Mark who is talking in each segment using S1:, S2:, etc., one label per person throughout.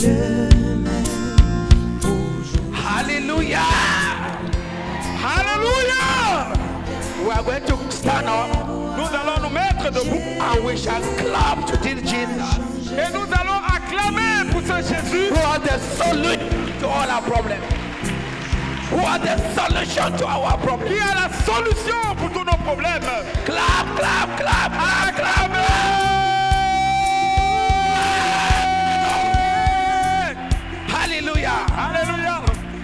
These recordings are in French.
S1: Hallelujah. Hallelujah. We are going to stand up.
S2: Nous allons nous mettre debout
S1: And we shall clap to this Jesus
S2: et nous allons acclamer pour ce Jésus
S1: who has the solution to all our problems. Who has the solution to our problems.
S2: qui a la solution pour tous nos problèmes.
S1: Clap, clap, clap, clap, clap. Hallelujah.
S2: Alléluia.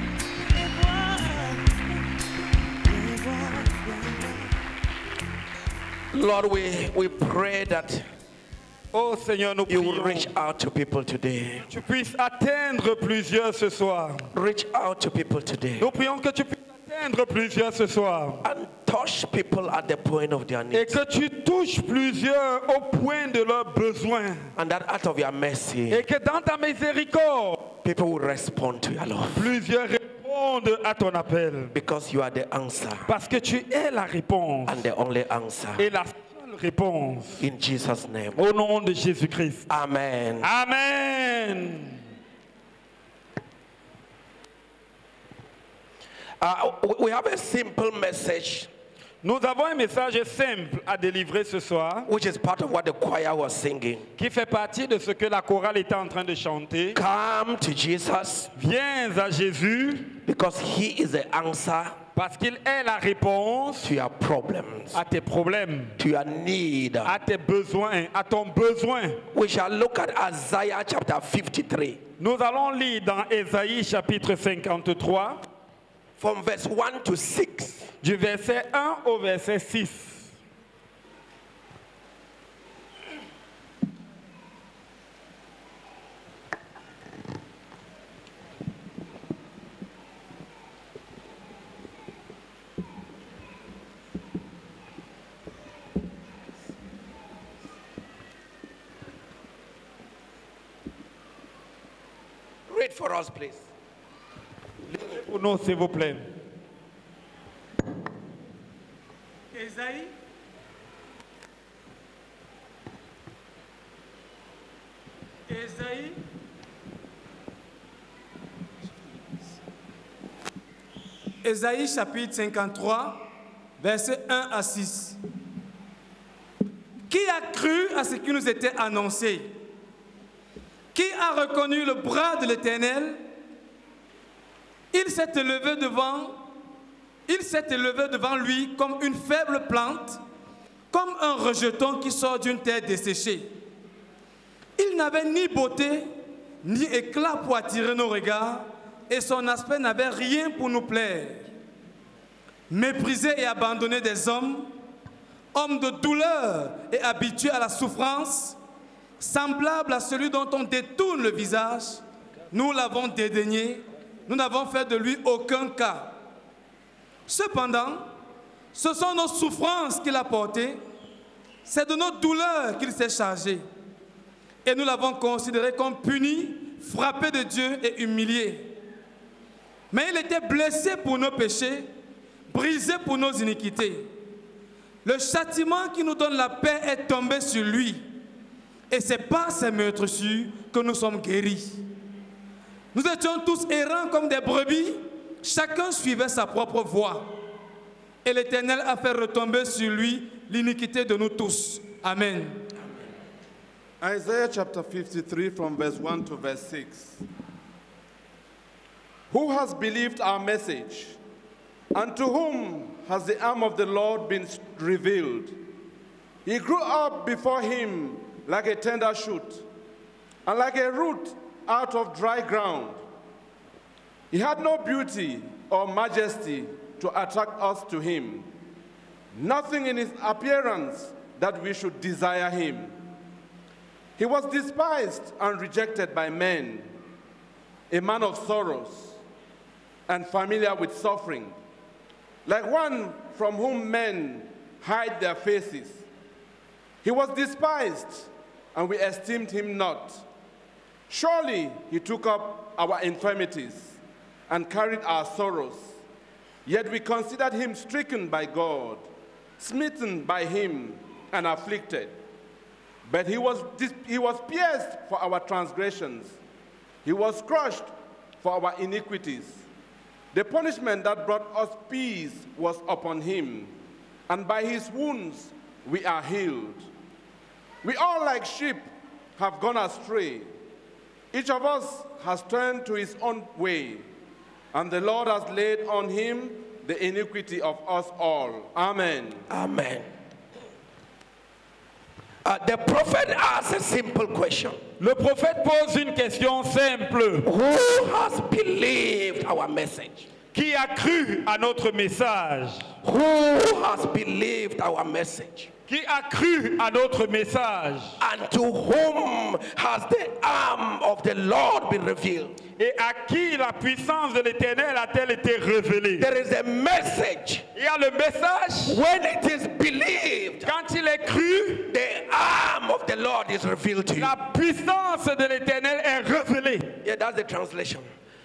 S1: Lord, we pray that
S2: Oh Seigneur, nous
S1: you will
S2: prions.
S1: reach out to people today.
S2: Tu puisses atteindre plusieurs ce soir.
S1: Reach out to people today.
S2: Nous prions que tu puisses atteindre plusieurs ce soir.
S1: And touch people at the point of their
S2: Et
S1: needs.
S2: que tu touches plusieurs au point de leurs besoins.
S1: And that out of your mercy,
S2: Et que dans ta miséricorde,
S1: people will respond to your love.
S2: plusieurs répondent à ton appel.
S1: Because you are the answer
S2: Parce que tu es la réponse.
S1: and the only answer.
S2: Et la seule réponse.
S1: In Jesus' name.
S2: Au nom de Jésus-Christ.
S1: Amen.
S2: Amen.
S1: We have a simple message,
S2: Nous avons un message simple à délivrer ce soir,
S1: which is part of what the choir was singing.
S2: qui fait partie de ce que la chorale était en train de chanter.
S1: Come to Jesus
S2: Viens à Jésus
S1: because he is the answer
S2: parce qu'il est la réponse
S1: to your problems,
S2: à tes problèmes,
S1: to your need.
S2: à tes besoins, à ton besoin.
S1: We shall look at Isaiah chapter 53
S2: Nous allons lire dans Ésaïe chapitre 53,
S1: from verse 1 to 6.
S2: du verset 1 au verset 6.
S1: Read for us, please.
S2: Pour nous, s'il vous plaît.
S3: Ésaïe, Ésaïe, Ésaïe chapitre 53, versets 1 à 6. Qui a cru à ce qui nous était annoncé? Qui a reconnu le bras de l'Éternel? Il s'est élevé devant lui comme une faible plante, comme un rejeton qui sort d'une terre desséchée. Il n'avait ni beauté, ni éclat pour attirer nos regards, et son aspect n'avait rien pour nous plaire. Méprisé et abandonné des hommes, homme de douleur et habitué à la souffrance, semblable à celui dont on détourne le visage, nous l'avons dédaigné, nous n'avons fait de lui aucun cas. Cependant, ce sont nos souffrances qu'il a portées, c'est de nos douleurs qu'il s'est chargé. Et nous l'avons considéré comme puni, frappé de Dieu et humilié. Mais il était blessé pour nos péchés, brisé pour nos iniquités. Le châtiment qui nous donne la paix est tombé sur lui. Et c'est par ses meurtrissures que nous sommes guéris. Nous étions tous errants comme des brebis, chacun suivait sa propre voie. Et l'Éternel a fait retomber sur lui l'iniquité de nous tous. Amen.
S4: Isaiah chapter 53 from verse 1 to verse 6. Who has believed our message? And to whom has the arm of the Lord been revealed? He grew up before him like a tender shoot, and like a root out of dry ground. He had no beauty or majesty to attract us to him, nothing in his appearance that we should desire him. He was despised and rejected by men, a man of sorrows and familiar with suffering, like one from whom men hide their faces. He was despised, and we esteemed him not. Surely he took up our infirmities and carried our sorrows. Yet we considered him stricken by God, smitten by him, and afflicted. But he was pierced for our transgressions. He was crushed for our iniquities. The punishment that brought us peace was upon him, and by his wounds we are healed. We all like sheep have gone astray. Each of us has turned to his own way, and the Lord has laid on him the iniquity of us all. Amen.
S1: Amen. The prophet asks a simple question.
S2: Le prophète pose une question simple.
S1: Who has believed our message?
S2: Qui a cru à notre message?
S1: Who has believed our message?
S2: Qui a cru à notre message?
S1: And to whom has the arm of the Lord been revealed?
S2: Et à qui la puissance de l'Éternel a-t-elle été révélée?
S1: There is a message.
S2: Il y a le message.
S1: When it is believed,
S2: Quand il est cru,
S1: the arm of the Lord is revealed to you.
S2: la puissance de l'Éternel est révélée.
S1: Yeah, that's the translation.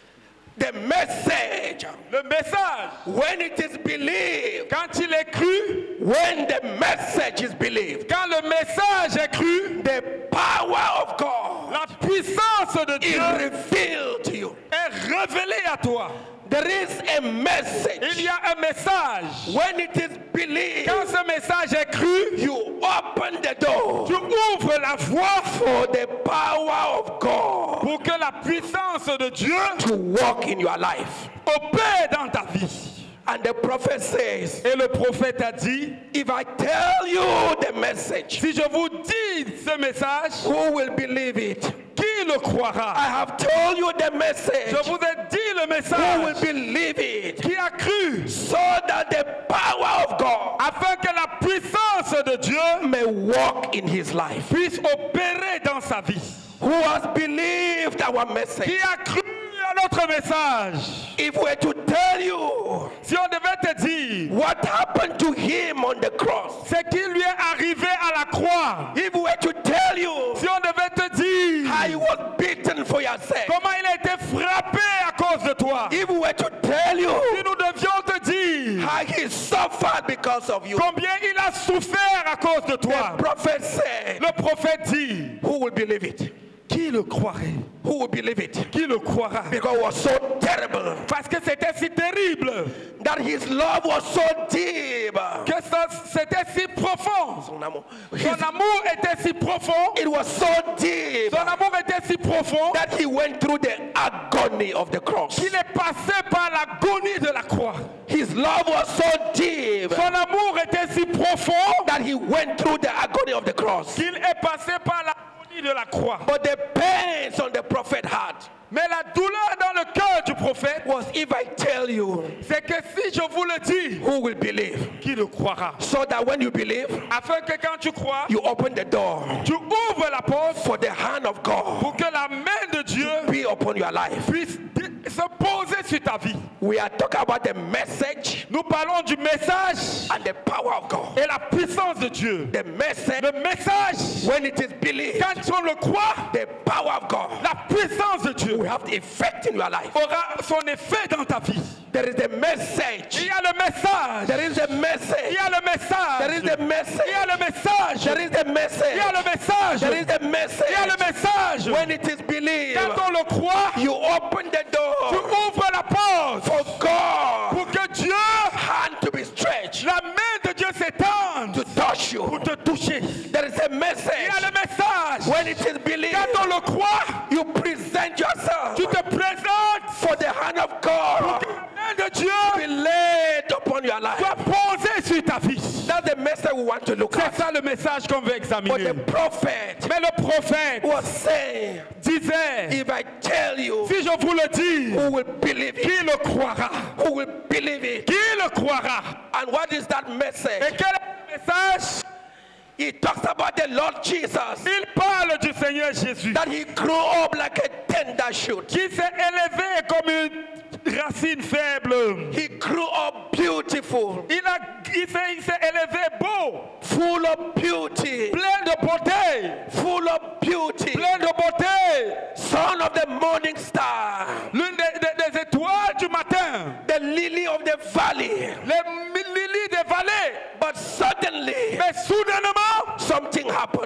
S1: The message.
S2: Le message,
S1: When it is believed,
S2: quand il est cru,
S1: when the message is believed,
S2: quand le message est cru,
S1: the power of God
S2: la puissance de
S1: is
S2: Dieu
S1: revealed to you.
S2: est révélée à toi.
S1: There is a
S2: Il
S1: message.
S2: y a un message.
S1: When it is believed,
S2: Quand ce message est cru,
S1: you open the door
S2: tu ouvres la voie
S1: for the power of God
S2: pour que la puissance de Dieu
S1: to walk in your life.
S2: opère dans ta vie.
S1: And the prophet says,
S2: Et le prophète a dit,
S1: if I tell you the message,
S2: si je vous dis ce message,
S1: who will believe it?
S2: qui le croira?
S1: I have told you the message.
S2: Je vous ai dit le
S1: Who will
S2: message.
S1: believe it?
S2: Qui a cru?
S1: So that the power of God
S2: Afin que la puissance de Dieu
S1: may walk in his life.
S2: puisse opérer dans sa vie.
S1: Who has believed our message?
S2: Qui a cru à notre message?
S1: If we were to tell you
S2: Si on devait te dire
S1: what happened to him on the cross,
S2: ce qui lui est arrivé à la croix,
S1: if we were to tell you
S2: si on devait te dire
S1: how he was beaten for your sake,
S2: comment il a été frappé à cause de toi,
S1: if we were to tell
S2: si
S1: you
S2: nous devions te dire
S1: how he suffered because of you,
S2: combien il a souffert à cause de toi,
S1: the prophet said,
S2: le prophète dit,
S1: who will believe it?
S2: qui le croirait?
S1: Who will believe it?
S2: Qui le croira?
S1: Because it was so terrible,
S2: Parce que c'était si terrible,
S1: that his love was so deep.
S2: que c'était si profond. Son amour était si profond,
S1: It was so deep
S2: son amour était si profond
S1: that he went through the agony of the cross.
S2: qu'il est passé par l'agonie de la croix.
S1: His love was so deep
S2: Son amour était si profond
S1: that he went through the agony of the cross.
S2: qu'il est passé par l'agonie de la croix.
S1: But the pains on the prophet had
S2: Mais la douleur dans le cœur du prophète,
S1: was, if I tell you,
S2: c'est que si je vous le dis,
S1: who will believe?
S2: qui le croira?
S1: So that when you believe,
S2: Afin que quand tu crois,
S1: you open the door
S2: tu ouvres la porte
S1: for the hand of God
S2: pour que la main de Dieu
S1: be upon your life.
S2: puisse se poser sur ta vie.
S1: We are talking about the message
S2: Nous parlons du message
S1: and the power of God.
S2: et la puissance de Dieu.
S1: The message,
S2: Le message,
S1: when it is believed,
S2: quand on le croit,
S1: the power of God
S2: la puissance de Dieu
S1: will have the effect in your life.
S2: aura son effet dans ta vie.
S1: There is a
S2: Il
S1: message.
S2: y a le message.
S1: There is a
S2: Il
S1: message.
S2: y a le message.
S1: There is a
S2: Il y
S1: message.
S2: a le message.
S1: There is a
S2: Il
S1: message.
S2: y a le message.
S1: There is a
S2: Il y a le
S1: message.
S2: message.
S1: When it is believed,
S2: Quand on le croit,
S1: you open the
S2: tu
S1: door
S2: ouvres la porte
S1: for God
S2: pour que Dieu,
S1: hand to be stretched
S2: la main de Dieu s'étende
S1: to touch
S2: pour
S1: you.
S2: te toucher.
S1: There is a
S2: Il y
S1: message.
S2: a le message.
S1: When it is believed,
S2: Quand on le croit,
S1: you present yourself
S2: tu te présentes
S1: for the hand of
S2: pour
S1: God
S2: que la main de Dieu
S1: be laid upon your life.
S2: soit posée sur ta vie.
S1: That's the message we want to look
S2: C'est
S1: at.
S2: ça le message qu'on veut
S1: But
S2: examiner.
S1: the prophet
S2: Mais le prophète
S1: was saying,
S2: disait,
S1: if I tell you,
S2: si je vous le dis,
S1: who will believe it?
S2: qui le croira?
S1: Who will believe it?
S2: Qui le croira?
S1: And what is that
S2: Et
S1: message?
S2: quel est le message?
S1: He talks about the Lord Jesus,
S2: Il parle du Seigneur Jésus
S1: that he grew up like a tender shoot.
S2: qui s'est élevé comme une racine faible.
S1: He grew up beautiful,
S2: Il s'est élevé beau,
S1: full of beauty,
S2: plein de beauté,
S1: full of beauty,
S2: plein de beauté.
S1: son of the morning star,
S2: L'une des étoiles du matin,
S1: the lily of the valley.
S2: les lilies des vallées.
S1: But suddenly,
S2: Mais soudainement,
S1: something happened.
S2: quelque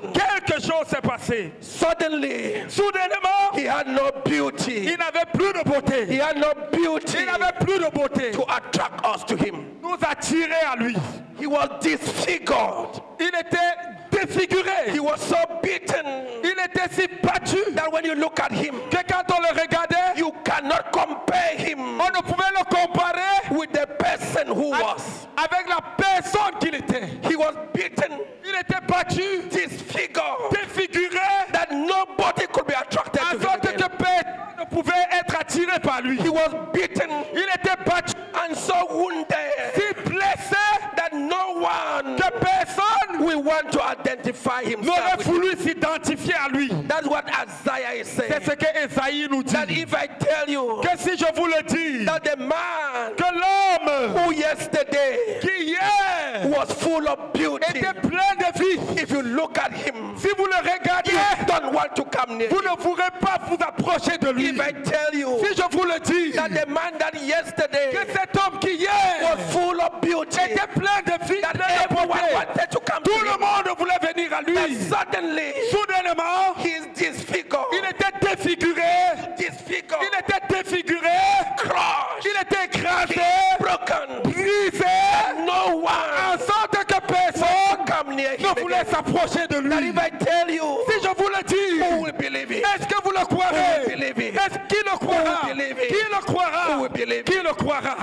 S2: quelque chose s'est passé.
S1: Suddenly,
S2: Soudainement,
S1: he had no beauty.
S2: il n'avait plus de beauté.
S1: He had no beauty
S2: Il n'avait plus de beauté.
S1: to attract us to him.
S2: Nous attirer à lui.
S1: He was disfigured.
S2: Il était défiguré.
S1: He was so beaten
S2: Il était si battu
S1: that when you look at him,
S2: que quand on le regardait,
S1: you cannot compare him
S2: on ne pouvait le comparer
S1: with the person who was.
S2: avec la personne qu'il était.
S1: He was beaten,
S2: Il était battu,
S1: disfigured,
S2: défiguré,
S1: that nobody could be attracted
S2: en
S1: to him
S2: sorte que
S1: again.
S2: personne ne pouvait être attiré par lui.
S1: He was beaten
S2: Il était battu,
S1: and so wounded
S2: si blessé
S1: that no one
S2: que personne
S1: will want to identify himself
S2: n'aurait
S1: with him.
S2: voulu s'identifier à lui.
S1: That's what Isaiah is
S2: C'est
S1: saying.
S2: ce que Esaïe nous
S1: That
S2: dit.
S1: if I tell you
S2: Que si je vous le dis,
S1: that the man
S2: que l'homme
S1: who yesterday
S2: qui hier
S1: was full of beauty,
S2: était plein de vie,
S1: if you look at him,
S2: si vous le regardez,
S1: you don't want to come near
S2: vous
S1: him.
S2: ne pourrez pas vous approcher de lui.
S1: If I tell you
S2: Si je vous le dis,
S1: that the man that yesterday
S2: que cet homme qui hier
S1: was full of beauty,
S2: était plein de vie,
S1: that
S2: plein de
S1: everyone
S2: beauté,
S1: wanted to come to
S2: tout le
S1: him,
S2: monde voulait venir à
S1: that
S2: lui.
S1: suddenly
S2: Soudainement,
S1: he is disfigured,
S2: il était défiguré,
S1: disfigured,
S2: il était défiguré,
S1: crushed,
S2: il était écrasé,
S1: broken.
S2: brisé,
S1: No one
S2: en sorte que personne
S1: come near him
S2: ne voulait
S1: again.
S2: s'approcher de
S1: That
S2: lui.
S1: if I tell you,
S2: Si je vous le dis,
S1: who will believe it?
S2: est-ce que vous le
S1: Who will
S2: croirez?
S1: believe it?
S2: Est-ce qui le croira?
S1: Who will believe it?
S2: Qui le croira?
S1: Who will believe it?
S2: Qui le croira?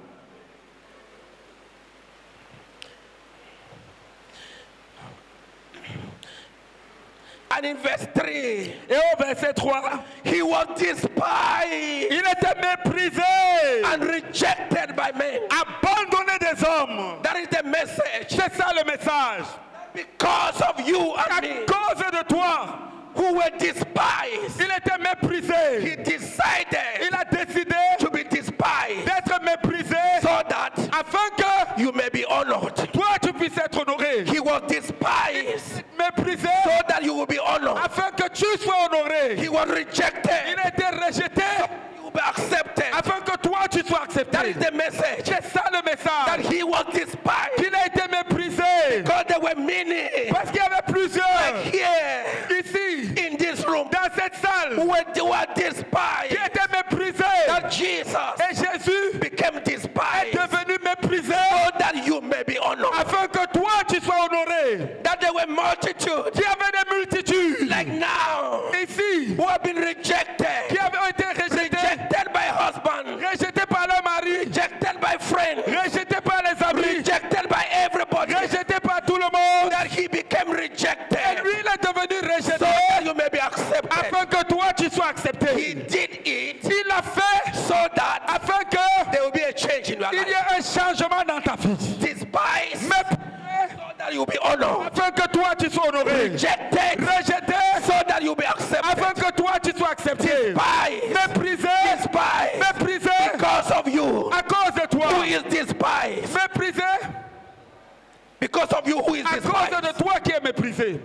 S1: And in verse 3,
S2: Et au verset 3,
S1: he was despised
S2: il était méprisé,
S1: and rejected by men.
S2: abandonné des hommes.
S1: That is the message.
S2: C'est ça le message.
S1: Because of you
S2: À
S1: and me,
S2: cause de toi,
S1: who were despised,
S2: il était méprisé.
S1: he decided
S2: Il a décidé
S1: to be despised
S2: d'être méprisé
S1: so that
S2: afin que
S1: you may be honored.
S2: toi tu puisses être honoré.
S1: He was despised
S2: Méprisé
S1: so that you will be honored.
S2: afin que tu sois honoré.
S1: He was
S2: Il
S1: rejected,
S2: a été rejeté
S1: you will be accepted.
S2: afin que toi tu sois
S1: That
S2: accepté.
S1: is the message.
S2: C'est ça le
S1: That
S2: message.
S1: he was despised
S2: Il a été méprisé
S1: because there were many
S2: parce qu'il y avait plusieurs
S1: here
S2: ici
S1: in this room
S2: dans cette salle
S1: who were
S2: qui
S1: despised.
S2: étaient méprisés.
S1: That Jesus
S2: Et Jésus
S1: became
S2: est
S1: despised
S2: devenu méprisé
S1: so that you may be honored.
S2: afin que toi tu sois honoré.
S1: That there were multitudes
S2: Il y avait des multitudes
S1: like now
S2: ici
S1: who have been rejected,
S2: qui avaient été rejetés,
S1: rejected by husband,
S2: rejetés par leur mari,
S1: rejected by friends,
S2: rejetés par les amis,
S1: rejected by everybody.
S2: rejetés par tout le monde.
S1: That he became
S2: Et
S1: rejected
S2: lui, il est devenu
S1: so
S2: rejeté
S1: that you may be accepted.
S2: afin que toi tu sois
S1: He
S2: accepté.
S1: did it
S2: Il l'a fait
S1: so that
S2: afin que
S1: there will be a change in your
S2: il y
S1: life.
S2: ait un changement dans ta vie.
S1: Despised
S2: Méprisé
S1: so that you will be honored.
S2: afin que toi tu sois honoré.
S1: Rejected
S2: Rejeté
S1: so that you will be accepted.
S2: afin que toi tu sois accepté.
S1: Despised,
S2: Méprisé,
S1: despised
S2: méprisé
S1: because of you.
S2: à cause de toi.
S1: Who is despised?
S2: Méprisé
S1: Because of you, who is
S2: à cause
S1: despised?
S2: de toi qui est méprisé.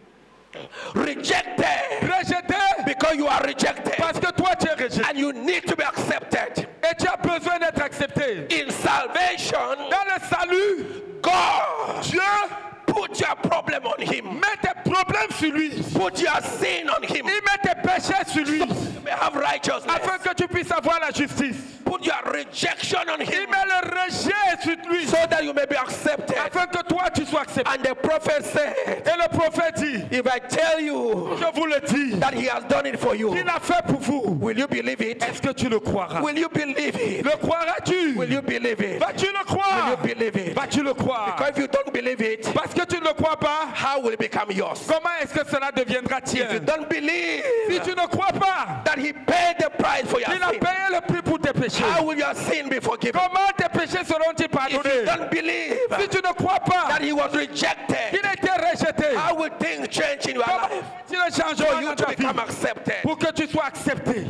S1: Rejected
S2: Rejeté
S1: because you are rejected.
S2: parce que toi tu es rejeté.
S1: And you need to be accepted.
S2: Et tu as besoin d'être accepté.
S1: In salvation,
S2: Dans le salut,
S1: God
S2: Dieu
S1: put your problem on him.
S2: met tes problèmes sur lui.
S1: Put your sin on him.
S2: Il met tes péchés sur lui.
S1: You may have righteousness.
S2: Afin que tu puisses avoir la justice.
S1: Put your rejection on
S2: Il
S1: him
S2: met le rejet sur lui.
S1: so that you may be accepted.
S2: Afin que toi tu sois accepté.
S1: And the prophet said,
S2: Et le prophète dit,
S1: if I tell you
S2: je vous le dis,
S1: that he has done it for you,
S2: il a fait pour vous.
S1: will you believe it?
S2: Est-ce que tu le croiras?
S1: Will you believe it?
S2: Le croiras-tu?
S1: Will you believe it?
S2: Vas-tu le
S1: Will
S2: croire?
S1: you believe it?
S2: Vas-tu le croire?
S1: Because if you don't believe it,
S2: Parce que tu ne le crois pas,
S1: how will it become yours?
S2: comment est-ce que cela deviendra
S1: If you
S2: tien?
S1: don't believe
S2: Si tu ne crois pas,
S1: that he paid the price for your
S2: il a
S1: sin,
S2: payé le prix pour tes péchés.
S1: how will your sin be forgiven?
S2: Comment tes péchés seront-ils
S1: If you
S2: pardonnés?
S1: don't believe
S2: Si tu ne crois pas
S1: that he was rejected,
S2: qu'il a été rejeté,
S1: how will things change in your
S2: comment
S1: life
S2: tu le
S1: for
S2: changeras
S1: you
S2: dans
S1: to
S2: ta vie
S1: become accepted?
S2: pour que tu sois accepté?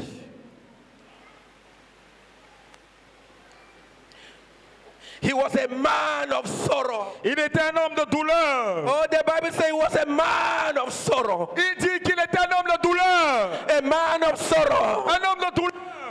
S1: He was a man of sorrow.
S2: Il était un homme de douleur.
S1: Oh, the Bible says he was a man of sorrow.
S2: Il dit qu'il était un homme de douleur.
S1: A man of sorrow.
S2: Un homme de douleur.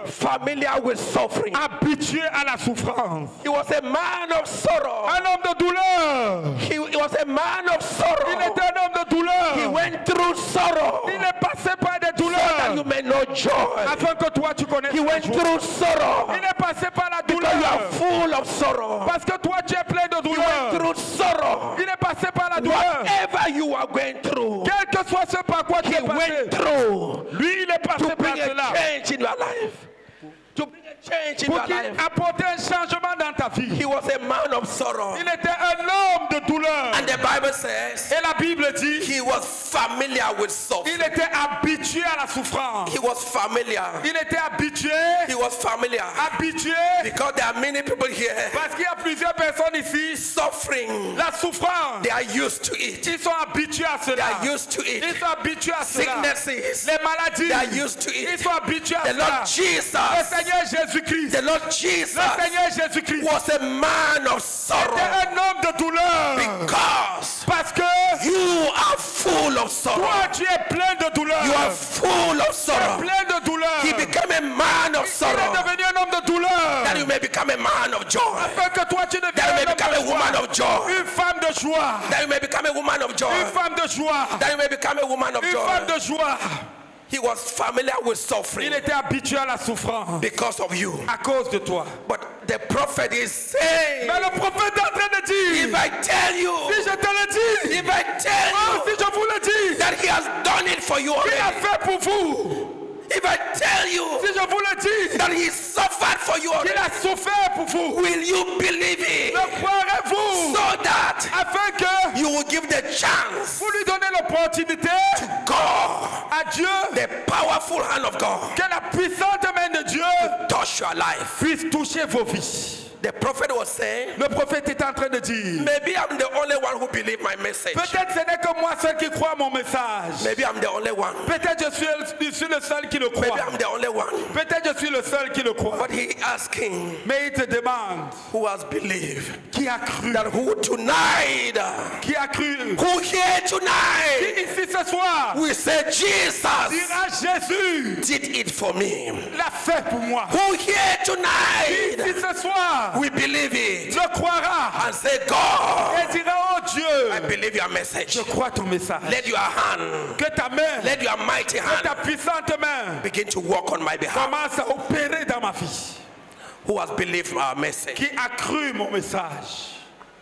S1: familiar with suffering.
S2: habitué à la souffrance.
S1: He was a man of sorrow.
S2: Un homme de douleur.
S1: He was a man of sorrow.
S2: Il était un homme de douleur.
S1: He went through sorrow
S2: Il est passé par des
S1: that you
S2: douleurs.
S1: may know joy.
S2: Afin que toi tu connaisses
S1: He
S2: la
S1: went
S2: joie.
S1: through sorrow
S2: Il est passé par la
S1: because you are
S2: douleur.
S1: full of sorrow.
S2: Parce que toi tu es plein de
S1: He went
S2: douleur.
S1: through sorrow.
S2: Il est passé par la douleur.
S1: Whatever you are going through,
S2: Quel que soit ce par quoi tu
S1: he
S2: es passé.
S1: went through
S2: Lui il est passé
S1: to
S2: par
S1: bring a
S2: cela.
S1: change in your life. To bring a change in
S2: Pour
S1: your
S2: qu'il
S1: life.
S2: apporte un changement dans ta vie.
S1: He was a man of sorrow.
S2: Il était un homme de douleur.
S1: And the Bible says
S2: Et la Bible dit,
S1: he was familiar with suffering.
S2: il était habitué à la souffrance.
S1: He was familiar.
S2: Il était habitué,
S1: He was familiar.
S2: habitué,
S1: Because there are many people here
S2: parce qu'il y a plusieurs personnes ici.
S1: suffering.
S2: La souffrance,
S1: They are used to it.
S2: ils sont habitués à
S1: They
S2: cela.
S1: are used to
S2: Ils
S1: it.
S2: sont habitués à cela.
S1: Sicknesses.
S2: Les maladies,
S1: They are used to
S2: ils
S1: it.
S2: sont habitués à
S1: The
S2: cela.
S1: Lord
S2: Le
S1: Jesus.
S2: Seigneur Jésus-Christ,
S1: The Lord Jesus
S2: le Seigneur Jésus-Christ
S1: was a man of
S2: était
S1: sorrow
S2: un homme de douleur.
S1: because
S2: Parce que
S1: you are full of sorrow.
S2: toi, tu es plein de douleur.
S1: You are full of
S2: Tu es
S1: sorrow.
S2: plein de douleur.
S1: He became a man of
S2: Il est
S1: sorrow
S2: devenu un homme de douleur.
S1: that you may become a man of joy.
S2: Afin que toi, tu
S1: That
S2: deviennes
S1: you may
S2: un
S1: become a
S2: homme de
S1: woman
S2: joie.
S1: of joy.
S2: Une femme de joie.
S1: That you may become a woman of joy.
S2: Une femme de joie.
S1: That you may become a woman of
S2: Une femme
S1: joy.
S2: de joie.
S1: He was familiar with suffering
S2: Il était habitué à la souffrance
S1: because of you.
S2: à cause de toi.
S1: But the prophet is saying,
S2: Mais le prophète est en train de dire,
S1: if I tell
S2: si
S1: you,
S2: je te le dis,
S1: if I tell
S2: si
S1: you
S2: je vous le dis,
S1: that he has done it for you
S2: il a
S1: already,
S2: fait pour vous.
S1: if I tell you
S2: Si je vous le dis,
S1: that he suffered for you
S2: qu'il
S1: already,
S2: a souffert pour vous,
S1: will you believe it?
S2: le croirez-vous
S1: So that
S2: afin que
S1: you will give the chance
S2: vous lui donnez l'opportunité
S1: God,
S2: à Dieu
S1: the powerful hand of God,
S2: que la puissante main de Dieu
S1: touch your life.
S2: puisse toucher vos vies.
S1: The prophet was saying,
S2: Le prophète est en train de dire,
S1: maybe I'm the only one who believe my message.
S2: peut-être ce n'est que moi seul qui crois mon message.
S1: Maybe I'm the only one.
S2: Peut-être je suis le seul qui le
S1: Maybe
S2: croit.
S1: I'm the only one.
S2: Peut-être je suis le seul qui le croit.
S1: But he asking,
S2: Mais il te demande,
S1: who has believed?
S2: qui a cru?
S1: That who tonight,
S2: Qui a cru?
S1: who here
S2: Qui
S1: tonight,
S2: ici ce soir
S1: we say Jesus
S2: dira Jésus
S1: did it for me.
S2: l'a fait pour moi.
S1: Who here
S2: Qui
S1: tonight,
S2: ici ce soir
S1: we believe it
S2: le croira
S1: and say, God,
S2: et dira, oh Dieu,
S1: I believe your message.
S2: je crois ton message.
S1: Let your hand,
S2: Que ta main,
S1: let your mighty
S2: que ta
S1: hand
S2: puissante main
S1: begin to work on my behalf.
S2: commence à opérer dans ma vie.
S1: Who has believed our message?
S2: Qui a cru mon message?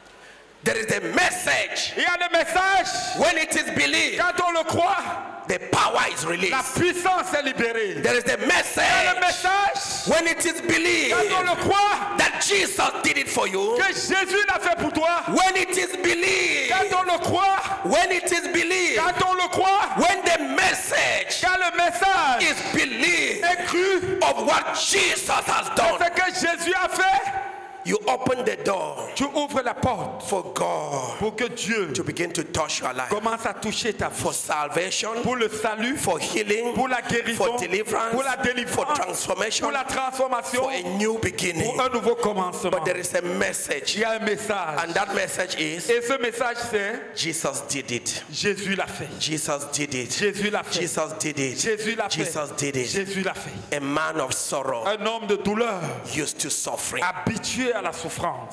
S1: There is a message.
S2: Il y a des messages,
S1: When it is believed,
S2: quand on le croit,
S1: the power is
S2: la
S1: released.
S2: puissance est libérée.
S1: There is a
S2: Il y a le
S1: message.
S2: message,
S1: When it is believed
S2: quand on le croit,
S1: that Jesus did it for you.
S2: que Jésus l'a fait pour toi.
S1: When it is believed,
S2: Quand on le croit,
S1: when it is believed,
S2: quand on le croit,
S1: when the message
S2: quand le message
S1: is believed
S2: est cru,
S1: of what Jesus has done,
S2: ce que Jésus a fait,
S1: you open the door
S2: tu ouvres la porte
S1: for God
S2: pour que Dieu
S1: to begin to touch your life.
S2: commence à toucher ta vie.
S1: For salvation,
S2: Pour le salut,
S1: for healing,
S2: pour la guérison,
S1: for deliverance,
S2: pour la
S1: for
S2: délivrance,
S1: transformation,
S2: pour la transformation,
S1: for a new beginning.
S2: pour un nouveau commencement.
S1: But there is a message,
S2: Il y a un message.
S1: and that message is
S2: Et ce message c'est
S1: Jesus did it.
S2: Jésus l'a fait.
S1: Jesus did it.
S2: Jésus l'a fait.
S1: Jesus did it.
S2: Jésus l'a fait.
S1: Jesus did it.
S2: Jésus l'a fait.
S1: A man of sorrow,
S2: Un homme de douleur,
S1: used to suffering.
S2: habitué à la souffrance.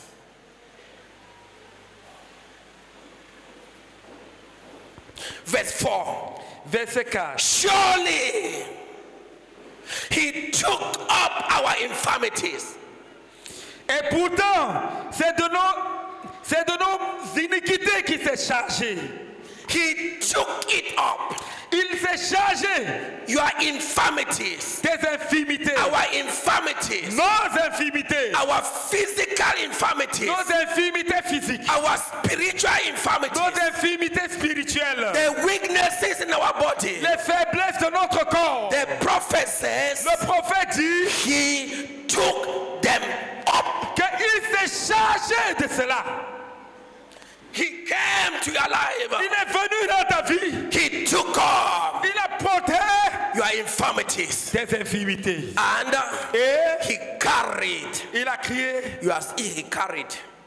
S1: Verse 4.
S2: Verset 4.
S1: Surely he took up our infirmities.
S2: Et pourtant, c'est de nos iniquités qu'il s'est chargé.
S1: He took it up.
S2: Il s'est chargé
S1: Your infirmities,
S2: des infimités.
S1: our infirmities,
S2: Nos infimités.
S1: our physical infirmities,
S2: Nos infimités physiques.
S1: our spiritual
S2: Nos
S1: infirmities,
S2: infimités spirituelles.
S1: the weaknesses in our body.
S2: Les faiblesses de notre corps.
S1: The prophet says
S2: Le prophète dit
S1: he took them up.
S2: qu'il s'est chargé de cela.
S1: He came to your life.
S2: Il est venu dans ta vie.
S1: He took up
S2: Il a porté
S1: your infirmities
S2: des infimités.
S1: and
S2: Et
S1: he carried
S2: il a crié.
S1: he carried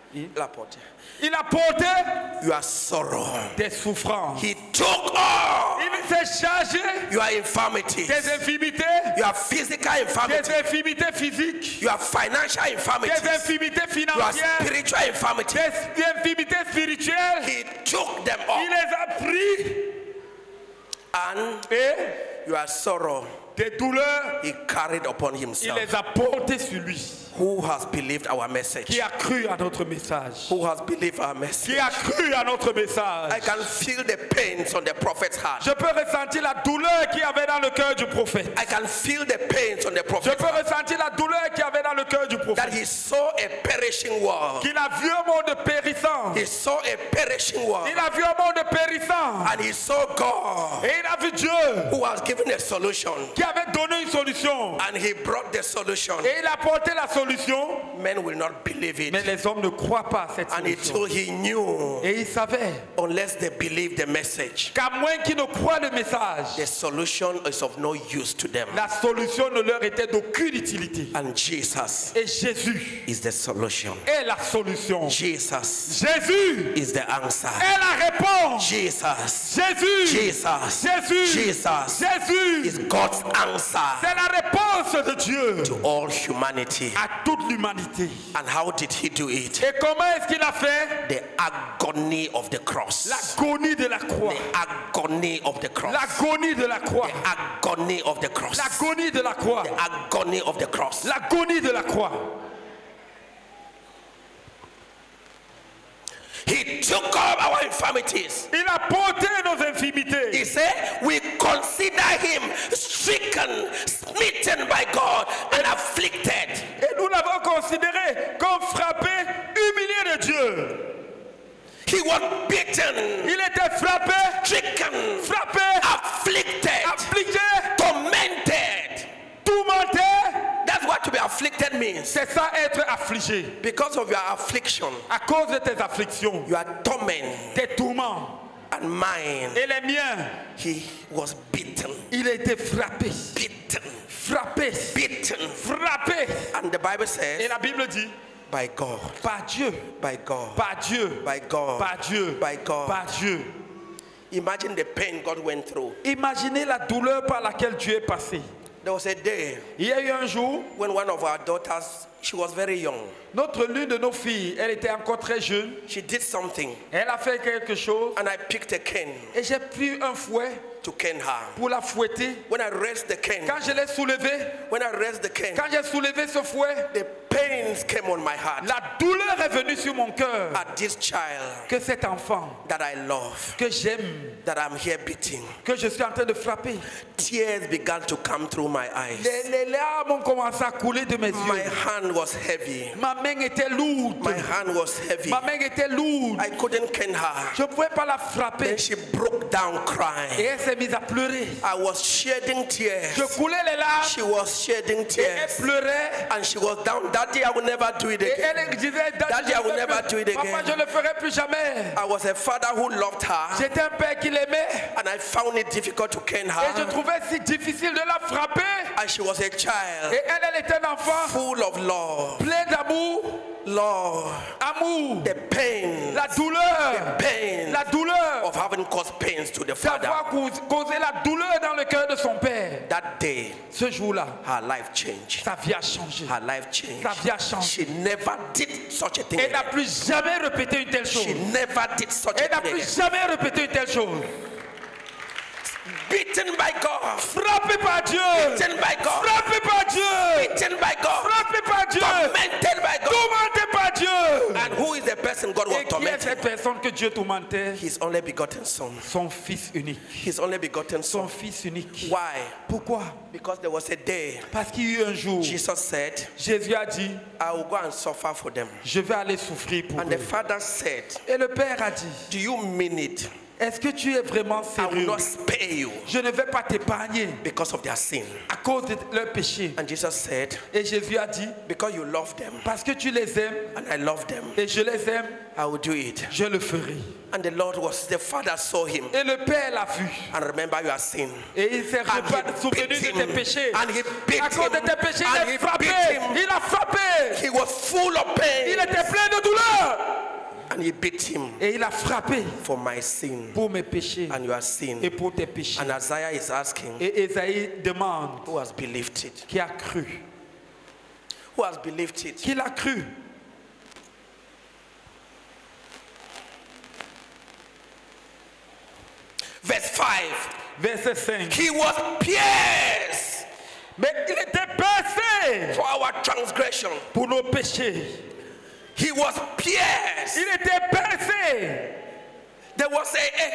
S1: Il a porté.
S2: Il a porté
S1: Your sorrow.
S2: tes souffrances.
S1: He took all
S2: Il s'est chargé
S1: your infirmities.
S2: tes infirmités,
S1: Your physical infirmities.
S2: tes infirmités physiques,
S1: Your financial
S2: tes
S1: infirmities.
S2: infirmités
S1: Your
S2: financières,
S1: spiritual infirmities.
S2: tes infirmités spirituelles.
S1: He took them all.
S2: Il les a pris
S1: And
S2: et
S1: your sorrow
S2: tes douleurs,
S1: he carried upon
S2: il
S1: himself.
S2: les a portées sur lui.
S1: Who has believed our message?
S2: Qui a cru à notre message?
S1: Who has believed our message?
S2: Qui a cru à notre message?
S1: I can feel the pains on the prophet's heart.
S2: Je peux ressentir la douleur qu'il y avait dans le cœur du prophète.
S1: I can feel the pains on the
S2: Je
S1: prophet's
S2: peux
S1: heart.
S2: ressentir la douleur qu'il y avait dans le cœur du
S1: That
S2: prophète.
S1: he saw a perishing world.
S2: Qu'il a vu un monde périssant.
S1: He saw a perishing world.
S2: Il a vu un monde périssant.
S1: And he saw God
S2: Et il a vu Dieu
S1: who has given a solution.
S2: qui avait donné une solution.
S1: And he brought the solution.
S2: Et il a apporté la solution.
S1: Men will not believe it.
S2: Mais les hommes ne croient pas à cette
S1: And
S2: solution.
S1: he knew,
S2: Et il savait
S1: unless they believe the message,
S2: qu'à moins qu'ils ne croient le message,
S1: the solution is of no use to them.
S2: la solution ne leur était d'aucune utilité.
S1: And Jesus
S2: Et Jésus
S1: is the solution.
S2: est la solution.
S1: Jesus
S2: Jésus
S1: is the answer.
S2: est la réponse.
S1: Jesus.
S2: Jésus.
S1: Jesus.
S2: Jésus.
S1: Jesus
S2: Jésus.
S1: is God's answer
S2: C'est la réponse de Dieu
S1: to all humanity.
S2: à toute l'humanité.
S1: And how did he do it?
S2: Et comment est-ce qu'il a fait?
S1: The agony of the cross.
S2: L'agonie de la croix.
S1: The agony of the cross.
S2: L'agonie de la croix.
S1: The agony of the cross.
S2: L'agonie de la croix.
S1: The agony of the cross.
S2: L'agonie de la croix.
S1: He took up our infirmities.
S2: Il a porté nos infirmités.
S1: He said, we consider him stricken, smitten by God, and afflicted.
S2: Et nous l'avons considéré comme frappé, humilié de Dieu.
S1: He was beaten,
S2: Il était frappé,
S1: stricken,
S2: frappé,
S1: afflicted,
S2: affligé,
S1: tormented.
S2: tourmenté.
S1: That's what to be afflicted means.
S2: C'est ça être affligé.
S1: Because of your affliction,
S2: À cause de tes afflictions,
S1: your torment,
S2: tes tourments
S1: and mine,
S2: et les miens,
S1: he was beaten,
S2: il a été frappé,
S1: beaten,
S2: frappé,
S1: beaten.
S2: frappé.
S1: And the Bible
S2: Et
S1: says,
S2: la Bible dit,
S1: by God,
S2: par Dieu,
S1: by God,
S2: par Dieu,
S1: by God,
S2: par Dieu,
S1: by God.
S2: par Dieu.
S1: Imagine the pain God went through.
S2: Imaginez la douleur par laquelle Dieu est passé.
S1: There was a day
S2: Il y a eu un jour,
S1: when one of our daughters, she was very young.
S2: l'une de nos filles, elle était encore très jeune.
S1: She did something,
S2: Elle a fait quelque chose
S1: and I picked a cane
S2: et j'ai pris un fouet
S1: to cane her.
S2: pour la fouetter.
S1: When I raised the cane,
S2: Quand je l'ai soulevé,
S1: when I raised the cane,
S2: quand j'ai soulevé ce fouet,
S1: the pains came on my heart
S2: la douleur est venue sur mon cœur.
S1: at this child
S2: Que cet enfant
S1: that I love,
S2: que j'aime,
S1: that I'm here beating.
S2: que je suis en train de frapper.
S1: Tears began to come through my eyes.
S2: Les larmes ont commencé à couler de mes
S1: My
S2: yeux.
S1: hand was heavy.
S2: Ma main était lourde.
S1: My hand was heavy.
S2: Ma main était lourde.
S1: I couldn't cane her.
S2: Je ne pouvais pas la frapper.
S1: Then she broke down
S2: Et
S1: crying.
S2: elle s'est mise à pleurer.
S1: I was shedding tears.
S2: Je coulais les larmes.
S1: She was shedding
S2: Et elle
S1: tears.
S2: pleurait.
S1: And she was down. Daddy, I will never do it
S2: Et
S1: again.
S2: elle disait,
S1: Daddy, I will never do it
S2: Papa, je
S1: again.
S2: ne le ferai plus jamais.
S1: I was a father who loved her.
S2: J'étais un père qui l'aimait.
S1: And I found it difficult to cane
S2: Et je
S1: her.
S2: trouvais si difficile de la frapper.
S1: And she was a child
S2: Et elle était un enfant
S1: full of love.
S2: plein d'amour.
S1: Lord,
S2: Amour.
S1: the pain,
S2: La douleur.
S1: pain
S2: La douleur.
S1: of having caused pains to the father.
S2: D'avoir causé la douleur dans le cœur de son père.
S1: That day,
S2: Ce jour-là,
S1: her life changed.
S2: sa vie a changé.
S1: Her life changed.
S2: Sa vie a changé.
S1: She never did such a thing
S2: Elle n'a
S1: again.
S2: plus jamais répété une telle chose.
S1: She never did such
S2: Elle n'a
S1: a thing
S2: plus
S1: again.
S2: jamais répété une telle chose.
S1: Beaten by God.
S2: Frappé par Dieu.
S1: Beaten by God.
S2: Frappé par Dieu.
S1: Beaten by God.
S2: Frappé par Dieu.
S1: Tormented by God.
S2: Tourmenté par Dieu.
S1: And who is the person God was
S2: Et qui est
S1: tormenting?
S2: cette personne que Dieu tourmentait?
S1: His only begotten son.
S2: Son fils unique.
S1: His only begotten
S2: Son
S1: son.
S2: fils unique.
S1: Why?
S2: Pourquoi?
S1: Because there was a day
S2: Parce qu'il y a eu un jour,
S1: Jesus said,
S2: Jésus a dit,
S1: I will go and suffer for them.
S2: je vais aller souffrir pour
S1: And the
S2: eux.
S1: father said,
S2: Et le père a dit,
S1: do you mean it?
S2: est-ce que tu es vraiment
S1: I will
S2: sérieux?
S1: not spare you
S2: Je ne vais pas t'épargner
S1: because of their sin.
S2: à cause de leur péché.
S1: And Jesus said,
S2: Et Jésus a dit,
S1: because you love them
S2: parce que tu les aimes
S1: and I love them,
S2: et je les aime,
S1: I will do it.
S2: je le ferai.
S1: And the father saw him
S2: Et le père l'a vu.
S1: and remember your sin.
S2: Et il s'est
S1: And he
S2: souvenu
S1: beat
S2: de tes
S1: him.
S2: péchés.
S1: And he beat
S2: À cause de
S1: him.
S2: tes péchés,
S1: And
S2: il
S1: he
S2: a frappé.
S1: beat him.
S2: Il a frappé.
S1: He was full of pain.
S2: Il était plein de douleur.
S1: he beat him
S2: Et il a frappé
S1: for my sin
S2: pour mes péchés
S1: and your sin.
S2: et pour tes péchés.
S1: And Isaiah is asking,
S2: Et Ésaïe demande,
S1: who has believed it?
S2: qui a cru?
S1: Who has believed it?
S2: Qui l'a cru?
S1: Verse 5.
S2: Verset 5.
S1: He was pierced
S2: Mais il était percé
S1: for our transgression.
S2: pour nos péchés.
S1: He was pierced.
S2: Il était percé.
S1: There was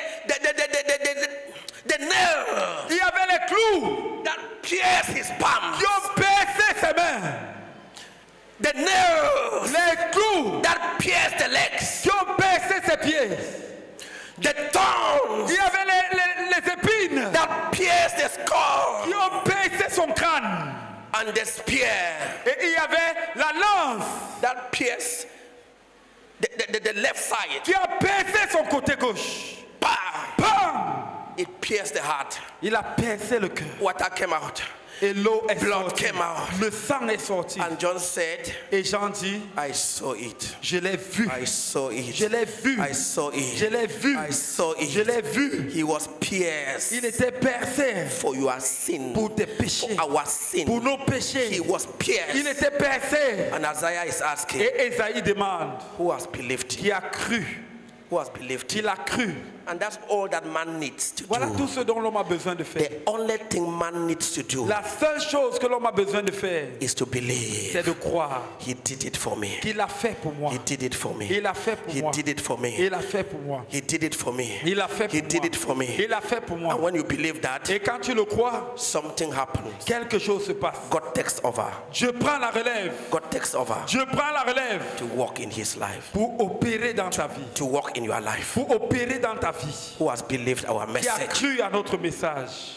S1: the nail
S2: Il y avait les clous
S1: that pierced his palm.
S2: qui ont percé ses mains.
S1: The nails
S2: Les clous
S1: that pierced the legs.
S2: qui ont percé ses pieds.
S1: The thorns
S2: Il y avait les épines
S1: that pierced the skull.
S2: qui ont percé son crâne.
S1: And the spear
S2: Et il y avait la lance
S1: that pierced the left side.
S2: qui a percé son côté gauche.
S1: Bam!
S2: Bam!
S1: It pierced the heart.
S2: Il a percé le cœur.
S1: Water came out.
S2: Et l'eau est
S1: Blood
S2: sortie.
S1: came out.
S2: Le sang est sorti.
S1: And John said,
S2: Et Jean dit,
S1: I saw it.
S2: je l'ai vu.
S1: I saw it.
S2: Je l'ai vu.
S1: I saw it.
S2: Je l'ai vu.
S1: I saw
S2: Je
S1: it.
S2: l'ai vu.
S1: He was pierced
S2: Il était percé
S1: for your sin.
S2: pour tes péchés.
S1: For our sin.
S2: Pour nos péchés.
S1: He was
S2: Il
S1: pierced.
S2: était percé.
S1: And Isaiah is asking,
S2: Et Ésaïe demande,
S1: who has believed
S2: qui
S1: it?
S2: a cru?
S1: Who has believed it?
S2: Qui l'a cru?
S1: And that's all that man needs to
S2: Voilà
S1: do.
S2: tout ce dont l'homme a besoin de faire.
S1: The only thing man needs to do
S2: La seule chose que l'homme a besoin de faire,
S1: is to believe.
S2: c'est de croire
S1: He did it for me.
S2: qu'il a fait pour moi.
S1: He did it for me.
S2: Il a fait pour
S1: He
S2: moi.
S1: did it for me.
S2: Il a fait pour moi.
S1: He did it for me.
S2: Il a fait
S1: He
S2: pour
S1: did
S2: moi.
S1: it for me.
S2: Il a fait pour moi.
S1: And when you believe that,
S2: Et quand tu le crois,
S1: something happens.
S2: quelque chose se passe.
S1: God takes over.
S2: Je prends la relève.
S1: God takes over
S2: Je prends la relève
S1: to walk in his life,
S2: pour opérer dans ta vie.
S1: to walk in your life.
S2: Pour opérer dans ta vie.
S1: Who has believed our
S2: Qui a
S1: message?
S2: cru à notre message.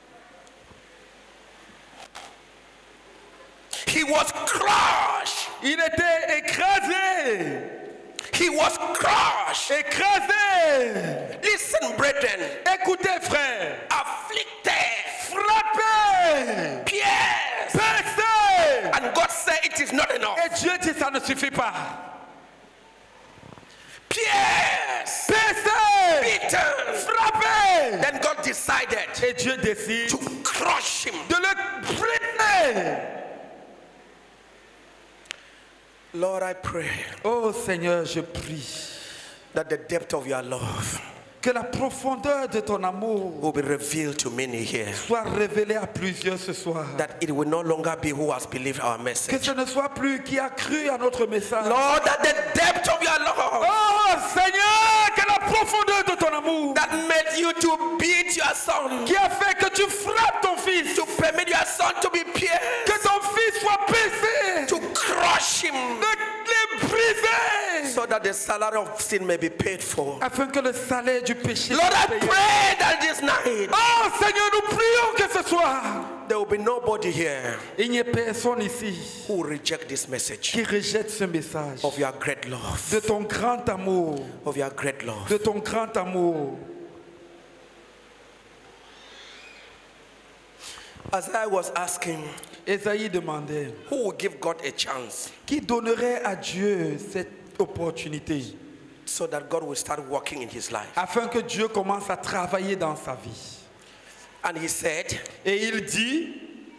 S1: He was crushed.
S2: Il était écrasé.
S1: He was crushed.
S2: Écrasé.
S1: Listen, brethren.
S2: Écoutez, frère.
S1: Afflicted.
S2: Frappé.
S1: Pierced.
S2: Percé.
S1: And God said it is not enough.
S2: Et Dieu dit ça ne suffit pas.
S1: Pierced.
S2: Percé.
S1: Beaten.
S2: Frappé.
S1: Then God decided
S2: Et Dieu décide
S1: to crush him.
S2: de le briser.
S1: Lord, I pray
S2: Oh Seigneur, je prie
S1: that the depth of your love
S2: que la profondeur de ton amour
S1: will be revealed to many here.
S2: soit révélée à plusieurs ce soir.
S1: That it will no longer be who has believed our
S2: Que
S1: message.
S2: ce ne soit plus qui a cru à notre message.
S1: Lord, that the depth of your love
S2: Oh Seigneur, que la profondeur de ton amour
S1: that made you to beat your son,
S2: qui a fait que tu frappes ton fils,
S1: to permit your son to be pierced,
S2: que ton fils soit percé,
S1: to crush him,
S2: de les briser,
S1: so that the salary of sin may be paid for.
S2: afin que le salaire du péché
S1: Lord,
S2: soit
S1: I
S2: payé.
S1: pray that this night
S2: Oh Seigneur, nous prions que ce soir,
S1: there will be nobody here
S2: il n'y ait personne ici
S1: who will reject this message
S2: qui rejette ce message
S1: of your great love,
S2: de ton grand amour,
S1: of your great love.
S2: de ton grand amour.
S1: As I was asking,
S2: Ésaïe demandait,
S1: who will give God a chance
S2: qui donnerait à Dieu cette opportunité
S1: so that God will start working in his life?
S2: afin que Dieu commence à travailler dans sa vie?
S1: And he said,
S2: Et il dit,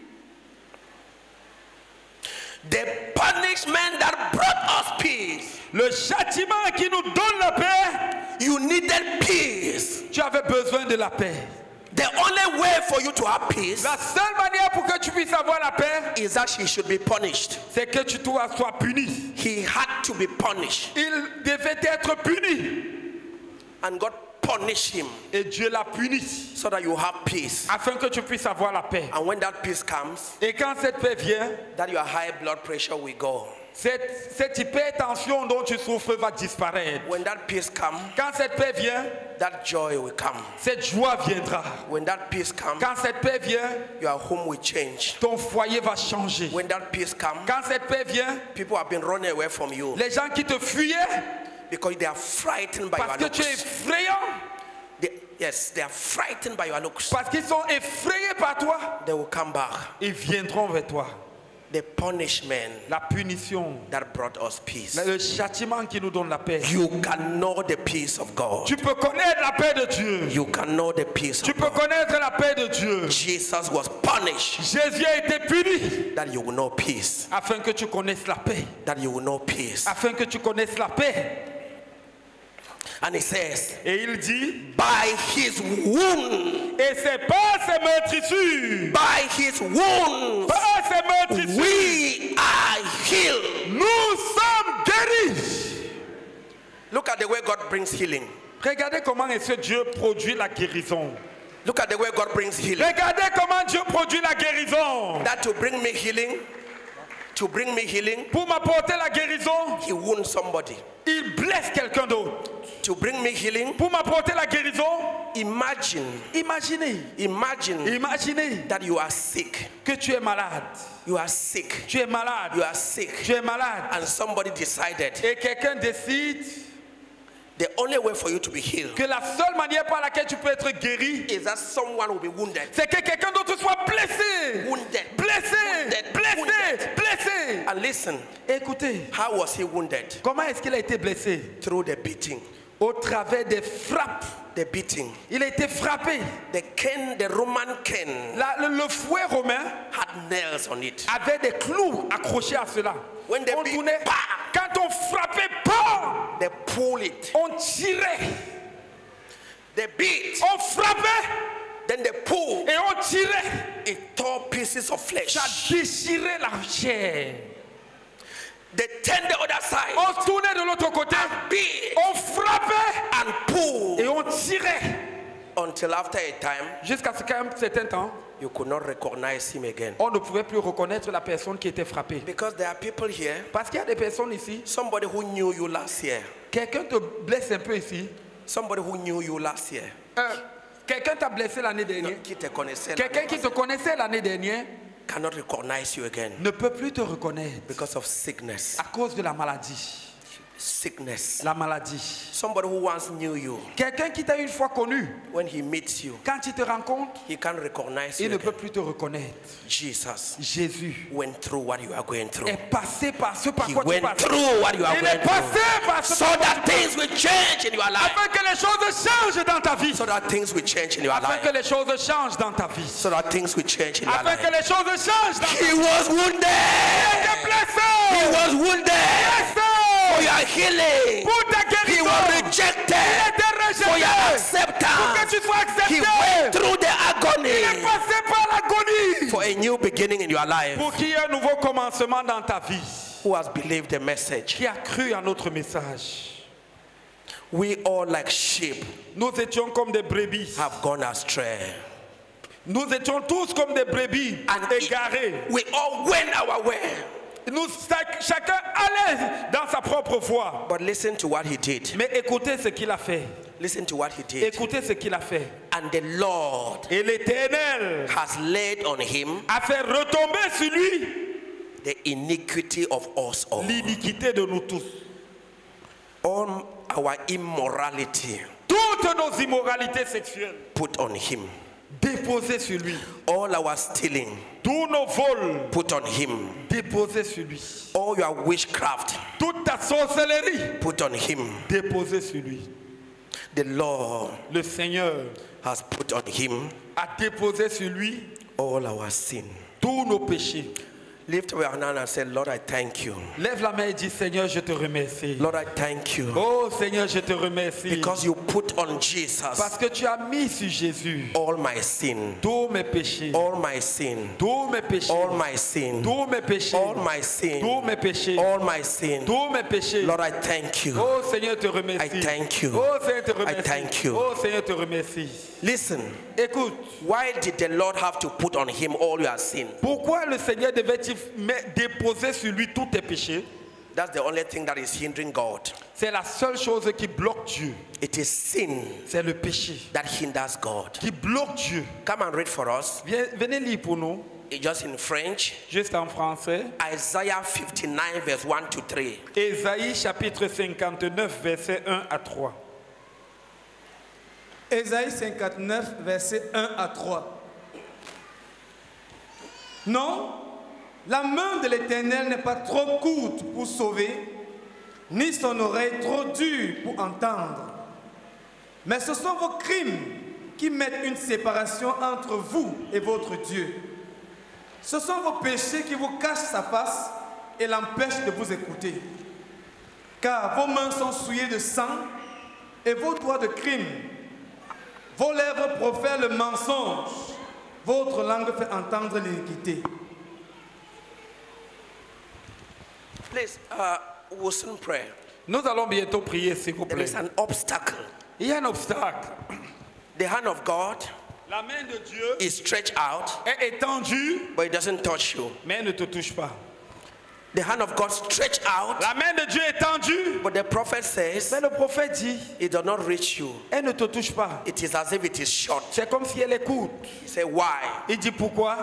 S1: the punishment that brought us peace,
S2: le châtiment qui nous donne la paix,
S1: you needed peace.
S2: tu avais besoin de la paix.
S1: The only way for you to have peace
S2: La seule manière pour que tu puisses avoir la paix,
S1: is that he should be punished.
S2: c'est que tu sois puni.
S1: He had to be punished.
S2: Il devait être puni.
S1: And God punished him
S2: Et Dieu l'a puni
S1: so that you have peace.
S2: afin que tu puisses avoir la paix.
S1: And when that peace comes,
S2: Et quand cette paix vient,
S1: that your high blood pressure will go.
S2: cette hypertension dont tu souffres va disparaître.
S1: When that peace comes,
S2: Quand cette paix vient,
S1: that joy will come.
S2: cette joie viendra.
S1: When that peace comes,
S2: Quand cette paix vient,
S1: your home will change.
S2: ton foyer va changer.
S1: When that peace comes,
S2: Quand cette paix vient,
S1: people have been running away from you
S2: les gens qui te fuyaient
S1: because they are frightened by your
S2: parce que tu es
S1: looks.
S2: effrayant,
S1: Yes, they are frightened by your looks.
S2: parce qu'ils sont effrayés par toi,
S1: They will come back.
S2: ils viendront vers toi.
S1: the punishment
S2: la punition,
S1: that brought us peace.
S2: le châtiment qui nous donne la paix.
S1: You can know the peace of God.
S2: Tu peux connaître la paix de Dieu.
S1: You can know the peace
S2: Tu
S1: of
S2: peux
S1: God.
S2: connaître la paix de Dieu.
S1: Jesus was punished
S2: Jésus a été puni
S1: that you will know peace.
S2: afin que tu connaisses la paix.
S1: That you will know peace.
S2: Afin que tu connaisses la paix.
S1: And he says,
S2: Et il dit,
S1: by his wound,
S2: et c'est par ces meurtrissures,
S1: by his wounds,
S2: par ces meurtrissures,
S1: we are healed.
S2: nous sommes guéris.
S1: Look at the way God brings healing.
S2: Regardez comment est-ce que Dieu produit la guérison.
S1: Look at the way God brings healing.
S2: Regardez comment Dieu produit la guérison.
S1: That to bring me healing,
S2: Pour m'apporter la guérison,
S1: he wounds somebody.
S2: il blesse quelqu'un d'autre.
S1: To bring me healing,
S2: Pour m'apporter la guérison,
S1: imagine
S2: imaginez
S1: that you are sick.
S2: que tu es malade.
S1: You are sick.
S2: Tu es malade.
S1: You are sick.
S2: Tu es malade.
S1: And somebody decided
S2: Et quelqu'un décide
S1: the only way for you to be healed
S2: que la seule manière par laquelle tu peux être guéri,
S1: is that someone will be wounded.
S2: c'est que quelqu'un d'autre soit blessé.
S1: Wounded.
S2: Blessé.
S1: Wounded.
S2: Blessé.
S1: Wounded.
S2: Blessé.
S1: And listen,
S2: Écoutez,
S1: how was he wounded?
S2: comment est-ce qu'il a été blessé?
S1: Through the beating.
S2: Au travers des frappes.
S1: The beating.
S2: Il a été frappé.
S1: The cane, the Roman cane,
S2: Le fouet romain
S1: had nails on it.
S2: avait des clous accrochés à cela.
S1: When they
S2: On
S1: beat,
S2: tournait,
S1: bah!
S2: quand on frappait, pas,
S1: They pull it.
S2: on tirait.
S1: They beat.
S2: On frappait
S1: Then they pull.
S2: et on tirait.
S1: It tore pieces of flesh.
S2: Ça déchirait la chair.
S1: They turned the other side.
S2: On tournait de l'autre côté.
S1: Beat
S2: On frappait
S1: and pull
S2: et on tirait.
S1: until after a time
S2: Jusqu'à ce qu'à un certain temps,
S1: you could not recognize him again.
S2: on ne pouvait plus reconnaître la personne qui était frappée.
S1: Because there are people here,
S2: Parce qu'il y a des personnes ici,
S1: somebody who knew you last year,
S2: quelqu'un te blesse un peu ici.
S1: somebody who knew you last year,
S2: Quelqu'un t'a blessé l'année dernière.
S1: qui te connaissait,
S2: Quelqu'un qui te connaissait l'année dernière
S1: cannot recognize you again
S2: ne peut plus te reconnaître
S1: because of sickness.
S2: à cause de la maladie.
S1: Sickness.
S2: La maladie.
S1: Somebody who once knew you,
S2: Quelqu'un qui t'a une fois connu,
S1: when he meets you,
S2: quand il te rencontre,
S1: he can't recognize
S2: il
S1: you
S2: ne peut
S1: again.
S2: plus te reconnaître.
S1: Jesus
S2: Jésus
S1: went through what you are going through.
S2: est passé par ce par
S1: He
S2: quoi tu
S1: went
S2: passes.
S1: through what you are
S2: Il
S1: going
S2: est passé
S1: through.
S2: par ce
S1: So
S2: par quoi
S1: that things will change in your life.
S2: afin que les choses changent dans ta vie.
S1: So that things will change in your
S2: Afin que
S1: life.
S2: les choses changent dans ta vie.
S1: So that things will change in your
S2: Afin que
S1: life.
S2: les choses changent dans ta vie.
S1: He was wounded.
S2: Tu es blessé.
S1: He was wounded for your healing.
S2: Pour ta
S1: He
S2: guérison.
S1: was
S2: Il
S1: rejected
S2: était
S1: for your
S2: rejeté. Pour que
S1: acceptance.
S2: tu sois
S1: He
S2: accepté.
S1: went through the
S2: Il est
S1: agony
S2: passé par l'agonie.
S1: for a new beginning in your life.
S2: Pour qu'il y ait un nouveau commencement dans ta vie.
S1: Who has believed the message?
S2: Qui a cru à notre message.
S1: We all, like sheep,
S2: Nous étions comme des brebis.
S1: have gone astray.
S2: Nous étions tous comme des brebis
S1: And
S2: égarés.
S1: we all went our way.
S2: Chacun allait dans sa propre voie.
S1: But listen to what he did.
S2: Mais écoutez ce qu'il a fait.
S1: Listen to what he did.
S2: Écoutez ce qu'il a fait.
S1: And the Lord
S2: Et l'Éternel
S1: has laid on him
S2: a fait retomber sur lui
S1: the iniquity of us all.
S2: l'iniquité de nous tous.
S1: All our immorality
S2: Toutes nos immoralités sexuelles
S1: put on him.
S2: déposées sur lui.
S1: All our stealing
S2: Tous nos vols
S1: put on him.
S2: déposés sur lui.
S1: All your witchcraft
S2: Toute ta sorcellerie
S1: put on him.
S2: déposée sur lui.
S1: The Lord
S2: Le Seigneur
S1: has put on him
S2: a déposé sur lui
S1: all our sin.
S2: tous nos péchés.
S1: Lift up your hand and say, Lord, I thank you.
S2: Lève la main et dis, Seigneur, je te remercie.
S1: Lord, I thank you.
S2: Oh Seigneur, je te remercie.
S1: Because you put on Jesus
S2: Parce que tu as mis sur Jésus
S1: all my sin.
S2: tous mes péchés.
S1: All my sin.
S2: Tous mes péchés.
S1: All my sin.
S2: Tous mes péchés.
S1: All my sin.
S2: Tous mes péchés.
S1: All my sin.
S2: Tous mes péchés.
S1: Lord, I thank you.
S2: Oh Seigneur, te remercie.
S1: I thank you.
S2: Oh Seigneur, te
S1: I
S2: remercie.
S1: thank you.
S2: Oh Seigneur, te remercie.
S1: Listen,
S2: Écoute,
S1: why did the Lord have to put on him all your sin?
S2: pourquoi le Seigneur devait-il déposer sur lui tous tes péchés?
S1: That's the only thing that is hindering God.
S2: C'est la seule chose qui bloque Dieu.
S1: It is sin
S2: C'est le péché
S1: that hinders God.
S2: qui bloque Dieu.
S1: Come and read for us,
S2: Venez lire pour nous,
S1: just in French,
S2: juste en français.
S1: Isaiah 59, verse 1 to 3.
S2: Ésaïe chapitre 59, versets 1 à 3.
S3: Ésaïe 59, versets 1 à 3. Non, La main de l'Éternel n'est pas trop courte pour sauver, ni son oreille trop dure pour entendre. Mais ce sont vos crimes qui mettent une séparation entre vous et votre Dieu. Ce sont vos péchés qui vous cachent sa face et l'empêchent de vous écouter. Car vos mains sont souillées de sang et vos doigts de crime. Vos lèvres profèrent le mensonge. Votre langue fait entendre l'iniquité.
S1: Please, we'll soon pray.
S2: Nous allons bientôt prier, s'il vous
S1: There
S2: plaît.
S1: is an obstacle.
S2: Il y a un obstacle.
S1: The hand of God
S2: La main de Dieu
S1: is stretched out,
S2: est étendue,
S1: but it doesn't touch you.
S2: mais elle ne te touche pas.
S1: The hand of God stretched out,
S2: La main de Dieu est tendue,
S1: but the prophet says
S2: mais le prophète dit,
S1: it does not reach you.
S2: elle ne te touche pas.
S1: It is as if it is short.
S2: C'est comme si elle écoute.
S1: He said, why?
S2: Il dit pourquoi?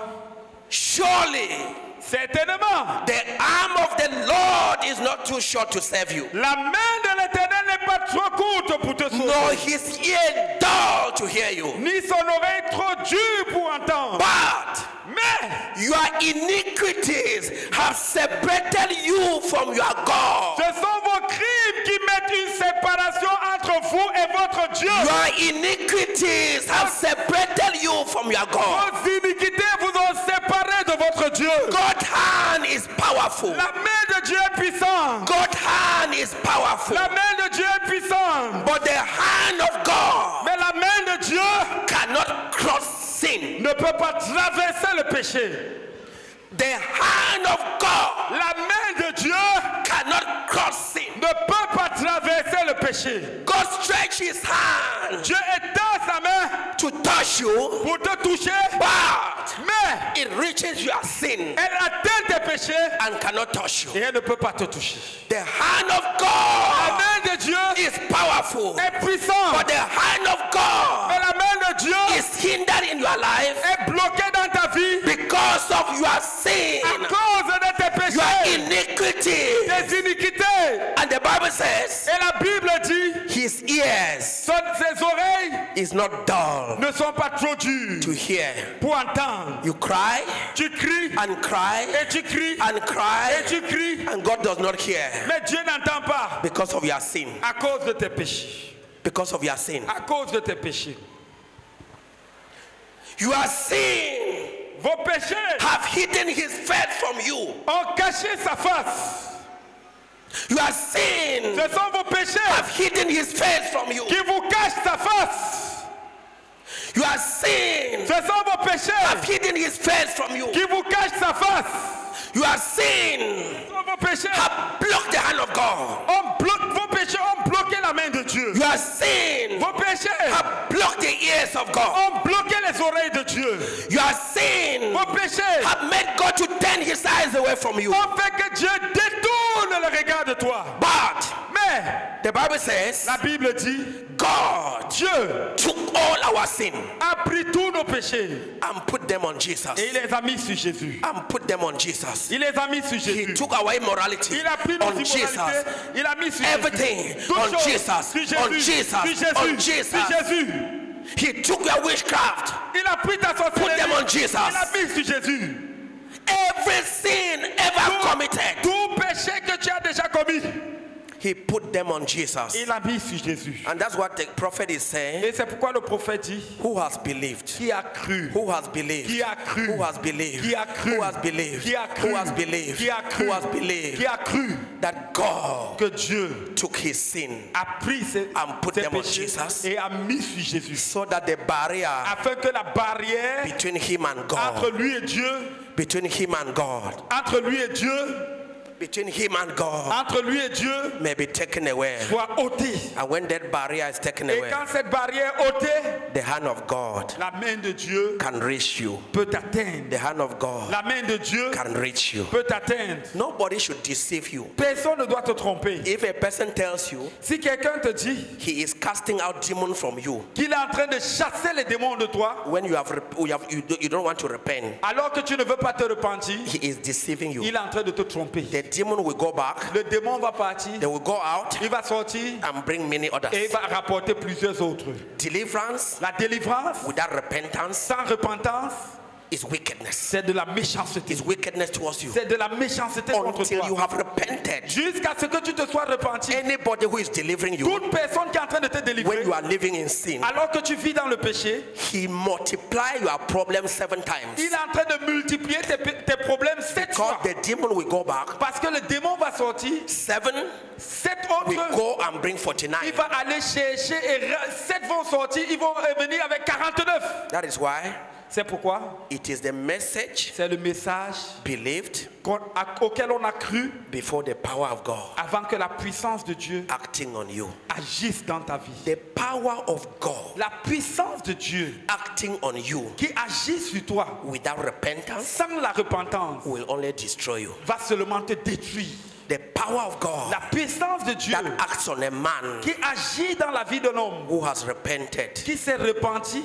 S1: Surely
S2: Certainement,
S1: the arm of the Lord is not too short to serve you,
S2: la main de l'Éternel n'est pas trop courte pour te
S1: nor
S2: sauver,
S1: his ear dull to hear you.
S2: ni son oreille trop dure pour entendre.
S1: But
S2: Mais
S1: your iniquities have separated you from your God.
S2: ce sont vos crimes qui mettent une séparation entre vous et votre Dieu.
S1: Your iniquities have separated you from your God.
S2: Vos iniquités vous ont séparé de votre Dieu.
S1: God's hand is powerful.
S2: La main de Dieu est puissante.
S1: God's hand is powerful.
S2: La main de Dieu est puissante.
S1: But the hand of God
S2: Mais la main de Dieu
S1: cannot cross sin.
S2: ne peut pas traverser le péché.
S1: The hand of God
S2: La main de Dieu
S1: cannot cross sin.
S2: ne peut pas traverser le péché.
S1: God stretch his hand
S2: Dieu étend sa main
S1: to touch you,
S2: pour te toucher,
S1: but
S2: mais
S1: it reaches your sin
S2: elle atteint tes péchés
S1: and cannot touch you.
S2: et elle ne peut pas te toucher.
S1: The hand of
S2: La
S1: God
S2: main de Dieu
S1: is powerful,
S2: est puissante,
S1: but the hand of
S2: mais
S1: God
S2: la main de Dieu
S1: is hindered in your life
S2: est bloquée dans ta vie
S1: because of your sin,
S2: à cause de tes
S1: your
S2: péchés,
S1: iniquity.
S2: tes iniquités.
S1: And the Bible says
S2: Et la Bible dit,
S1: his ears
S2: ses oreilles
S1: is not dull
S2: ne sont pas trop dures
S1: to hear.
S2: pour entendre.
S1: You cry
S2: Tu cries
S1: and cry
S2: et tu cries
S1: and
S2: et
S1: cry,
S2: tu cries,
S1: and God does not hear
S2: mais Dieu n'entend pas
S1: because of your sin.
S2: à cause de tes péchés.
S1: Because of your sin.
S2: À cause de tes péchés.
S1: Your sin
S2: Vos péchés
S1: have hidden his face from you.
S2: ont caché sa face.
S1: Your sin
S2: Ce sont vos péchés
S1: have hidden his face from you.
S2: qui vous cachent sa face.
S1: Your sin
S2: Ce sont vos péchés
S1: have hidden his face from you.
S2: qui vous cachent sa face.
S1: Your sin
S2: Ce sont vos péchés.
S1: have blocked the hand of God.
S2: Vos péchés ont bloqué la main de Dieu.
S1: Your sin
S2: Vos péchés
S1: have blocked the ears of God.
S2: ont bloqué les oreilles de Dieu.
S1: Your sin
S2: Vos péchés
S1: have made God to turn his eyes away from you.
S2: ont fait que Dieu détourne le regard de toi.
S1: But
S2: Mais
S1: the Bible says
S2: la Bible dit,
S1: God
S2: Dieu
S1: took all our sin
S2: a pris tous nos péchés
S1: and put them on Jesus.
S2: et il les a mis sur Jésus.
S1: And put them on Jesus.
S2: Il les a mis sur
S1: He
S2: Jésus.
S1: took our immorality
S2: Il a pris nos
S1: on
S2: immoralités.
S1: Jesus.
S2: Il a mis sur
S1: Everything
S2: Jésus. Toutes
S1: on
S2: choses
S1: Jesus.
S2: sur Jésus.
S1: On Jesus.
S2: Sur Jésus.
S1: On Jesus.
S2: Sur Jésus.
S1: He took your witchcraft.
S2: Il a pris ta
S1: Put them on
S2: sorcellerie.
S1: Jesus.
S2: Il a mis sur Jésus.
S1: Every sin ever committed,
S2: Tout péché que tu as déjà commis,
S1: he put them on Jesus.
S2: il a mis sur Jésus.
S1: And that's what the prophet is saying.
S2: Et c'est pourquoi le prophète dit,
S1: Who has believed?
S2: qui a cru,
S1: Who has believed?
S2: qui a cru,
S1: Who has believed?
S2: qui a cru,
S1: Who has believed?
S2: qui a cru,
S1: Who has believed?
S2: qui a cru,
S1: Who has believed
S2: qui a cru
S1: that God
S2: que Dieu
S1: took his sin
S2: a pris ses,
S1: and put
S2: ses
S1: them on
S2: péchés
S1: Jesus?
S2: et a mis sur Jésus.
S1: So that the barrier
S2: Afin que la barrière
S1: between him and
S2: entre
S1: God,
S2: lui et Dieu,
S1: between him and God,
S2: entre lui et Dieu,
S1: between him and God
S2: entre lui et Dieu,
S1: may be taken away.
S2: soit ôtée.
S1: And when that barrier is taken
S2: Et
S1: away,
S2: quand cette barrière est ôtée,
S1: the hand of God
S2: la main de Dieu
S1: can reach you.
S2: peut t'atteindre.
S1: The hand of God
S2: La main de Dieu
S1: can reach you.
S2: peut t'atteindre.
S1: Nobody should deceive you.
S2: Personne ne doit te tromper.
S1: If a person tells you
S2: Si quelqu'un te dit
S1: he is casting out demons from you,
S2: qu'il est en train de chasser les démons de toi,
S1: when you don't want to repent,
S2: alors que tu ne veux pas te repentir,
S1: he is deceiving you.
S2: il est en train de te tromper.
S1: The demon will go back,
S2: Le démon va partir,
S1: they will go out
S2: il va sortir
S1: and bring many others.
S2: et il va rapporter plusieurs autres.
S1: Deliverance
S2: La délivrance,
S1: without repentance
S2: sans repentance,
S1: is wickedness.
S2: c'est de la méchanceté.
S1: Is wickedness towards you.
S2: C'est de la méchanceté contre
S1: Until you
S2: toi.
S1: have repented.
S2: Jusqu'à ce que tu te sois repenti.
S1: Anybody who is delivering you,
S2: Toute personne qui est en train de te
S1: when
S2: délivrer,
S1: you are living in sin,
S2: alors que tu vis dans le péché,
S1: he multiply your problem 7 times.
S2: il est en train de multiplier tes problèmes 7
S1: Because
S2: fois.
S1: the demon will go back.
S2: Parce que le démon va sortir,
S1: 7
S2: 7
S1: will
S2: autres,
S1: go and bring 49.
S2: il va aller chercher et 7 vont sortir, ils vont revenir avec 49.
S1: That is why
S2: C'est pourquoi
S1: it is the message
S2: c'est le message
S1: believed
S2: auquel on a cru
S1: before the power of God
S2: avant que la puissance de Dieu
S1: acting on you.
S2: agisse dans ta vie.
S1: The power of God
S2: La puissance de Dieu
S1: acting on you
S2: qui agit sur toi
S1: without repentance
S2: sans la repentance
S1: will only destroy you.
S2: va seulement te détruire.
S1: The power of God
S2: La puissance de Dieu
S1: that acts on a man
S2: qui agit dans la vie de l'homme,
S1: who has repented,
S2: qui s'est repenti,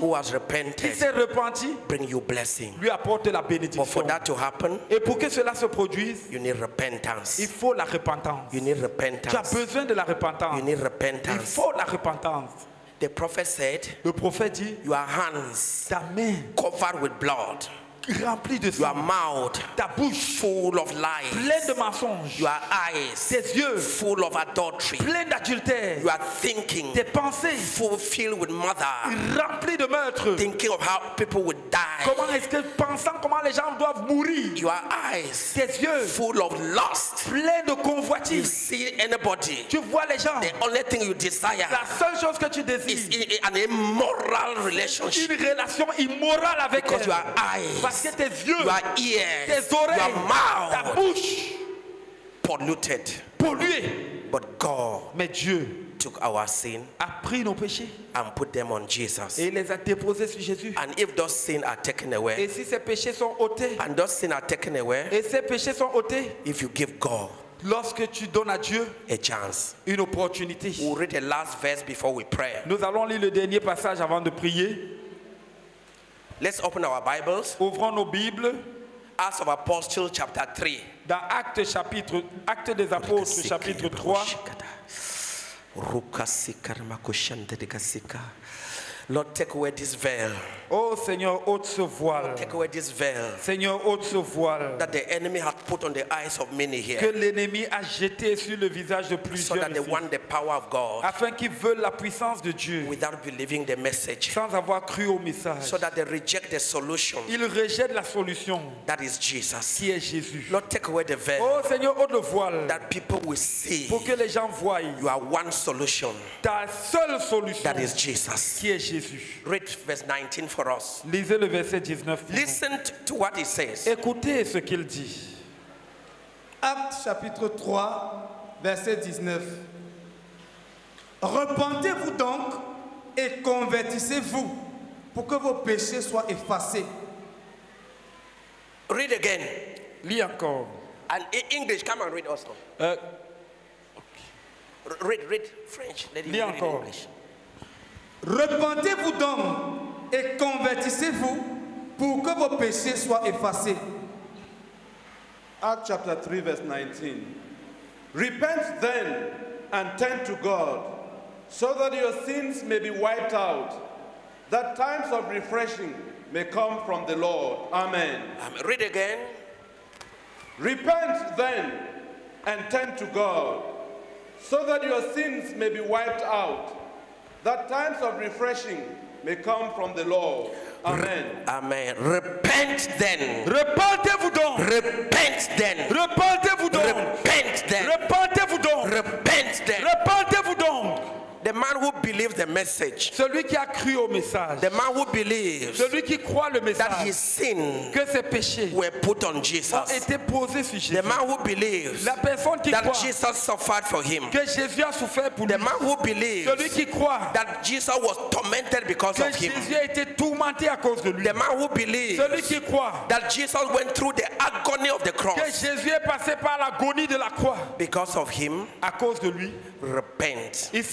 S1: bring you blessing.
S2: lui apporte la
S1: But for
S2: bénédiction.
S1: that to happen,
S2: Et pour que cela se produise,
S1: you need repentance.
S2: il faut la repentance.
S1: You need
S2: Tu as
S1: repentance.
S2: besoin de la repentance.
S1: You need
S2: Il
S1: repentance.
S2: faut la repentance.
S1: The prophet said,
S2: Le prophète dit,
S1: your hands
S2: ta main
S1: covered with blood,
S2: remplie de
S1: your
S2: sang,
S1: mouth
S2: ta bouche
S1: full of
S2: pleine
S1: lies,
S2: de mensonges,
S1: your eyes
S2: tes yeux
S1: full of adultery,
S2: pleins d'adultère,
S1: you are thinking
S2: tes pensées
S1: filled with murder,
S2: remplies de meurtres.
S1: thinking of how people would die,
S2: Comment est-ce que, pensant comment les gens doivent mourir,
S1: your eyes
S2: tes yeux
S1: full of lust.
S2: pleins de
S1: You
S2: convoitise,
S1: see anybody,
S2: tu vois les gens,
S1: the only thing you desire
S2: la seule chose que tu
S1: is
S2: désires,
S1: an immoral relationship,
S2: une relation immorale avec
S1: because
S2: elle.
S1: your eyes,
S2: Parce que tes yeux,
S1: your ears,
S2: tes oreilles,
S1: your
S2: ta
S1: mouth
S2: bouche
S1: polluted.
S2: polluées.
S1: But God
S2: Mais Dieu
S1: took our sin
S2: a pris nos péchés
S1: and put them on Jesus.
S2: et il les a déposés sur Jésus.
S1: And if those sins are taken away,
S2: Et si ces péchés sont ôtés,
S1: and those sins are taken away,
S2: et ces péchés sont ôtés,
S1: if you give God
S2: lorsque tu donnes à Dieu
S1: a chance.
S2: une opportunité.
S1: We'll read the last verse before we pray.
S2: Nous allons lire le dernier passage avant de prier.
S1: Let's open our Bibles.
S2: Ouvrons nos Bibles
S1: Acts of Apostles chapter 3.
S2: dans Actes des Apôtres chapitre 3.
S1: Lord, take away this veil.
S2: Oh Seigneur, ôte ce voile.
S1: Take away this veil
S2: Seigneur, ôte ce voile
S1: that the enemy had put on the eyes of many
S2: que
S1: here,
S2: l'ennemi a jeté sur le visage de
S1: so
S2: plusieurs
S1: that they
S2: ici,
S1: want the power of God
S2: afin qu'ils veulent la puissance de Dieu
S1: without believing the message,
S2: sans avoir cru au message.
S1: so that they reject the solution
S2: Ils rejettent la solution
S1: that is Jesus.
S2: qui est Jésus.
S1: Lord, take away the veil
S2: Oh Seigneur, ôte le voile
S1: that people will see
S2: pour que les gens voient
S1: you are one solution,
S2: ta seule solution
S1: that is Jesus.
S2: qui est Jésus.
S1: Read verse 19 for us.
S2: Lisez le verset 19. pour nous.
S1: Listen to what it says.
S2: Écoutez ce qu'il dit.
S3: Actes chapitre 3, verset 19. Repentez-vous donc et convertissez-vous pour que vos péchés soient effacés.
S1: Read again.
S2: Lis encore.
S1: And in English, come and read also. Read French. Let him
S2: Lis
S1: read in
S2: encore.
S1: English.
S3: Repentez-vous donc et convertissez-vous pour que vos péchés soient effacés.
S4: Acts chapter 3, verse 19. Repent then and turn to God, so that your sins may be wiped out, that times of refreshing may come from the Lord. Amen.
S1: Read again.
S4: Repent then and turn to God, so that your sins may be wiped out, that times of refreshing may come from the Lord. Amen.
S1: Amen. Repent then.
S2: Repentez-vous donc.
S1: Repent then.
S2: Repentez-vous donc.
S1: Repent then.
S2: Repentez-vous donc.
S1: Repent then.
S2: Repentez-vous donc.
S1: The man who believes the message,
S2: Celui qui a cru au message.
S1: the man who believes
S2: Celui qui croit le
S1: that his
S2: message.
S1: sin
S2: Que ses péchés
S1: were put on
S2: ont
S1: Jesus,
S2: été posés sur
S1: the
S2: Jésus.
S1: man who believes
S2: La personne qui
S1: that
S2: croit
S1: Jesus suffered for him,
S2: que Jésus a souffert pour
S1: the
S2: lui.
S1: man who believes
S2: Celui qui croit
S1: that Jesus was tormented because
S2: que
S1: of him,
S2: Jésus a été tourmenté à cause de lui.
S1: the man who believes
S2: Celui qui croit
S1: that Jesus went through the agony of the
S2: que
S1: cross
S2: Jésus est passé par l'agonie de la croix.
S1: because of him,
S2: À cause de lui,
S1: repent.
S2: il se repent.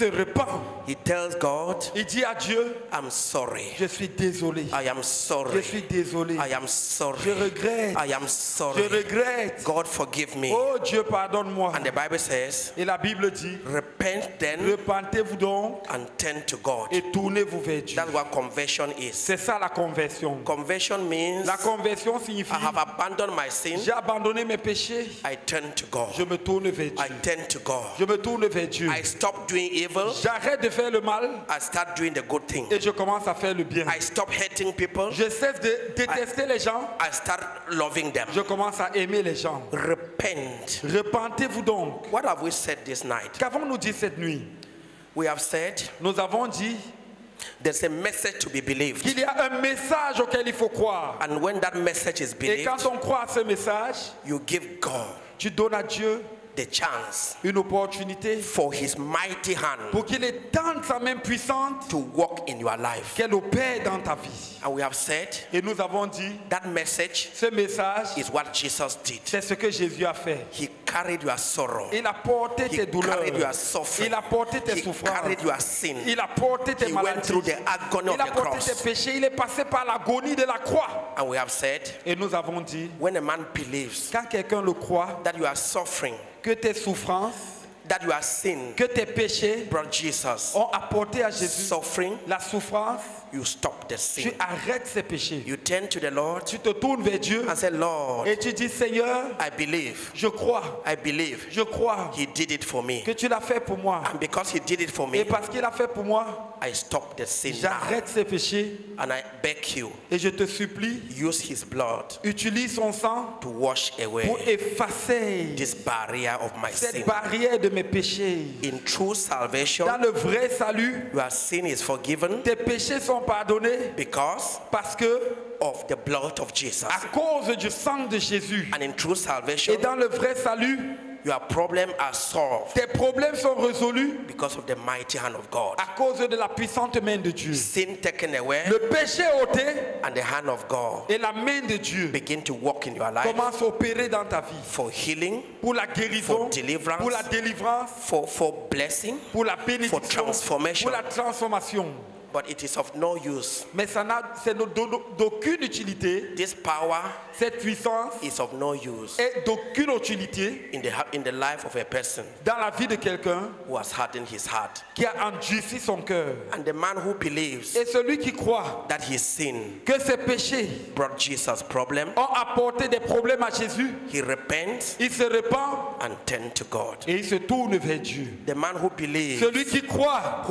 S2: croit,
S1: he tells God,
S2: il dit à Dieu,
S1: I'm sorry.
S2: je suis désolé.
S1: I am
S2: Je
S1: sorry.
S2: suis désolé.
S1: I am sorry.
S2: Je regrette.
S1: I am
S2: Je
S1: sorry.
S2: regrette.
S1: God forgive me.
S2: Oh Dieu, pardonne-moi.
S1: And the Bible says,
S2: Et la Bible dit,
S1: repent then
S2: repentez-vous donc
S1: and turn to God.
S2: et tournez-vous vers Dieu.
S1: That's what conversion is.
S2: C'est ça la conversion.
S1: Conversion means
S2: La conversion signifie,
S1: I have abandoned my sin.
S2: j'ai abandonné mes péchés,
S1: I turn to God.
S2: je me tourne vers
S1: I
S2: Dieu.
S1: turn to God.
S2: Je me tourne vers Dieu.
S1: I stop doing evil.
S2: J'arrête de faire le mal
S1: I start doing the good thing.
S2: et je commence à faire le bien.
S1: I stop hating people.
S2: Je cesse de détester les gens,
S1: I start loving them.
S2: je commence à aimer les gens.
S1: Repent.
S2: Repentez-vous donc.
S1: What have we said this night?
S2: Qu'avons-nous dit cette nuit?
S1: We have said
S2: Nous avons dit
S1: there's a message to be believed.
S2: qu'il y a un message auquel il faut croire.
S1: And when that message is
S2: Et
S1: believed,
S2: quand on croit à ce message,
S1: you give God
S2: tu donnes à Dieu
S1: the chance
S2: une opportunité
S1: for his mighty hand
S2: pour qu'il étende sa main puissante,
S1: to work in your life.
S2: qu'elle opère dans ta vie.
S1: And we have said
S2: Et nous avons dit,
S1: that message
S2: ce message,
S1: is what Jesus did.
S2: c'est ce que Jésus a fait.
S1: He carried your sorrow.
S2: Il a porté
S1: He
S2: tes douleurs.
S1: carried your suffering.
S2: Il a porté tes
S1: He
S2: souffrances.
S1: carried your sin.
S2: Il a porté tes
S1: He went
S2: maladies.
S1: through the agony
S2: Il a
S1: of the
S2: porté
S1: cross.
S2: tes péchés. Il est passé par l'agonie de la croix.
S1: And we have said
S2: Et nous avons dit,
S1: when a man believes
S2: quand quelqu'un le croit,
S1: that you are suffering,
S2: que tes souffrances,
S1: that your sin
S2: que tes péchés
S1: brought Jesus
S2: ont apporté à Jésus
S1: suffering,
S2: la souffrance,
S1: you stop the
S2: tu
S1: sin.
S2: arrêtes ces péchés.
S1: You turn to the Lord
S2: Tu te tournes vers Dieu
S1: and say, Lord,
S2: et tu dis, Seigneur,
S1: I believe,
S2: je crois,
S1: I believe
S2: je crois
S1: he did it for me.
S2: que tu l'as fait pour moi.
S1: And because he did it for
S2: Et
S1: me,
S2: parce qu'il a fait pour moi,
S1: I stop the sin now.
S2: j'arrête ces péchés
S1: And I beg you,
S2: et je te supplie,
S1: use his blood
S2: utilise son sang
S1: to wash away
S2: pour effacer
S1: this barrier of my sin.
S2: cette barrière de mes péchés.
S1: In true salvation,
S2: Dans le vrai salut,
S1: your sin is forgiven
S2: tes péchés sont pardonnés
S1: because
S2: parce que
S1: of the blood of Jesus.
S2: à cause du sang de Jésus.
S1: And in true salvation,
S2: Et dans le vrai salut,
S1: your problems are solved
S2: tes problèmes sont résolus
S1: because of the mighty hand of God.
S2: à cause de la puissante main de Dieu.
S1: Sin taken away,
S2: Le péché ôté
S1: and the hand of God
S2: et la main de Dieu
S1: begin to work in your life
S2: commencent à opérer dans ta vie.
S1: for healing,
S2: Pour la guérison,
S1: For deliverance.
S2: pour la délivrance,
S1: for blessing,
S2: pour la bénédiction,
S1: transformation.
S2: pour la transformation.
S1: but it is of no use.
S2: Mais c'est d'aucune utilité.
S1: This power
S2: Cette puissance
S1: is of no use
S2: est d'aucune utilité
S1: in the life of a person
S2: dans la vie de quelqu'un
S1: who has hardened his heart.
S2: qui a endurci son cœur.
S1: And the man who believes
S2: Et celui qui croit
S1: that his sin
S2: que ses péchés
S1: brought Jesus problem,
S2: ont apporté des problèmes à Jésus,
S1: he repents
S2: il se répand
S1: and turns to God.
S2: et il se tourne vers Dieu.
S1: The man who believes
S2: Celui qui croit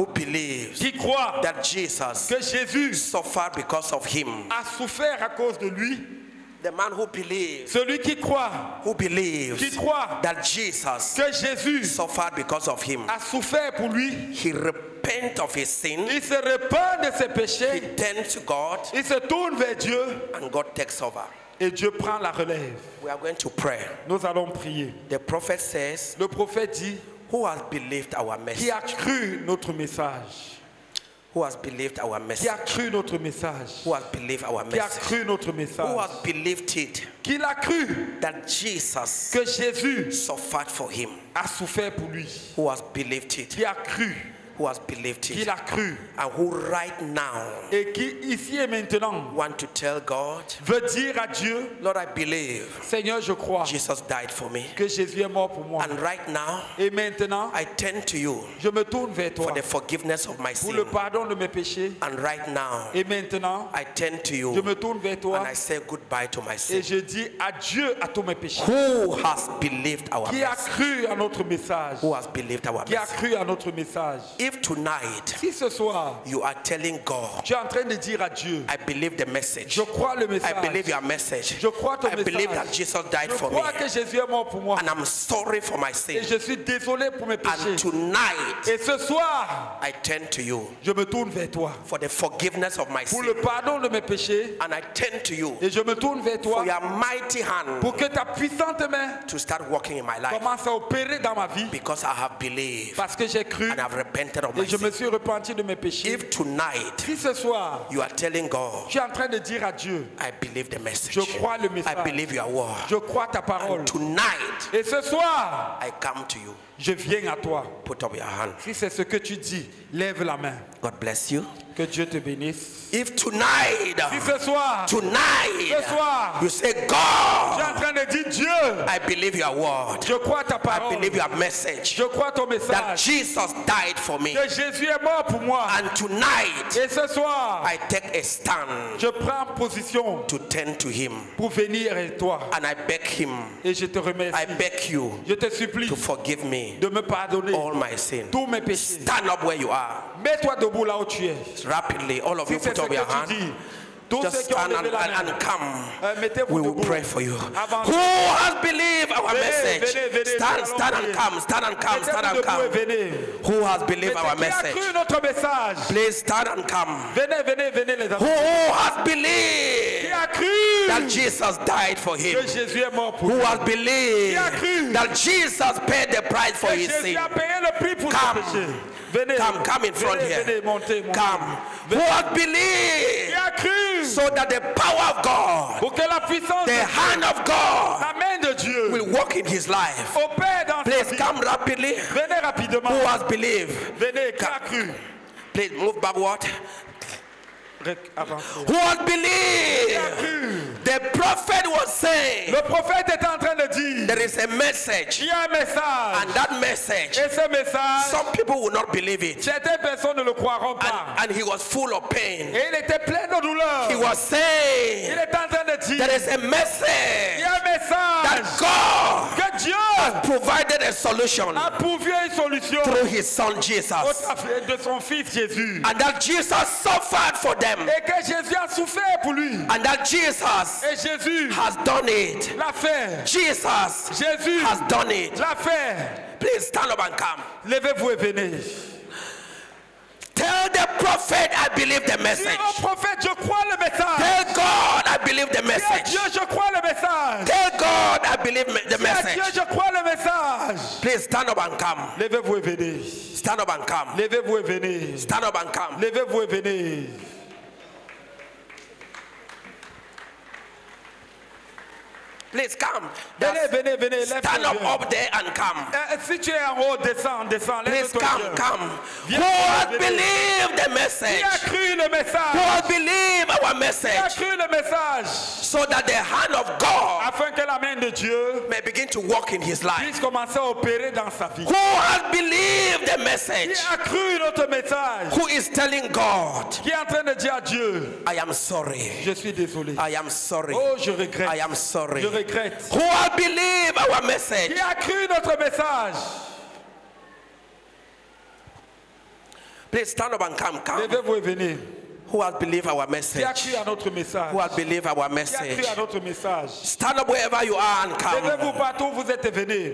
S1: that Jesus
S2: que Jésus
S1: suffered because of him.
S2: a souffert à cause de lui,
S1: The man who believes
S2: celui qui croit
S1: that Jesus
S2: que Jésus
S1: suffered because of him.
S2: a souffert pour lui,
S1: He repent of his sin.
S2: il se repent de ses
S1: He
S2: péchés,
S1: turns to God
S2: il se tourne vers Dieu
S1: and God takes over.
S2: et Dieu prend la relève.
S1: We are going to pray.
S2: Nous allons prier.
S1: The prophet says,
S2: Le prophète dit,
S1: who has believed our
S2: qui
S1: message?
S2: a cru notre message,
S1: Who has believed our
S2: qui
S1: message?
S2: a cru notre message,
S1: Who has believed our
S2: qui a
S1: message?
S2: cru notre
S1: Who
S2: message,
S1: has believed it
S2: qui l'a cru
S1: that Jesus
S2: que Jésus
S1: suffered for him?
S2: a souffert pour lui,
S1: Who has believed it?
S2: qui a cru,
S1: Who has believed
S2: qui
S1: it?
S2: l'a cru
S1: And who right now
S2: et qui ici et maintenant
S1: want to tell God,
S2: veut dire à Dieu,
S1: Lord, I believe
S2: Seigneur, je crois
S1: Jesus died for me.
S2: que Jésus est mort pour moi.
S1: And right now,
S2: Et maintenant,
S1: I turn to you
S2: je me tourne vers toi
S1: for the forgiveness of my
S2: pour
S1: sin.
S2: le pardon de mes péchés.
S1: And right now,
S2: Et maintenant,
S1: I turn to you
S2: je me tourne vers toi
S1: and I say goodbye to my
S2: et
S1: sin.
S2: je dis adieu à tous mes péchés.
S1: Who has believed our
S2: Qui a
S1: message?
S2: cru à notre message?
S1: Who has believed our
S2: Qui a
S1: message?
S2: cru à notre message?
S1: If tonight
S2: Si ce soir,
S1: you are telling God,
S2: tu es en train de dire à Dieu,
S1: I believe the message,
S2: je crois le message.
S1: I believe your message,
S2: Je crois ton
S1: I believe that
S2: message.
S1: Jesus died
S2: Je
S1: for me,
S2: crois que Jésus est mort pour moi.
S1: and I'm sorry for my
S2: Et
S1: sin.
S2: je suis désolé pour mes péchés.
S1: And tonight,
S2: Et ce soir,
S1: I turn to you
S2: je me tourne vers toi
S1: for the forgiveness of my
S2: pour
S1: sin.
S2: le pardon de mes péchés.
S1: And I turn to you
S2: Et je me tourne vers
S1: for
S2: toi
S1: your mighty hand
S2: pour que ta puissante main
S1: to start working in my life,
S2: commence à opérer dans ma vie.
S1: because I have believed
S2: Parce que j'ai cru
S1: and I've repented repented of my
S2: Et je me
S1: sin.
S2: suis repenti de mes péchés.
S1: If tonight
S2: Si ce soir,
S1: you are telling God,
S2: je suis en train de dire à Dieu,
S1: I believe the message,
S2: je crois le message,
S1: I believe your word,
S2: je crois ta parole.
S1: tonight
S2: Et ce soir,
S1: I come to you.
S2: je viens à toi.
S1: Put up your hand.
S2: Si c'est ce que tu dis, lève la main.
S1: God bless you.
S2: Que Dieu te bénisse.
S1: If tonight,
S2: Si ce soir,
S1: tonight,
S2: ce soir,
S1: you say,
S2: je suis
S1: God,
S2: en train de dire Dieu,
S1: I believe your word,
S2: je crois ta
S1: I
S2: parole,
S1: believe your message,
S2: je crois ton
S1: that
S2: message,
S1: Jesus died for me,
S2: que Jésus est mort pour moi.
S1: and tonight
S2: Et ce soir,
S1: I take a stand
S2: je prends position
S1: to turn to him,
S2: pour venir à toi.
S1: and I beg him,
S2: Et je te
S1: I
S2: remercie.
S1: beg you
S2: Je te supplie
S1: to forgive me
S2: de me pardonner
S1: all my sin.
S2: tous mes péchés.
S1: Stand up where you are.
S2: Mets-toi debout là où tu es.
S1: Rapidly, all of
S2: Si
S1: you
S2: c'est
S1: put
S2: ce
S1: up
S2: que
S1: your
S2: tu
S1: hand.
S2: dis, tous
S1: Just
S2: ceux qui ont
S1: stand
S2: levé la main,
S1: and come.
S2: mettez-vous
S1: We will
S2: debout.
S1: pray for you.
S2: Avancez.
S1: Who has believed our
S2: Venez,
S1: message?
S2: venez, venez,
S1: Stand,
S2: nous
S1: stand
S2: allons
S1: and come, stand and come, stand
S2: Mettez-vous
S1: and
S2: debout et
S1: come.
S2: venez.
S1: Who has believed our
S2: Qui a
S1: message?
S2: cru notre message?
S1: Please stand and come.
S2: Venez, venez, venez les
S1: Who
S2: amis.
S1: has
S2: Qui
S1: believed
S2: a cru
S1: that Jesus died for him?
S2: que Jésus est mort pour
S1: Who
S2: nous?
S1: has believed
S2: Qui a cru
S1: that Jesus paid the price for
S2: Que
S1: his
S2: Jésus
S1: sin?
S2: a payé le prix pour
S1: Come.
S2: ses péchés. Venez,
S1: Come in front
S2: venez,
S1: here.
S2: venez, montez, montez.
S1: Come. Who has
S2: Qui
S1: believed
S2: a cru
S1: so that the power of God,
S2: pour que la puissance
S1: the
S2: de
S1: hand of God,
S2: la main de Dieu
S1: will work in his life?
S2: opère dans sa
S1: Please
S2: vie.
S1: come rapidly.
S2: Venez rapidement.
S1: Who has believed?
S2: Venez, qui a cru?
S1: Please move backward.
S2: Avancez.
S1: Who has
S2: Qui a
S1: believed?
S2: cru?
S1: The prophet was saying
S2: Le prophète est en train de dire,
S1: there is a message,
S2: il y a un message.
S1: and that message,
S2: Et ce message,
S1: some people will not believe it.
S2: certaines personnes ne le croiront pas.
S1: And he was full of pain.
S2: Et il était plein de douleur.
S1: He was
S2: Il
S1: saying
S2: est en train de dire,
S1: there is a
S2: il y
S1: message
S2: a un message
S1: that God
S2: que Dieu
S1: has provided a solution
S2: a pourvu une solution
S1: through his son
S2: au
S1: Jesus,
S2: travers de son fils Jésus.
S1: and that Jesus suffered for them,
S2: Et que Jésus a souffert pour lui.
S1: and that Jesus
S2: Et Jésus
S1: has done it.
S2: l'a fait.
S1: Jesus
S2: Jésus
S1: has done it.
S2: l'a fait.
S1: Please stand up and come.
S2: Levez-vous et venez.
S1: Tell the prophet I believe the
S2: Dis
S1: message.
S2: au prophète, je crois le message.
S1: Tell God I believe the
S2: Dis à
S1: message.
S2: Dieu, je crois le message.
S1: Tell God I believe the
S2: Dis à Dieu,
S1: message.
S2: je crois le message.
S1: Please stand up and come.
S2: Levez-vous et venez.
S1: Stand up and come.
S2: Levez-vous et venez.
S1: Stand up and come.
S2: Levez-vous et venez.
S1: Please come.
S2: Venez, venez, venez.
S1: Stand up there and come.
S2: Si tu es en haut, descends, descends.
S1: Please
S2: Lève-toi.
S1: come,
S2: Dieu.
S1: come.
S2: Viens,
S1: Who has
S2: venez.
S1: believed the
S2: Qui
S1: message?
S2: a cru le
S1: Who
S2: message?
S1: has believed our
S2: Qui a
S1: message?
S2: cru le message?
S1: So that the hand of God
S2: Afin que la main de Dieu
S1: may begin to work in his life.
S2: puisse commencer à opérer dans sa vie.
S1: Who has believed the
S2: Qui
S1: message?
S2: a cru notre message?
S1: Who is telling God,
S2: Qui est en train de dire à Dieu,
S1: I am sorry.
S2: je suis désolé.
S1: I am sorry.
S2: Oh, je regrette.
S1: I am sorry.
S2: Je regrette.
S1: Who has believed our message?
S2: Qui a cru notre message?
S1: Please stand up and come. Come.
S2: Levez-vous et venez.
S1: Who has believed our
S2: Qui a
S1: message?
S2: cru à notre message?
S1: Who has believed our
S2: Qui a cru
S1: message?
S2: à notre message?
S1: Stand up wherever you are and
S2: Levez-vous
S1: come.
S2: partout où vous êtes et venez.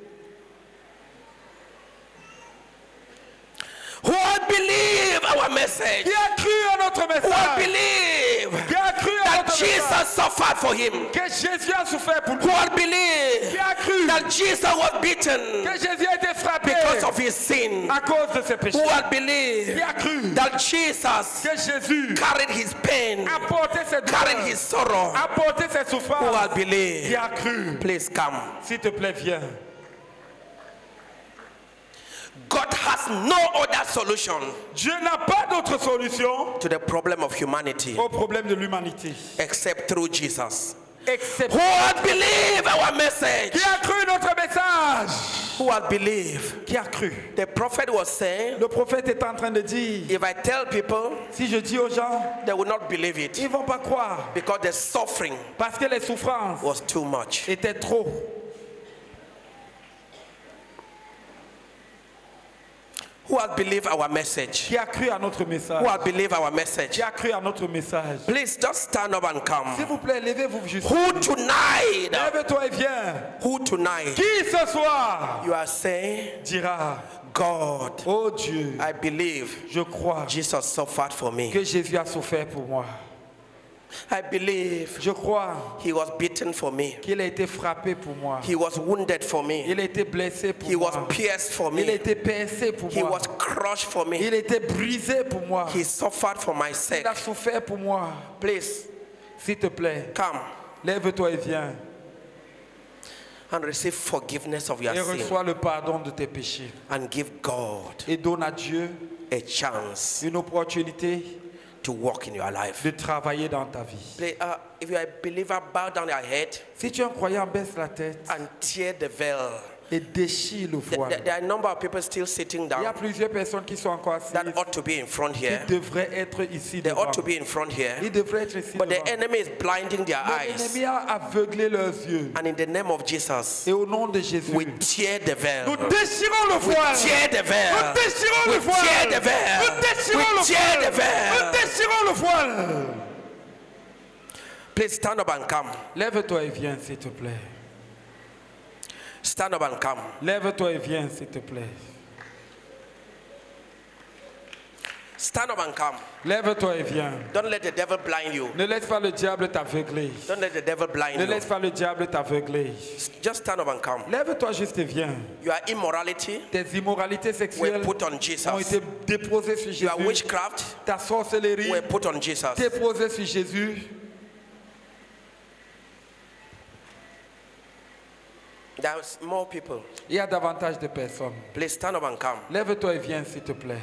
S1: Who has believed our message?
S2: Qui a cru à notre
S1: Who has
S2: message?
S1: believed
S2: Qui a cru à
S1: that
S2: notre message?
S1: Jesus suffered for him?
S2: Que Jésus a souffert pour
S1: Who
S2: nous.
S1: has believed
S2: Qui a cru
S1: that Jesus was beaten
S2: que Jésus a été frappé
S1: because of his sin?
S2: à cause de ses péchés?
S1: Who has
S2: Qui
S1: believed
S2: a cru
S1: that Jesus
S2: que Jésus
S1: carried his pain,
S2: a porté ses
S1: carried
S2: douleurs,
S1: his sorrow?
S2: a porté ses
S1: Who
S2: souffrances?
S1: has
S2: Qui
S1: believed?
S2: a cru?
S1: Please come.
S2: S'il te plaît, viens.
S1: God has no other solution
S2: Dieu n'a pas d'autre solution
S1: to the problem of humanity
S2: au problème de l'humanité.
S1: except through Jesus.
S2: Except
S1: Who has believed our message?
S2: qui a cru notre message?
S1: Who has believed?
S2: Qui a cru?
S1: The prophet was saying,
S2: Le prophète est en train de dire,
S1: if I tell people,
S2: si je dis aux gens,
S1: they will not believe it
S2: ils vont pas croire
S1: because the suffering
S2: parce que les souffrances
S1: was too much.
S2: étaient trop.
S1: Who has believed our message?
S2: Qui a cru à notre message?
S1: Who has believed our message?
S2: Qui a cru à notre message?
S1: Please just stand up and
S2: S'il
S1: come.
S2: vous plaît, levez-vous juste.
S1: Who tonight?
S2: Lève-toi et viens.
S1: Who tonight?
S2: Qui ce soir
S1: You are saying,
S2: dira,
S1: God,
S2: oh Dieu,
S1: I believe
S2: je crois
S1: Jesus suffered for me.
S2: que Jésus a souffert pour moi.
S1: I believe
S2: Je crois
S1: he was beaten for me.
S2: qu'il a été frappé pour moi.
S1: He was wounded for me.
S2: Il a été blessé pour
S1: He was
S2: moi.
S1: pierced for
S2: Il a
S1: me.
S2: été percé pour
S1: He
S2: moi.
S1: was crushed for me.
S2: Il a été brisé pour moi.
S1: He suffered for my sake.
S2: Il a souffert pour moi.
S1: Please
S2: S'il te plaît,
S1: come
S2: lève-toi et viens.
S1: and receive forgiveness of your
S2: Et
S1: sin
S2: reçois le pardon de tes péchés.
S1: and give God
S2: Et donne à Dieu
S1: a chance
S2: une opportunité
S1: to work in your life.
S2: de travailler dans ta vie.
S1: Please, if you are a believer, bow down your head
S2: Si tu es un croyant, baisse la tête
S1: and tear the veil.
S2: et déchire le voile.
S1: There are a number of people still sitting
S2: Il y a
S1: down
S2: plusieurs personnes qui sont encore assises,
S1: that ought to be in front here.
S2: qui devraient être ici
S1: They
S2: devant.
S1: ought to be in front here.
S2: Ils devraient être ici
S1: But the
S2: devant.
S1: enemy is blinding their eyes.
S2: L'ennemi a aveuglé leurs yeux.
S1: And in the name of Jesus,
S2: Et au nom de Jésus,
S1: we tear the veil.
S2: nous déchirons le
S1: We
S2: voile.
S1: tear the veil.
S2: Nous déchirons
S1: We
S2: le voile.
S1: tear the veil.
S2: Nous déchirons
S1: We
S2: le
S1: tear the
S2: voile. Nous
S1: veil.
S2: déchirons le voile.
S1: Please stand up and come.
S2: Lève-toi et viens, s'il te plaît.
S1: Stand up and come.
S2: Lève-toi et viens, s'il te plaît.
S1: Stand up and come.
S2: Lève-toi et viens.
S1: Don't let the devil blind you.
S2: Ne laisse pas le diable t'aveugler.
S1: Don't let the devil blind
S2: Ne
S1: you.
S2: laisse pas le diable t'aveugler.
S1: Just stand up and come.
S2: Lève-toi juste et viens.
S1: Your immorality
S2: Tes immoralités
S1: were
S2: sexuelles
S1: put on
S2: ont
S1: Jesus.
S2: été déposées sur
S1: Your
S2: Jésus.
S1: witchcraft
S2: Ta sorcellerie
S1: were put on Jesus.
S2: déposée sur Jésus.
S1: There's more people.
S2: Il y a davantage de personnes.
S1: Please stand up and come.
S2: Lève-toi et viens, s'il te plaît.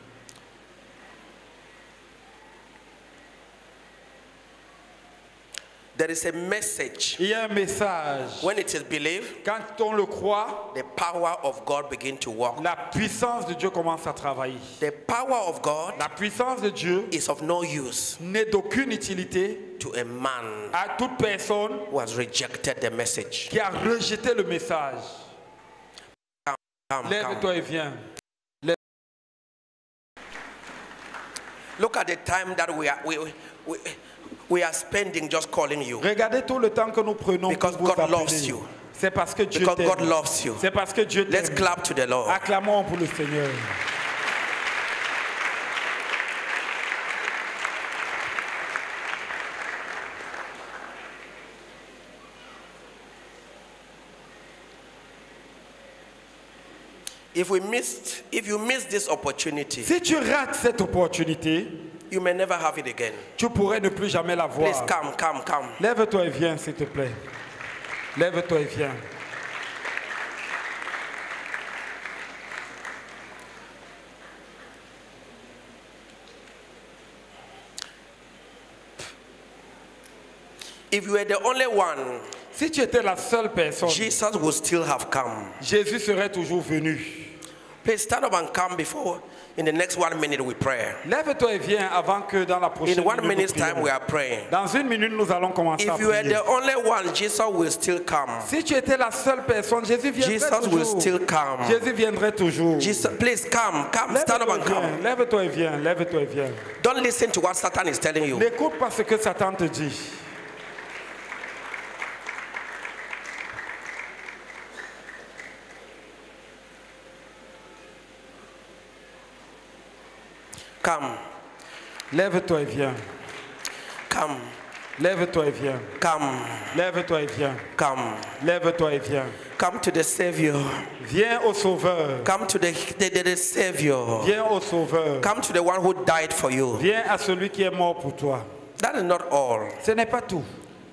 S1: There is a message.
S2: Il y a un message.
S1: When it is believed,
S2: Quand on le croit,
S1: the power of God begins to work.
S2: la puissance de Dieu commence à travailler.
S1: The power of God
S2: La puissance de Dieu
S1: is of no use
S2: n'est d'aucune utilité
S1: to a man
S2: à toute personne
S1: who has rejected the message.
S2: qui a rejeté le message.
S1: Come, come.
S2: Lève-toi et viens.
S1: Look at the time that we are spending just calling you.
S2: Regardez tout le temps que nous prenons
S1: Because
S2: pour vous
S1: God loves
S2: appeler.
S1: you.
S2: C'est parce que Dieu
S1: Because God
S2: t'aime.
S1: loves you.
S2: C'est parce que Dieu
S1: Let's
S2: t'aime.
S1: clap to the Lord.
S2: Acclamons pour le Seigneur.
S1: If you miss this opportunity,
S2: Si tu rates cette opportunité,
S1: you may never have it again.
S2: tu pourrais ne plus jamais la
S1: Please
S2: voir.
S1: come.
S2: Lève-toi et viens, s'il te plaît. Lève-toi et viens.
S1: If you were the only one,
S2: Si tu étais la seule personne,
S1: Jesus would still have come.
S2: Jésus serait toujours venu.
S1: Please stand up and come before. In the next 1 minute we pray.
S2: Lève-toi et viens avant que dans la prochaine
S1: In 1
S2: minute,
S1: minute's
S2: nous prions.
S1: time we are praying.
S2: Dans une minute, nous allons commencer à
S1: If you were
S2: prier.
S1: the only one, Jesus will still come.
S2: Si tu étais la seule personne, Jésus viendrait
S1: Jesus will
S2: toujours.
S1: still come.
S2: Jésus viendrait toujours.
S1: Jesus, please come, stand up
S2: Lève-toi
S1: and
S2: et viens,
S1: come.
S2: lève-toi et viens, lève-toi et viens.
S1: Don't listen to what Satan is telling you.
S2: N'écoute pas ce que Satan te dit.
S1: Come,
S2: Lève-toi et viens.
S1: come,
S2: Lève-toi et viens.
S1: come,
S2: Lève-toi et viens.
S1: come.
S2: Lève-toi et viens.
S1: Come to the Savior.
S2: Viens au Sauveur.
S1: Come to the Savior.
S2: Viens au Sauveur.
S1: Come to the one who died for you.
S2: Viens à celui qui est mort pour toi.
S1: That is not all.
S2: Ce n'est pas tout.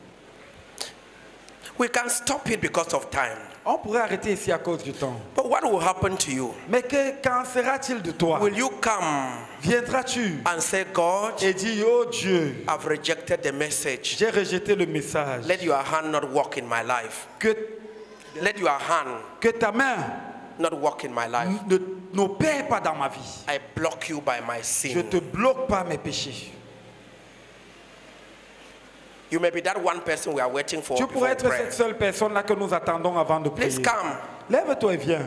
S1: We can stop it because of time.
S2: On pourrait arrêter ici à cause du temps.
S1: But what will happen to you?
S2: Mais qu'en sera-t-il de toi?
S1: Will you come
S2: Viendras-tu
S1: and say, God,
S2: et dire, oh Dieu,
S1: I've rejected the message.
S2: j'ai rejeté le message.
S1: Let your hand not work in my life. Let your hand
S2: Que ta main
S1: not work in my life.
S2: n'opère pas dans ma vie.
S1: I block you by my
S2: Je
S1: sin.
S2: te bloque par mes péchés.
S1: You may be that one person we are waiting for
S2: Tu
S1: before
S2: pourrais être
S1: prayer.
S2: cette seule personne là que nous attendons avant de prier.
S1: Please come.
S2: Lève-toi et viens.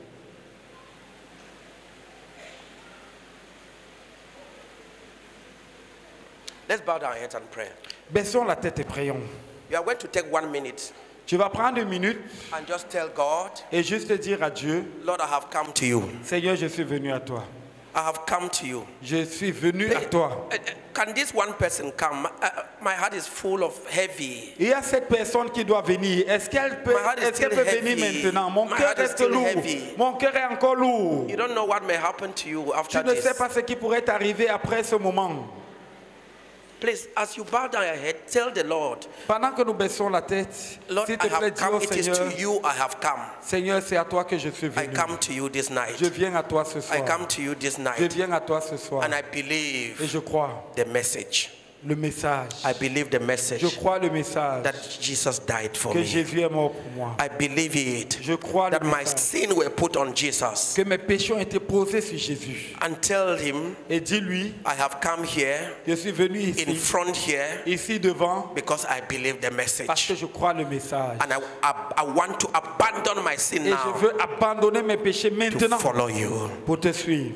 S1: Let's bow down our heads and pray.
S2: Baissons la tête et prions.
S1: You are going to take 1 minute
S2: Tu vas prendre une minute
S1: and just tell God,
S2: et juste dire à Dieu,
S1: Lord, I have come to you.
S2: Seigneur, je suis venu à toi.
S1: I have come to you.
S2: Je suis venu à toi.
S1: Can this one person come? my heart is full of heavy.
S2: Il y a cette personne qui doit venir. Est-ce qu'elle peut,
S1: My heart is
S2: est-ce qu'elle
S1: still
S2: peut venir
S1: heavy.
S2: maintenant? Mon
S1: My
S2: cœur
S1: heart is
S2: reste
S1: still
S2: lourd.
S1: heavy.
S2: Mon cœur est encore lourd.
S1: You don't know what may happen to you after
S2: Tu ne
S1: this.
S2: sais pas ce qui pourrait t'arriver après ce moment.
S1: Please, as you bow down your head, tell the Lord,
S2: Pendant que nous baissons la tête,
S1: Lord,
S2: s'il
S1: I
S2: te plaît,
S1: have
S2: dis
S1: come.
S2: au
S1: It is
S2: Seigneur,
S1: to you I have come.
S2: Seigneur, c'est à toi que je suis
S1: I
S2: venu.
S1: come to you this night.
S2: Je viens à toi ce
S1: I
S2: soir.
S1: come to you this
S2: Je
S1: night.
S2: viens à toi ce soir.
S1: And I
S2: Et
S1: believe
S2: je crois
S1: the message.
S2: le message.
S1: I believe the
S2: Je
S1: message
S2: crois le message
S1: that Jesus died for
S2: que
S1: me.
S2: Jésus est mort pour moi.
S1: I believe it.
S2: Je crois le
S1: That my
S2: message
S1: sin were put on Jesus.
S2: que mes péchés ont été posés sur Jésus.
S1: And tell him,
S2: Et dis-lui,
S1: I have come here,
S2: je suis venu
S1: in
S2: ici,
S1: front here,
S2: ici devant,
S1: because I believe the
S2: parce que
S1: message.
S2: je crois le message.
S1: And I want to abandon my sin
S2: Et je
S1: now
S2: veux abandonner mes péchés
S1: to
S2: maintenant
S1: follow you.
S2: pour te suivre.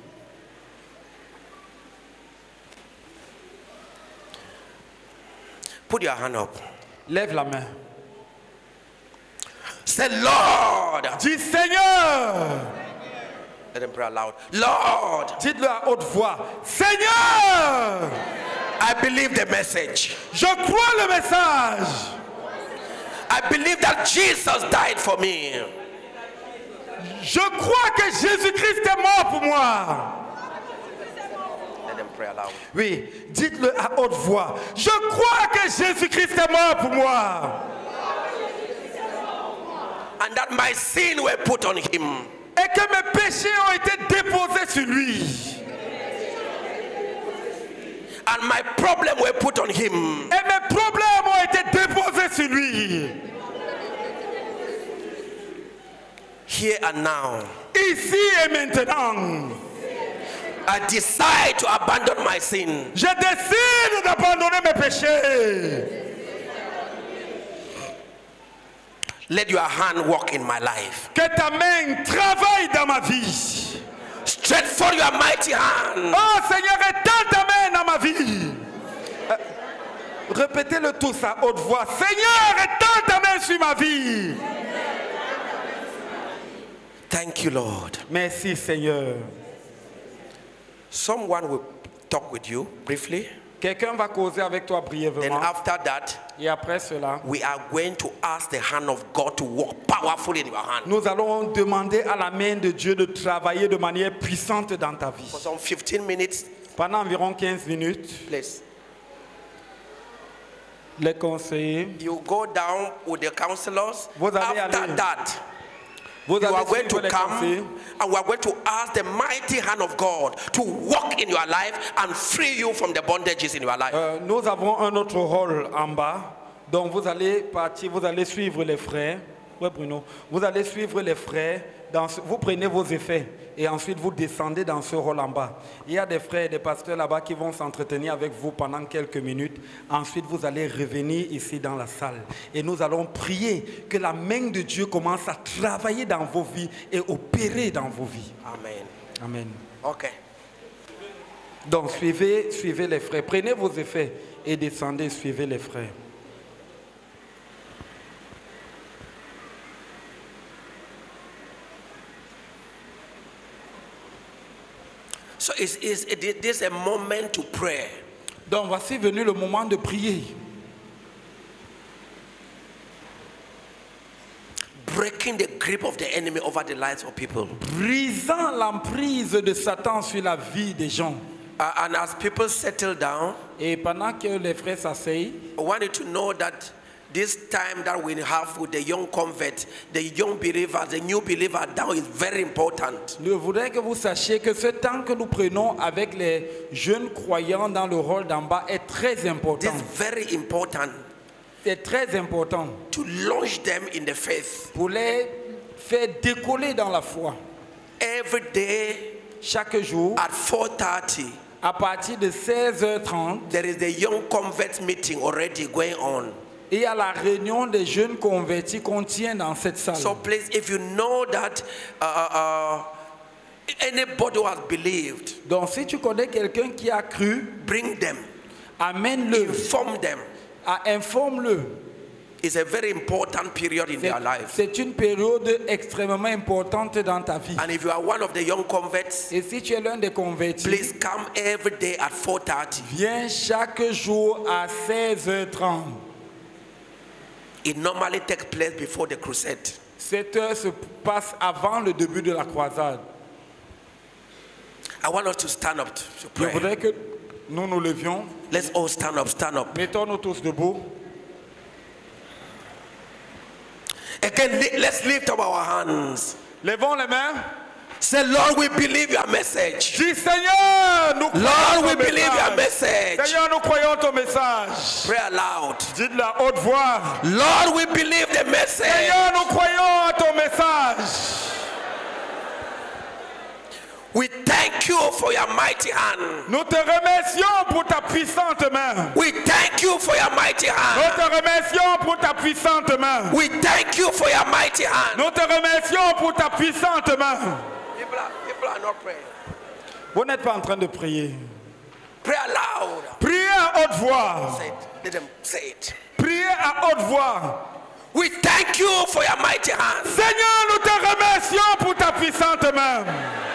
S1: Put your hand up.
S2: Lève la main.
S1: Say, Lord.
S2: Dis Seigneur.
S1: Let them pray aloud. Lord,
S2: Dites-le à haute voix. Seigneur.
S1: I believe the message.
S2: Je crois le message.
S1: I believe that Jesus died for me.
S2: Je crois que Jésus-Christ est mort pour moi.
S1: Let them pray aloud.
S2: Oui, dites-le à haute voix. Je crois que Jésus-Christ est mort pour moi.
S1: And that my sin were put on him.
S2: Et que mes péchés ont été déposés sur lui.
S1: And my problem were put on him.
S2: Et mes problèmes ont été déposés sur lui.
S1: Here and now,
S2: Ici et maintenant.
S1: I decide to abandon my sin.
S2: Je décide d'abandonner mes péchés.
S1: Let your hand work in my life.
S2: Que ta main travaille dans ma vie.
S1: Stretch for your mighty hand.
S2: Oh Seigneur, étends ta main dans ma vie. Répétez-le tous à haute voix. Seigneur, étends ta main sur ma vie.
S1: Thank you, Lord.
S2: Merci Seigneur.
S1: Someone will talk with you briefly.
S2: Quelqu'un va causer avec toi
S1: Then
S2: brièvement.
S1: after that,
S2: Et après cela,
S1: we are going to ask the hand of God to work powerfully in your hand.
S2: nous allons demander à la main de Dieu de travailler de manière puissante dans ta vie.
S1: For some 15 minutes,
S2: Pendant environ 15 minutes,
S1: please.
S2: les conseillers,
S1: You go down with the counselors.
S2: Vous allez
S1: After
S2: aller.
S1: that,
S2: vous
S1: you are
S2: allez
S1: going
S2: suivre
S1: to
S2: les conseillers.
S1: come and we are going to ask the mighty hand of God to work in your life and free you from the bondages in your life.
S2: Nous avons un autre rôle en bas. Donc vous allez partir, vous allez suivre les frères. Ouais, Bruno. Vous allez suivre les frères. Vous prenez vos effets et ensuite vous descendez dans ce rôle en bas. Il y a des frères et des pasteurs là-bas qui vont s'entretenir avec vous pendant quelques minutes. Ensuite, vous allez revenir ici dans la salle. Et nous allons prier que la main de Dieu commence à travailler dans vos vies et opérer dans vos vies.
S1: Amen.
S2: Amen.
S1: Okay.
S2: Donc suivez les frères. Prenez vos effets et descendez, suivez les frères.
S1: So it is a moment to pray.
S2: Donc voici venu le moment de prier.
S1: Breaking the grip of the enemy over the lives of people.
S2: Brisant l'emprise de Satan sur la vie des gens.
S1: And as people settle down,
S2: Et pendant que les frères s'asseyent,
S1: I want you to know that this time that we have with the young convert, the young believer, the new believer down is very important.
S2: je voudrais que vous sachiez que ce temps que nous prenons avec les jeunes croyants dans le rôle d'en bas est très important.
S1: This is very important
S2: C'est très important
S1: to launch them in the faith.
S2: pour les faire décoller dans la foi.
S1: Every day
S2: Chaque jour,
S1: at 4:30,
S2: à partir de 16h30,
S1: there is a young convert meeting already going on.
S2: il y a la réunion des jeunes convertis qu'on tient dans cette salle.
S1: So please, if you know that anybody who has believed,
S2: Donc si tu connais quelqu'un qui a cru,
S1: bring them,
S2: amène-le,
S1: inform them.
S2: informe-le.
S1: It's a very important period in their life.
S2: C'est une période extrêmement importante dans ta vie.
S1: And if you are one of the young converts,
S2: Et si tu es l'un des convertis,
S1: please come every day at 4:30.
S2: viens chaque jour à 16h30.
S1: It normally takes place before the crusade.
S2: Cette heure se passe avant le début de la croisade.
S1: I want us to stand up to
S2: Je
S1: pray.
S2: voudrais que nous nous levions.
S1: Let's all stand up, stand up.
S2: Mettons-nous tous debout.
S1: Again, let's lift up our hands.
S2: Levons les mains.
S1: Say, Lord, we believe your message.
S2: Dis, Seigneur, nous croyons
S1: Lord, we
S2: ton
S1: believe your
S2: message.
S1: message.
S2: Seigneur, nous croyons ton message.
S1: Pray aloud.
S2: Dis de la haute voix.
S1: Lord, we believe the message.
S2: Seigneur, nous croyons à ton message.
S1: We thank you for your mighty hand.
S2: Nous te remercions pour ta puissante main.
S1: We thank you for your mighty
S2: Nous
S1: hand.
S2: te remercions pour ta puissante main.
S1: We thank you for your mighty hand.
S2: Nous te remercions pour ta puissante main.
S1: People are not praying.
S2: Vous n'êtes pas en train de prier.
S1: Pray aloud.
S2: Priez à haute voix.
S1: Say it. Let them say it.
S2: Priez à haute voix.
S1: We thank you for your mighty hand.
S2: Seigneur, nous te remercions pour ta puissante main.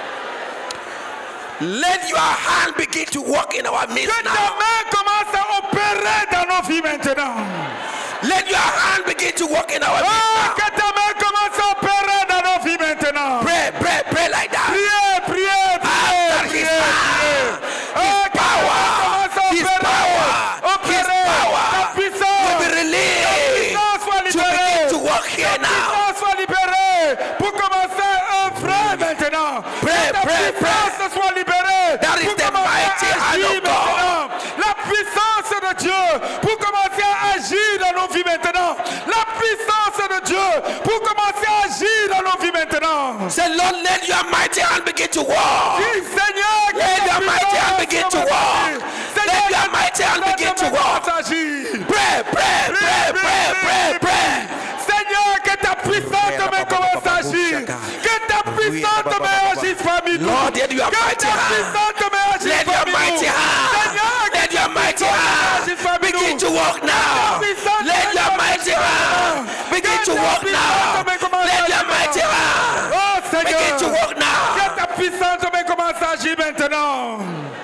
S1: Let your hand begin to work in our midst
S2: Que ta
S1: now.
S2: main commence à opérer dans nos vies maintenant.
S1: Let your hand begin to work in our midst
S2: Oh,
S1: now.
S2: que ta main commence à opérer dans nos vies maintenant.
S1: Pray, pray, pray like that.
S2: Priez, priez, priez,
S1: After
S2: priez,
S1: his
S2: priez.
S1: power,
S2: Oh, que ta main commence à
S1: his
S2: opérer,
S1: power,
S2: opérer. Ta
S1: will
S2: puissance,
S1: be released
S2: puissance soit
S1: to begin
S2: libérée.
S1: to work here
S2: Ta
S1: now.
S2: puissance soit libérée pour commencer à œuvrer maintenant.
S1: Pray,
S2: Que ta
S1: pray,
S2: puissance soit libérée
S1: That is
S2: pour
S1: the
S2: commencer
S1: mighty
S2: à
S1: hand
S2: agir
S1: of God.
S2: maintenant. La puissance de Dieu pour commencer à agir dans nos vies maintenant. La puissance de Dieu pour commencer à agir dans nos vies maintenant.
S1: Say, Lord, let your mighty hand begin to walk.
S2: Dis, Seigneur, que
S1: Let
S2: ta
S1: your mighty hand
S2: puissance
S1: begin to
S2: commence à
S1: walk.
S2: agir. Seigneur,
S1: Let your mighty hand
S2: que
S1: begin
S2: ta
S1: to
S2: main
S1: walk.
S2: commence à agir.
S1: Pray, pray, pray, pray, pray, pray.
S2: Seigneur, que ta puissante main commence à agir. Que ta puissante main agisse parmi nous.
S1: Lord, let your
S2: Que
S1: mighty
S2: ta
S1: hand.
S2: puissante main agisse
S1: Let your
S2: parmi nous.
S1: mighty hand.
S2: Seigneur, que
S1: Let your
S2: ta
S1: mighty
S2: puissante main
S1: hand
S2: agisse parmi
S1: begin
S2: nous.
S1: to walk now. Let your mighty hand begin to walk now. Let your mighty hand
S2: Oh
S1: begin to
S2: Seigneur,
S1: walk now.
S2: que ta puissante main commence à agir maintenant.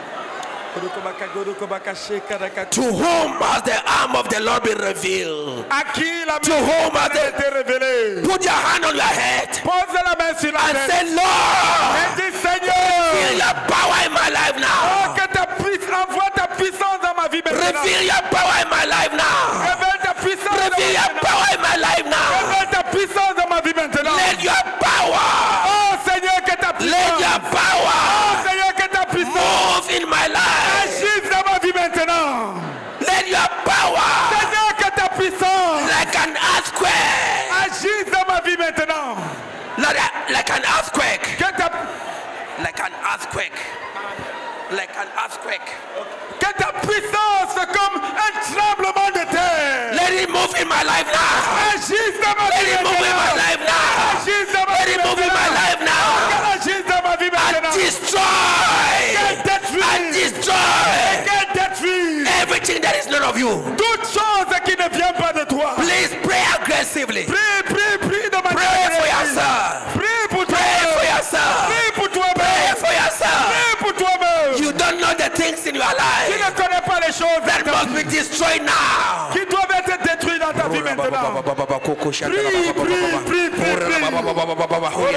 S1: To whom has the arm of the Lord been revealed?
S2: À qui la
S1: To
S2: main
S1: whom has
S2: a été révélée?
S1: Put your hand on your head
S2: Pose la main sur la
S1: and
S2: tête.
S1: say, Lord,
S2: Et dis Seigneur,
S1: feel your power in my life
S2: oh,
S1: now.
S2: que ta puissance, envoie ta puissance dans ma vie maintenant.
S1: Reveal your power in my life now.
S2: Révèle ta puissance dans ma
S1: Reveal
S2: vie
S1: your
S2: maintenant.
S1: power in my life now.
S2: Révèle ta puissance dans ma vie maintenant.
S1: Let your power,
S2: Oh Seigneur, que ta
S1: let
S2: puissance.
S1: your
S2: Oh
S1: power
S2: Seigneur, que ta puissance
S1: move in my life.
S2: agisse dans ma vie maintenant.
S1: Let your power,
S2: Seigneur, que ta puissance
S1: like an earthquake,
S2: agisse dans ma vie maintenant.
S1: like an earthquake,
S2: Que ta,
S1: like an earthquake, like an earthquake.
S2: que ta puissance comme un tremblement de terre.
S1: Let it move in my life now.
S2: Agisse dans ma
S1: Let
S2: vie
S1: it move in my
S2: maintenant.
S1: life now.
S2: Agisse dans ma
S1: Let
S2: vie
S1: it move in my
S2: maintenant.
S1: life now.
S2: Agisse dans ma vie maintenant.
S1: And destroy,
S2: Qu'elle détruise.
S1: and destroy
S2: Qu'elle détruise
S1: everything that is none of you.
S2: toute chose qui ne vient pas de toi.
S1: Please pray aggressively.
S2: Prie, prie, prie de manière
S1: Pray for
S2: agressive.
S1: yourself.
S2: Prie pour
S1: Pray for
S2: toi-même.
S1: yourself.
S2: Prie pour toi-même.
S1: Pray for yourself.
S2: Prie pour toi-même.
S1: You don't know the things in your
S2: Tu
S1: life
S2: ne connais pas les choses
S1: that must be destroyed now.
S2: qui doivent être détruites dans ta vie maintenant. Prie, prie, prie, prie, prie.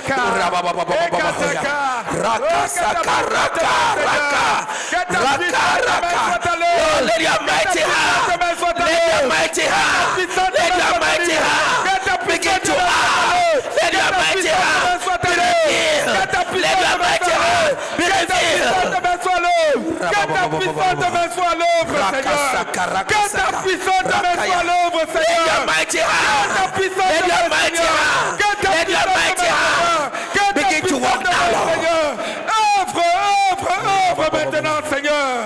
S1: Let your mighty hand, let your mighty hand, let your mighty hand begin to act. Let your mighty hand be revealed. Let your mighty hand be revealed.
S2: Que ta puissante main soit l'œuvre, Seigneur. Que ta puissante main soit l'œuvre,
S1: Let your
S2: Seigneur.
S1: mighty hand, let your mighty hand, let your mighty hand begin to walk now.
S2: Œuvre, œuvre, œuvre maintenant, Seigneur.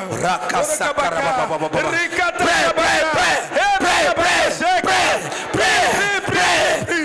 S1: Pray, pray, pray, pray, pray, pray, pray,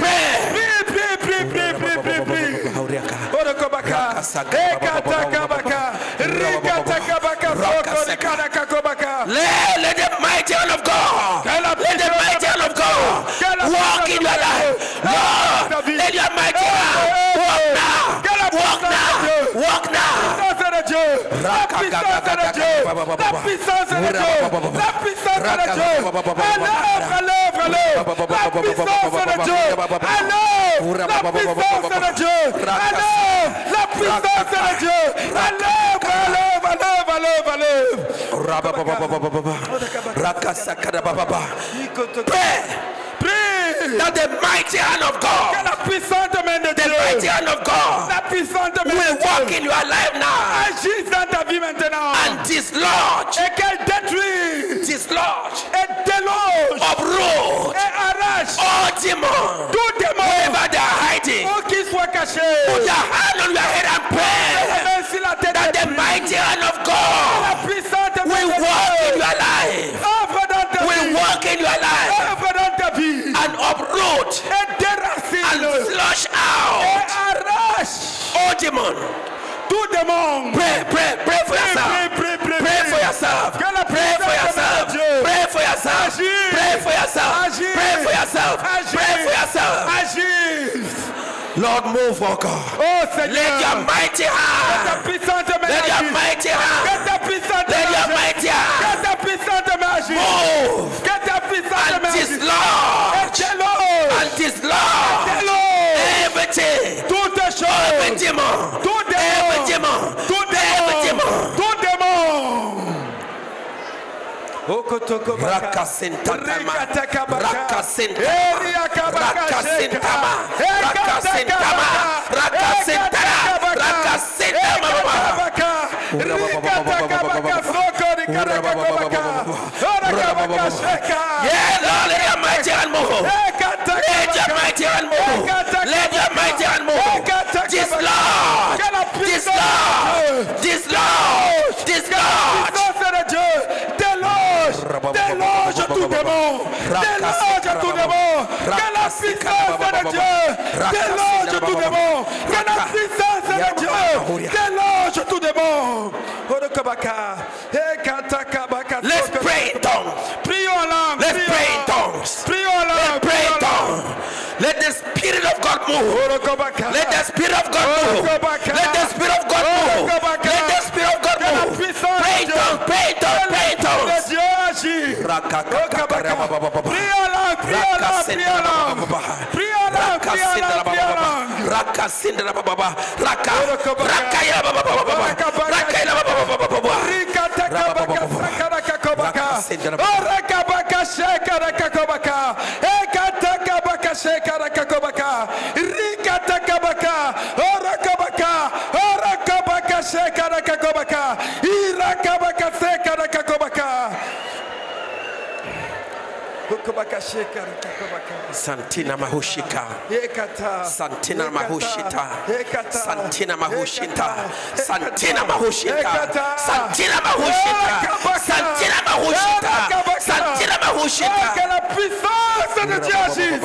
S1: Let the mighty hand of God, let the mighty hand of God walk in your life. Lord, let your mighty hand walk now. Walk now. Walk now.
S2: La puissance de Dieu. La puissance de Dieu. La puissance de Dieu. À l'œuvre. La puissance de Dieu. À l'œuvre. La puissance de Dieu. À l'œuvre. La puissance de Dieu. À l'œuvre.
S1: That the mighty hand of God,
S2: La puissance de main de
S1: the
S2: Dieu.
S1: mighty hand of God
S2: La puissance de main
S1: will
S2: de
S1: walk
S2: Dieu.
S1: in your life now
S2: Agisse dans ta vie maintenant.
S1: and dislodge,
S2: Et qu'elle détruise. Et déloge.
S1: uproot
S2: Et arrache.
S1: all demons,
S2: Tout démon.
S1: wherever they are hiding.
S2: Pour qu'il soit caché.
S1: Put your hand on your head and pray
S2: Même si la tête
S1: that
S2: est
S1: the
S2: prise.
S1: mighty hand of
S2: La
S1: God
S2: puissance de
S1: will
S2: main de
S1: walk in
S2: Dieu.
S1: your life,
S2: Œuvre dans ta
S1: will
S2: vie.
S1: walk in your life
S2: Œuvre dans ta vie.
S1: and uproot
S2: Et déracine.
S1: and flush
S2: Et
S1: out
S2: arrache.
S1: all demons.
S2: Tout démon.
S1: Pray for yourself. Pray for yourself.
S2: Que la
S1: Pray for
S2: puissance de
S1: yourself.
S2: Dieu.
S1: Pray for yourself.
S2: Agis.
S1: Pray for yourself.
S2: Agis.
S1: Pray for yourself.
S2: Agis.
S1: Pray for yourself.
S2: Agis.
S1: Lord, move, oh God.
S2: Oh Seigneur.
S1: Let your mighty
S2: Ta
S1: hand.
S2: puissance de main
S1: Let your
S2: agisse.
S1: mighty
S2: Que
S1: hand.
S2: ta puissance de
S1: Let your
S2: main
S1: mighty
S2: agisse.
S1: hand
S2: Que ta puissance de main agisse.
S1: move
S2: Que ta puissance de
S1: and
S2: main agisse. Et
S1: dislodge
S2: déloge.
S1: and dislodge
S2: Déloge.
S1: everything.
S2: Toutes
S1: Every
S2: choses.
S1: demon.
S2: Tout
S1: Every
S2: démon.
S1: demon.
S2: Tout
S1: Every
S2: démon.
S1: demon.
S2: Tout démon.
S1: Rakasintama, Rakasintama, Rakasintama, Rakasintama, Rakasintama, Rakasintama. Yeah, Lord, let your mighty hand move. Let your mighty hand move. Let your mighty hand move. Dislodge, dislodge, dislodge, dislodge.
S2: Déloge tout démon. Déloge tout démon. Que la puissance de Dieu déloge tout démon. Que la puissance de Dieu déloge tout démon.
S1: Let's pray in tongues.
S2: Prions en langue.
S1: Let's pray in tongues.
S2: Prions en langue.
S1: Let's pray in tongues. Let the Spirit of God move. Let the Spirit of God move. Let the Spirit of God move. Let the Spirit of God move. Pray in tongues. Pray in tongues. Pray in tongues.
S2: Dieu agit. Prions en langue. Prions en langue. Prions en langue. Prions en langue. Prions en langue. Prions en langue.
S1: Rakasindra baba raka rakaya baba baba rakaya baba baba Santina Mahushika, Santina Mahushita, Santina Mahushita, Santina Mahushita, Santina Mahushita, Santina Mahushita, Santina Mahushita.
S2: Que la puissance de Dieu agisse.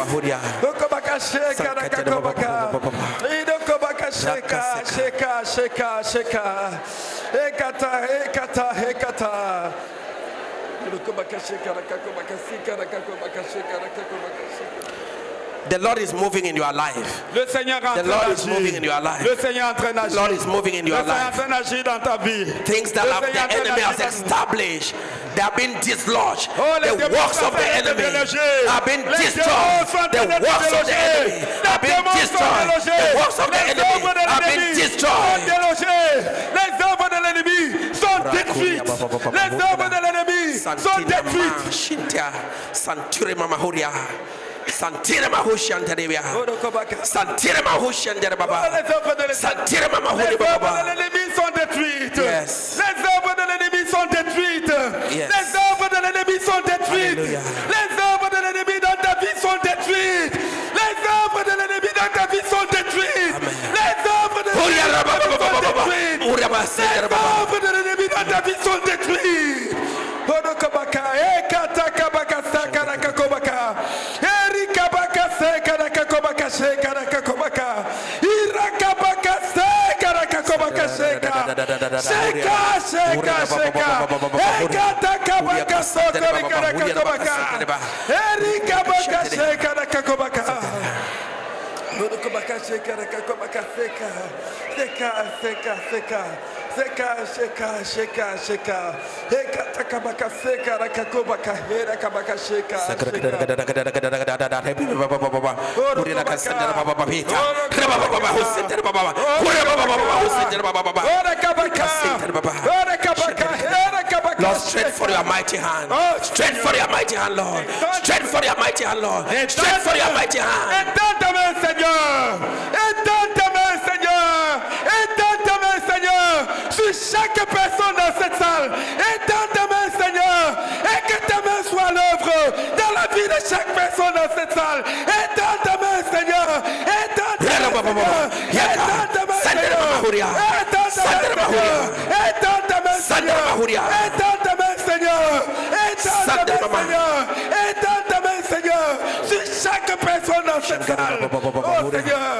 S1: The Lord is moving in your life.
S2: Le Seigneur est en
S1: The
S2: train
S1: Lord is moving in
S2: d'agir.
S1: your life.
S2: Le Seigneur est en train
S1: The Lord is
S2: d'agir.
S1: moving in
S2: Le
S1: your
S2: Seigneur est en
S1: life.
S2: train d'agir dans ta vie.
S1: Things that
S2: Le
S1: have,
S2: Seigneur est en
S1: the
S2: train
S1: enemy has
S2: d'agir dans-
S1: established, they have been dislodged.
S2: Oh, les
S1: The
S2: démons
S1: works
S2: sont
S1: of the
S2: en train
S1: enemy
S2: d'être
S1: have been
S2: Les
S1: destroyed.
S2: démons sont en
S1: The
S2: train d'être
S1: works of the
S2: délogés.
S1: enemy
S2: Les
S1: have been
S2: démons sont
S1: destroyed.
S2: délogés.
S1: The works of the
S2: Les
S1: enemy
S2: œuvres de
S1: have been
S2: l'ennemi sont
S1: destroyed.
S2: délogées. Les œuvres de l'ennemi sont détruites. Les œuvres de l'ennemi sont
S1: Santina
S2: détruites.
S1: Shintia, Santire Mamahuria, Santire Mahushantaria, Santire Mahushantaria Baba,
S2: Les œuvres de l'ennemi-
S1: Santire
S2: les
S1: Mamahuri
S2: œuvres de
S1: Baba.
S2: l'ennemi sont détruites.
S1: Yes.
S2: Les œuvres de l'ennemi sont détruites.
S1: Yes.
S2: Les œuvres de l'ennemi sont détruites.
S1: Alléluia.
S2: Les œuvres de l'ennemi dans ta vie sont détruites. Les œuvres de l'ennemi dans ta vie sont détruites.
S1: Amen.
S2: Les œuvres de l'ennemi
S1: Uria
S2: dans ta vie
S1: Baba
S2: sont
S1: Baba,
S2: détruites.
S1: Uria Basera Baba.
S2: Les œuvres de l'ennemi dans ta vie sont détruites. Odokobaka, Ekatakabaka, Sakarakakobaka, Erikabaka, Sekarakakobaka, Sekarakakobaka, Irakabaka, Sekarakakobaka. kabaka sheka. Sheka, sheka, sheka. Ekata kabaka soko rikara kakobaka. Eri kabaka sheka rakakobaka. Kabaka sheka rakakobaka seka. Seka, seka, seka. Seka, sheka, sheka, sheka. Ekata kabaka seka rakakobaka. Hera kabaka sheka.
S1: Lord, strength for your mighty hand. Strength for your mighty hand, Lord. Strength for your mighty hand, Lord. Strength for your mighty hand.
S2: Étends ta main, Seigneur. Étends ta main, Seigneur. Étends ta main, Seigneur. Sur chaque personne dans cette salle. Étends ta main, Seigneur. Et que ta main soit à l'œuvre dans la vie de chaque personne dans cette salle. Étends ta main, Seigneur. Étends ta main, Seigneur. Étends ta main, Seigneur. Étends ta main, Seigneur. Étends ta main, Seigneur. Étends ta main, Seigneur. Étends ta main, Seigneur. Étends ta main, Seigneur. Sur chaque personne dans cette salle. Oh, Seigneur.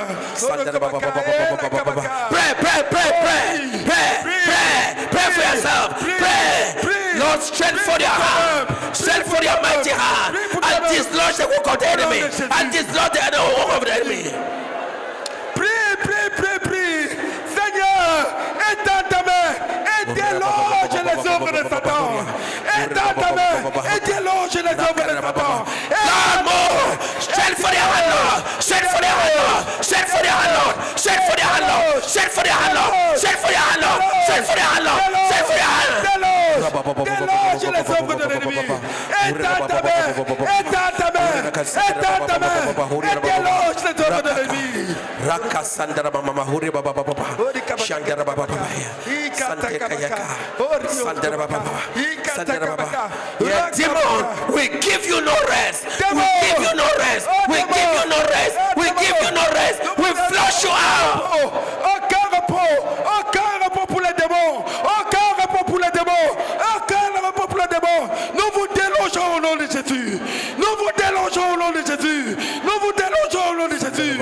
S1: Pray, pray, pray, pray. Pray, pray. Pray for yourself. Pray. Lord, strength for your hand. Strength for your mighty hand. And dislodge the work of the enemy. And dislodge the work of the enemy.
S2: Prie, prie, prie, prie. Seigneur, étends ta main et déloge les œuvres de Satan. Étends ta main et déloge les œuvres de Satan.
S1: Lord, more. Strength for your hand, Lord. Strength for your hand, Lord. Strength for your hand, Lord. Strength for your hand, Lord. Strength for your hand, Lord. Strength for your hand, Lord. Strength for your hand, Lord. Strength for your hand.
S2: Déloge les œuvres de l'ennemi. Étends ta main, étends ta main, étends ta main et déloge les œuvres de l'ennemi.
S1: Rakasandra mama huri baba baba Shandara baba baba Sante kayaka Sandra baba baba Sandra baba. Yeah, demon, we give you no rest. We give you no rest. We give you no rest. We give you no rest. We flush you out.
S2: Aucun repos pour les démons. Aucun repos pour les démons. Aucun repos pour les démons. Nous vous délogeons au nom de Jésus. Nous vous délogeons au nom de Jésus. Nous vous délogeons au nom de Jésus.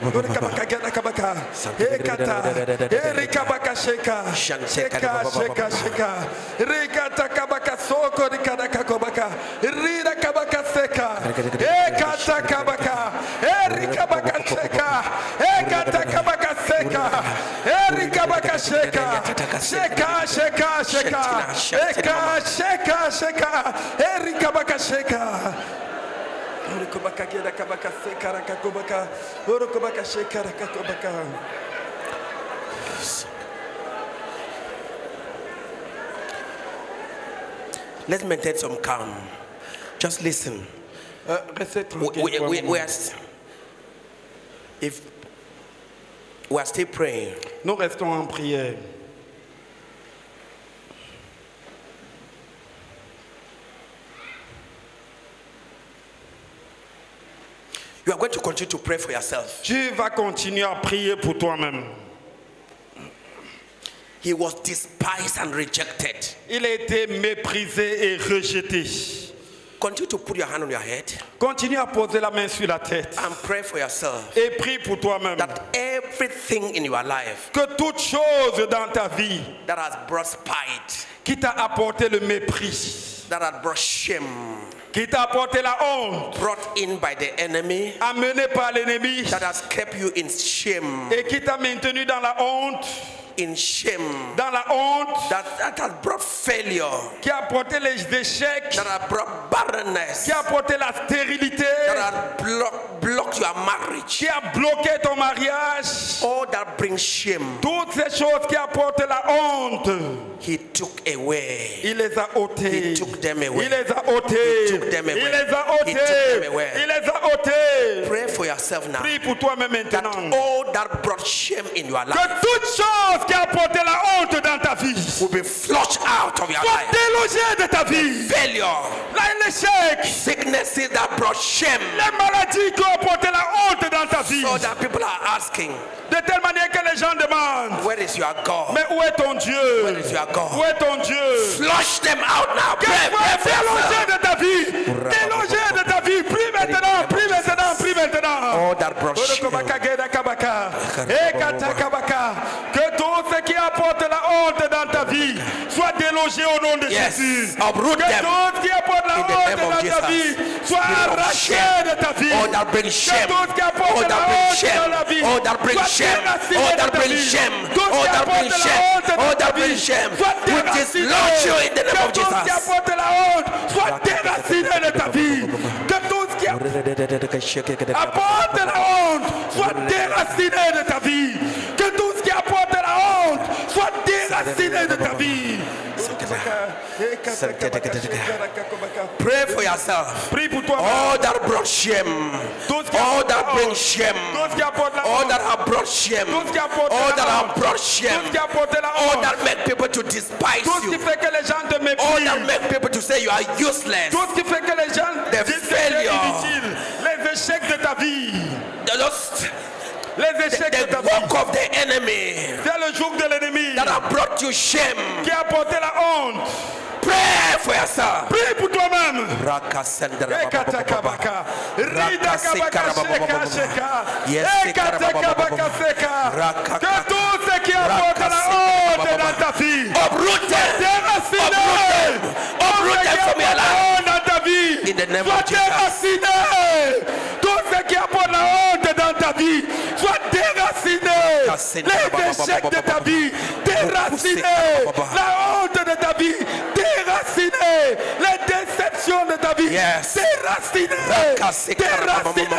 S1: Let's maintain some calm. Just listen. If we are still praying,
S2: nous restons en prière.
S1: You are going to continue to pray for yourself.
S2: Tu vas continuer à prier pour toi-même.
S1: He was despised and rejected.
S2: Il a été méprisé et rejeté.
S1: Continue to put your hand on your head.
S2: Continue à poser la main sur la tête.
S1: And pray for yourself.
S2: Et prie pour toi-même.
S1: That everything in your life.
S2: Que toute chose dans ta vie.
S1: That has brought spite.
S2: Qui t'a apporté le mépris.
S1: That has brought shame.
S2: Qui t'a apporté la honte.
S1: Brought in by the enemy.
S2: Amené par l'ennemi.
S1: That has kept you in shame.
S2: Et qui t'a maintenu dans la honte.
S1: In shame,
S2: dans la honte,
S1: that has brought failure,
S2: qui a apporté les échecs,
S1: that has brought barrenness,
S2: qui a apporté la stérilité,
S1: that has blocked your marriage,
S2: qui a bloqué ton mariage,
S1: all that brings shame,
S2: toutes ces choses qui apportent la honte,
S1: he took away.
S2: Il les a ôtés.
S1: He took them away.
S2: Il les a ôtés.
S1: He took them away.
S2: Il les a ôtés.
S1: He took them away.
S2: Il les a ôtés.
S1: Pray for yourself now.
S2: Prie pour toi-même maintenant.
S1: That all that brought shame in your life,
S2: que toute chose qui a apporté la honte dans ta vie,
S1: will be flushed out of your life.
S2: Délogé de ta vie.
S1: Failure,
S2: l'échec,
S1: sicknesses that brought shame,
S2: les maladies qui ont apporté la honte dans ta vie.
S1: So that people are asking,
S2: de telle manière que les gens demandent,
S1: where is your God?
S2: Mais où est ton Dieu?
S1: Where is your God?
S2: Où est ton Dieu?
S1: Flush them out now.
S2: Délogé de ta vie. Délogé de ta vie. Prie maintenant. Prie maintenant. Prie maintenant.
S1: All that brought shame.
S2: Que tout ce qui apporte la honte dans ta vie soit délogé au nom de Jésus.
S1: Uproot
S2: Que
S1: them
S2: tout ce qui apporte la
S1: in the
S2: honte
S1: name of
S2: dans ta
S1: Jesus.
S2: vie soit
S1: Spirit of
S2: arraché
S1: shame.
S2: de ta vie.
S1: Oh, that brings shame.
S2: Que tout ce qui apporte
S1: Oh,
S2: la
S1: that brings
S2: honte
S1: shame.
S2: dans la vie
S1: Oh, that brings
S2: soit
S1: shame.
S2: déraciné
S1: Oh,
S2: de
S1: that
S2: ta
S1: brings
S2: vie.
S1: shame.
S2: Tout ce
S1: Oh,
S2: qui
S1: that
S2: apporte
S1: brings
S2: la
S1: shame.
S2: honte dans
S1: Oh,
S2: ta
S1: that
S2: vie
S1: brings shame.
S2: soit
S1: We
S2: déraciné.
S1: dislodge you in the name
S2: Que
S1: of
S2: tout ce qui
S1: Jesus.
S2: apporte la honte soit déraciné de ta vie. Que tout ce qui apporte la honte soit déraciné de ta vie. Que tout ce qui apporte la honte soit déraciné de ta vie.
S1: Pray for yourself.
S2: Prie pour toi.
S1: All that brought shame.
S2: Tout ce qui
S1: All
S2: apporte la
S1: that brings
S2: honte.
S1: shame.
S2: Tout ce qui apporte la
S1: All
S2: honte.
S1: that have brought shame.
S2: Tout ce qui apporte
S1: All
S2: la
S1: that have
S2: honte.
S1: brought
S2: Tout
S1: shame.
S2: ce qui apporte la
S1: All
S2: honte.
S1: that make people to despise
S2: Tout ce qui
S1: you.
S2: fait que les gens te
S1: All
S2: méprisent.
S1: that make people to say you are useless.
S2: Tout ce qui fait que les gens
S1: The
S2: disent que tu es
S1: failure.
S2: inutile. Les échecs de ta vie.
S1: Just
S2: Les échecs de ta
S1: the
S2: vie.
S1: work of the enemy
S2: C'est le jour de l'ennemi
S1: that have brought you shame.
S2: qui a apporté la honte.
S1: Pray for yourself.
S2: Prie pour toi-même.
S1: Rakasendra
S2: Ekatakabaka.
S1: Rakaseka
S2: Ridakabaka sheka.
S1: Yes,
S2: Ekatakabaka seka.
S1: Rakaka.
S2: Que tout ce qui apporte la honte dans ta vie.
S1: Uproot them.
S2: Déraciné.
S1: Uproot them from your life.
S2: Dans ta vie.
S1: In the name
S2: Sois
S1: of Jesus.
S2: déraciné. Tout ce qui apporte la honte dans ta vie. Sois déraciné. Les échecs de ta vie. Déraciné. La honte de ta vie. Déraciné. Les déceptions de ta vie.
S1: Yes.
S2: Déraciné. Déraciné.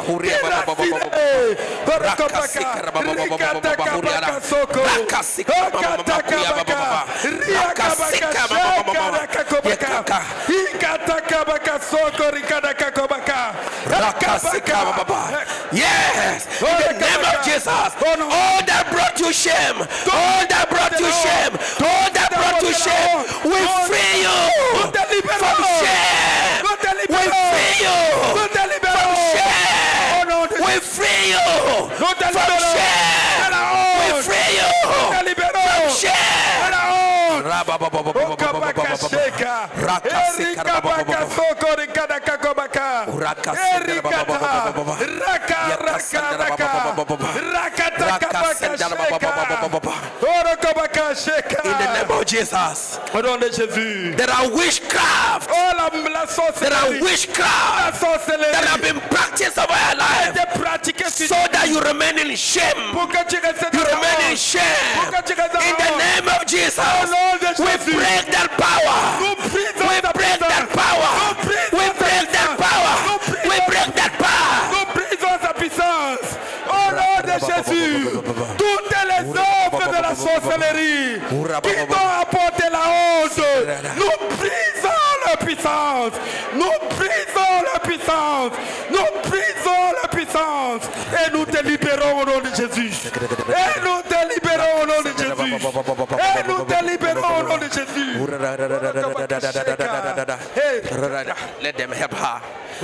S1: Yes, in the name of Jesus. All that brought you shame, all that brought you shame, all that brought you shame, we free you from shame. We free you from shame. We free you from shame. We free you from shame. In the name of Jesus.
S2: Au nom de Jésus.
S1: There are witchcraft.
S2: Oh, la
S1: There are
S2: sorcellerie.
S1: witchcraft that have been practiced over your life so that you remain in shame.
S2: Pour que tu restes
S1: You
S2: dans la
S1: remain in
S2: honte.
S1: shame.
S2: Pour que tu restes dans
S1: In
S2: la
S1: the
S2: honte.
S1: name of Jesus,
S2: Au nom de
S1: we
S2: Jésus.
S1: break that power.
S2: Nous brisons
S1: We
S2: ta
S1: break that
S2: puissance.
S1: power.
S2: Nous brisons
S1: We
S2: ta
S1: break that
S2: puissance.
S1: power.
S2: Nous
S1: We
S2: brisons
S1: break that power.
S2: Nous brisons sa puissance. Au nom de Jésus. Toutes les œuvres de la sorcellerie qui t'ont apporté la honte. Nous brisons leur puissance. Nous brisons leur puissance. Nous brisons leur puissance. Et nous te libérons au nom de Jésus. Et nous te libérons au nom de Jésus. Et nous te libérons au nom de Jésus.
S1: Let them help her.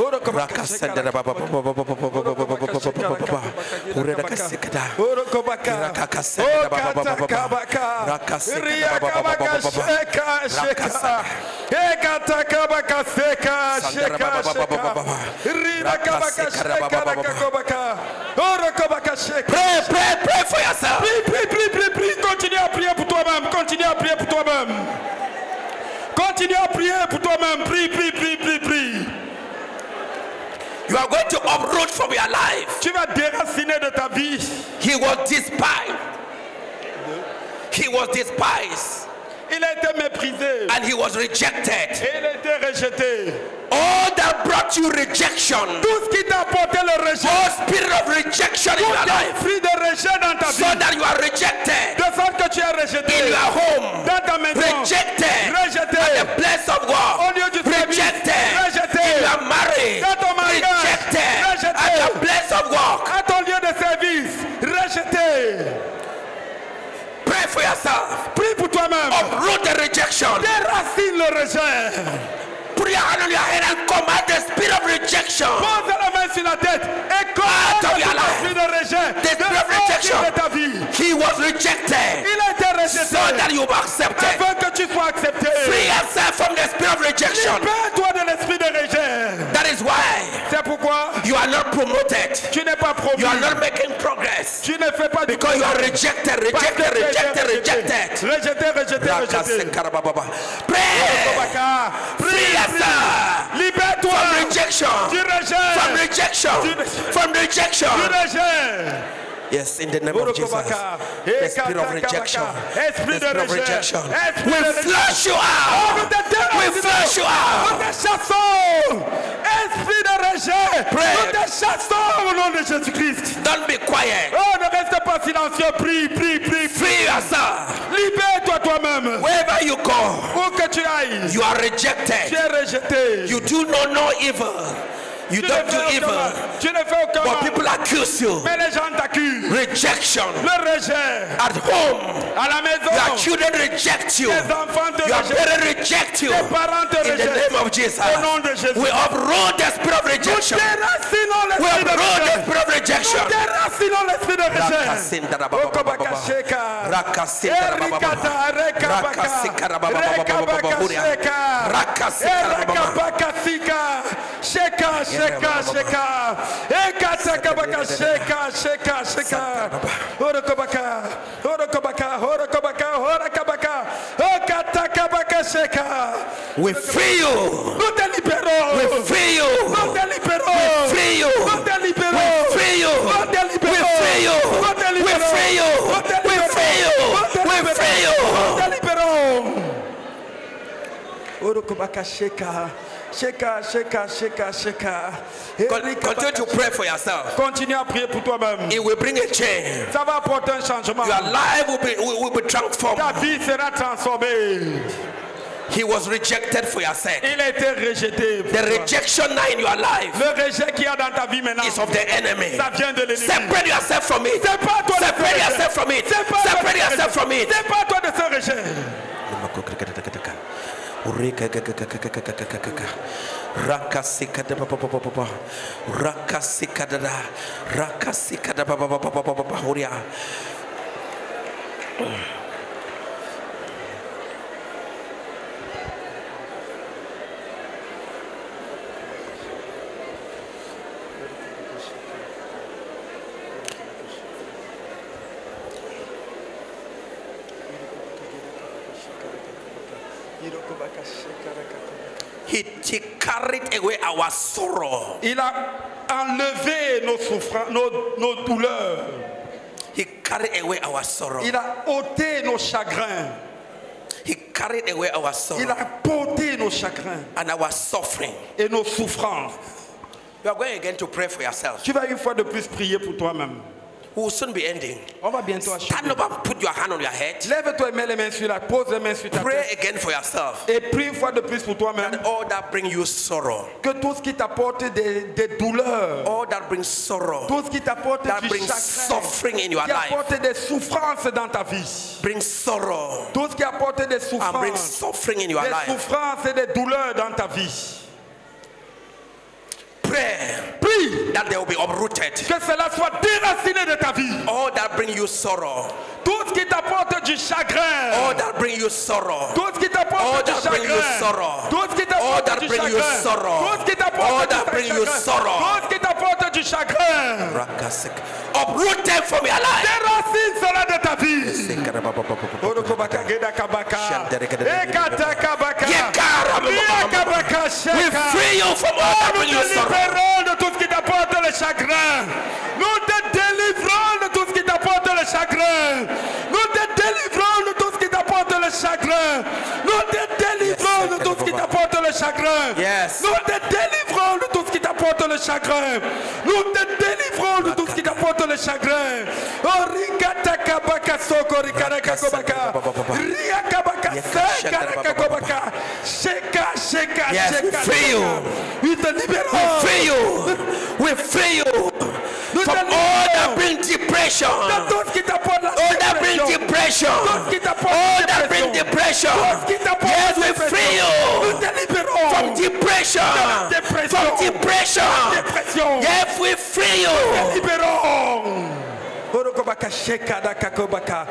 S1: Pray for yourself.
S2: Prie, continue à prier pour toi-même, continue à prier pour toi-même. Continue à prier pour toi-même, prie.
S1: You are going to uproot from your life.
S2: Tu vas déraciner de ta vie.
S1: He was despised. He was despised.
S2: Il a été méprisé.
S1: And he was rejected.
S2: Et il a été rejeté.
S1: All that brought you rejection.
S2: Tout ce qui t'a apporté le rejet.
S1: All spirit of rejection in your life.
S2: Esprit de rejet dans ta
S1: So
S2: vie.
S1: that you are rejected.
S2: De sorte que tu es rejeté.
S1: In your home.
S2: Dans ta maison.
S1: Rejected.
S2: Rejeté.
S1: At the place of work.
S2: Au lieu du service.
S1: Rejected.
S2: Rejeté.
S1: In your marriage.
S2: Dans ton mariage.
S1: Rejected.
S2: Rejeté.
S1: At the place of work.
S2: À ton lieu de service. Rejeté.
S1: Pray for yourself.
S2: Prie pour toi-même.
S1: Uproot the rejection.
S2: Déracine le rejet.
S1: Put your hand on your head and command the spirit of rejection.
S2: Pose la main sur la tête et commande l'esprit de rejet.
S1: The spirit of rejection.
S2: De ta vie.
S1: He was rejected.
S2: Il a été rejeté.
S1: So that you be accepted.
S2: Afin que tu sois accepté.
S1: Free yourself from the spirit of rejection.
S2: Libère-toi de l'esprit de rejet.
S1: That is why
S2: C'est pourquoi
S1: you You are not promoted.
S2: Tu n'es pas promu.
S1: You are not making progress.
S2: Tu ne fais pas de
S1: Because you are rejected, rejected, rejected, rejected.
S2: Rejeté, rejeté, rejeté.
S1: Pray. Free yourself.
S2: Libère-toi.
S1: From rejection.
S2: Du rejet.
S1: From rejection. From rejection.
S2: Du rejet.
S1: Yes, in the name of Jesus. The spirit of rejection. The spirit of rejection. We flush you out. We flush you out.
S2: Esprit de rejet.
S1: Pray.
S2: Nous te chassons au nom de Jésus-Christ.
S1: Don't be quiet.
S2: Oh, ne reste pas silencieux. Prie, prie, prie.
S1: Free yourself.
S2: Libère-toi toi-même.
S1: Wherever you go,
S2: Où que tu ailles,
S1: you are
S2: tu
S1: rejected.
S2: es rejeté.
S1: You do not know evil. You
S2: Tu
S1: don't
S2: ne
S1: do
S2: fais aucun
S1: evil.
S2: mal. Tu ne fais aucun
S1: But
S2: mal.
S1: people accuse you.
S2: Mais les gens t'accusent.
S1: Rejection.
S2: Le rejet.
S1: At home,
S2: À la maison,
S1: your children reject you.
S2: tes enfants te
S1: Your
S2: rejettent.
S1: parents reject you.
S2: Tes parents te
S1: In the
S2: rejettent.
S1: name of Jesus,
S2: Au nom de Jésus.
S1: we uproot the spirit of rejection.
S2: Déracinons
S1: We
S2: l'esprit de
S1: uproot the
S2: rejet.
S1: spirit of rejection.
S2: Nous déracinons l'esprit de rejet. Okobakasheka. Erikata, rekabaka. Rekabakasheka. Sheka, sheka, sheka. Ekatakabaka, sheka, sheka, sheka. Orokobaka, orokobaka, orokobaka, orokabaka. Okatakabaka, sheka.
S1: We free you.
S2: Nous te libérons.
S1: We free you.
S2: Nous te libérons.
S1: We free you.
S2: Nous te libérons.
S1: We free you.
S2: Nous te
S1: We
S2: libérons.
S1: free you.
S2: Nous te
S1: We
S2: libérons.
S1: free you.
S2: Nous te
S1: We
S2: libérons.
S1: free you.
S2: Nous te
S1: We
S2: libérons.
S1: free you.
S2: Nous te libérons. Orokobaka, sheka. Sheka, sheka, sheka, sheka.
S1: Continue to pray for yourself.
S2: Continue à prier pour toi-même.
S1: It will bring a change.
S2: Ça va apporter un changement.
S1: Your life will be transformed.
S2: Ta vie sera transformée.
S1: He was rejected for your sake.
S2: Il a été rejeté. pour
S1: The
S2: toi.
S1: rejection now in your life
S2: Le rejet qu'il y a dans ta vie maintenant,
S1: is of the enemy.
S2: ça vient de l'ennemi.
S1: Separate yourself from it.
S2: C'est pas toi de ce
S1: Separate
S2: rejet.
S1: yourself from it.
S2: C'est pas toi de
S1: Separate
S2: ce
S1: yourself
S2: rejet.
S1: from it.
S2: C'est pas toi de ce rejet.
S1: Rakasikada He carried away our sorrow.
S2: Il a enlevé nos souffrances, nos douleurs.
S1: He carried away our sorrow.
S2: Il a ôté nos chagrins.
S1: He carried away our sorrow
S2: Il a porté nos chagrins
S1: and our suffering.
S2: et nos souffrances.
S1: You are going again to pray for yourself.
S2: Tu vas une fois de plus prier pour toi-même.
S1: We will soon be ending.
S2: On va bientôt achever.
S1: Stand up and put your hand on your head.
S2: Lève-toi et mets les mains sur la, pose les mains sur ta
S1: Pray
S2: tête.
S1: again for yourself.
S2: Et prie une fois de plus pour toi-même.
S1: And all that bring you sorrow,
S2: Que tout ce qui t'apporte des douleurs,
S1: all that brings sorrow,
S2: tout ce qui t'apporte
S1: that
S2: du
S1: brings
S2: chagrin,
S1: suffering in your
S2: qui
S1: life,
S2: apporte des souffrances dans ta vie,
S1: brings sorrow
S2: tout ce qui apporte des
S1: and brings
S2: souffrances,
S1: suffering in your
S2: des
S1: life.
S2: souffrances et des douleurs dans ta vie.
S1: Pray
S2: Prie
S1: that they will be uprooted.
S2: que cela soit déraciné de ta vie.
S1: All that bring you sorrow,
S2: Tout ce qui t'apporte du chagrin,
S1: all that bring you sorrow,
S2: tout ce qui
S1: all
S2: t'apporte du
S1: that bring you
S2: chagrin,
S1: sorrow,
S2: tout ce qui
S1: all
S2: t'apporte
S1: that
S2: du
S1: bring you
S2: chagrin,
S1: sorrow,
S2: tout ce qui
S1: all
S2: t'apporte
S1: that
S2: du
S1: bring you
S2: chagrin,
S1: sorrow.
S2: tout ce qui t'apporte du chagrin,
S1: uproot them from your life.
S2: déracine cela de ta vie. Orokobaka, gedakabaka, ekatakabaka, riakabaka,
S1: We
S2: sheka.
S1: free you from all that
S2: Nous
S1: bring you
S2: te
S1: sorrow.
S2: libérons de tout ce qui t'apporte le chagrin. Nous te délivrons de tout ce qui t'apporte le chagrin. Nous te délivrons de tout ce qui t'apporte le chagrin. Nous te délivrons de tout ce qui t'apporte le chagrin.
S1: Yes.
S2: Nous te délivrons de tout ce qui t'apporte le chagrin. Nous te délivrons de tout ce qui t'apporte le chagrin. Oh, rikatakabaka soko rikarakakobaka. Riakabaka sekarakakobaka. Sheka, sheka,
S1: Yes, we
S2: sheka.
S1: free you.
S2: Nous te
S1: We
S2: libérons.
S1: free you. We free you from all that bring depression.
S2: De tout ce qui t'apporte la
S1: All that bring
S2: dépression.
S1: depression.
S2: Tout ce qui t'apporte
S1: All
S2: la
S1: that bring
S2: dépression.
S1: depression.
S2: Tout ce qui t'apporte
S1: Yes,
S2: la
S1: we
S2: dépression.
S1: free
S2: Nous
S1: you
S2: te libérons.
S1: from depression.
S2: De la dépression.
S1: From depression.
S2: Dépression.
S1: Yes, we free you.
S2: Libérons. Orokobaka sheka dakakobaka.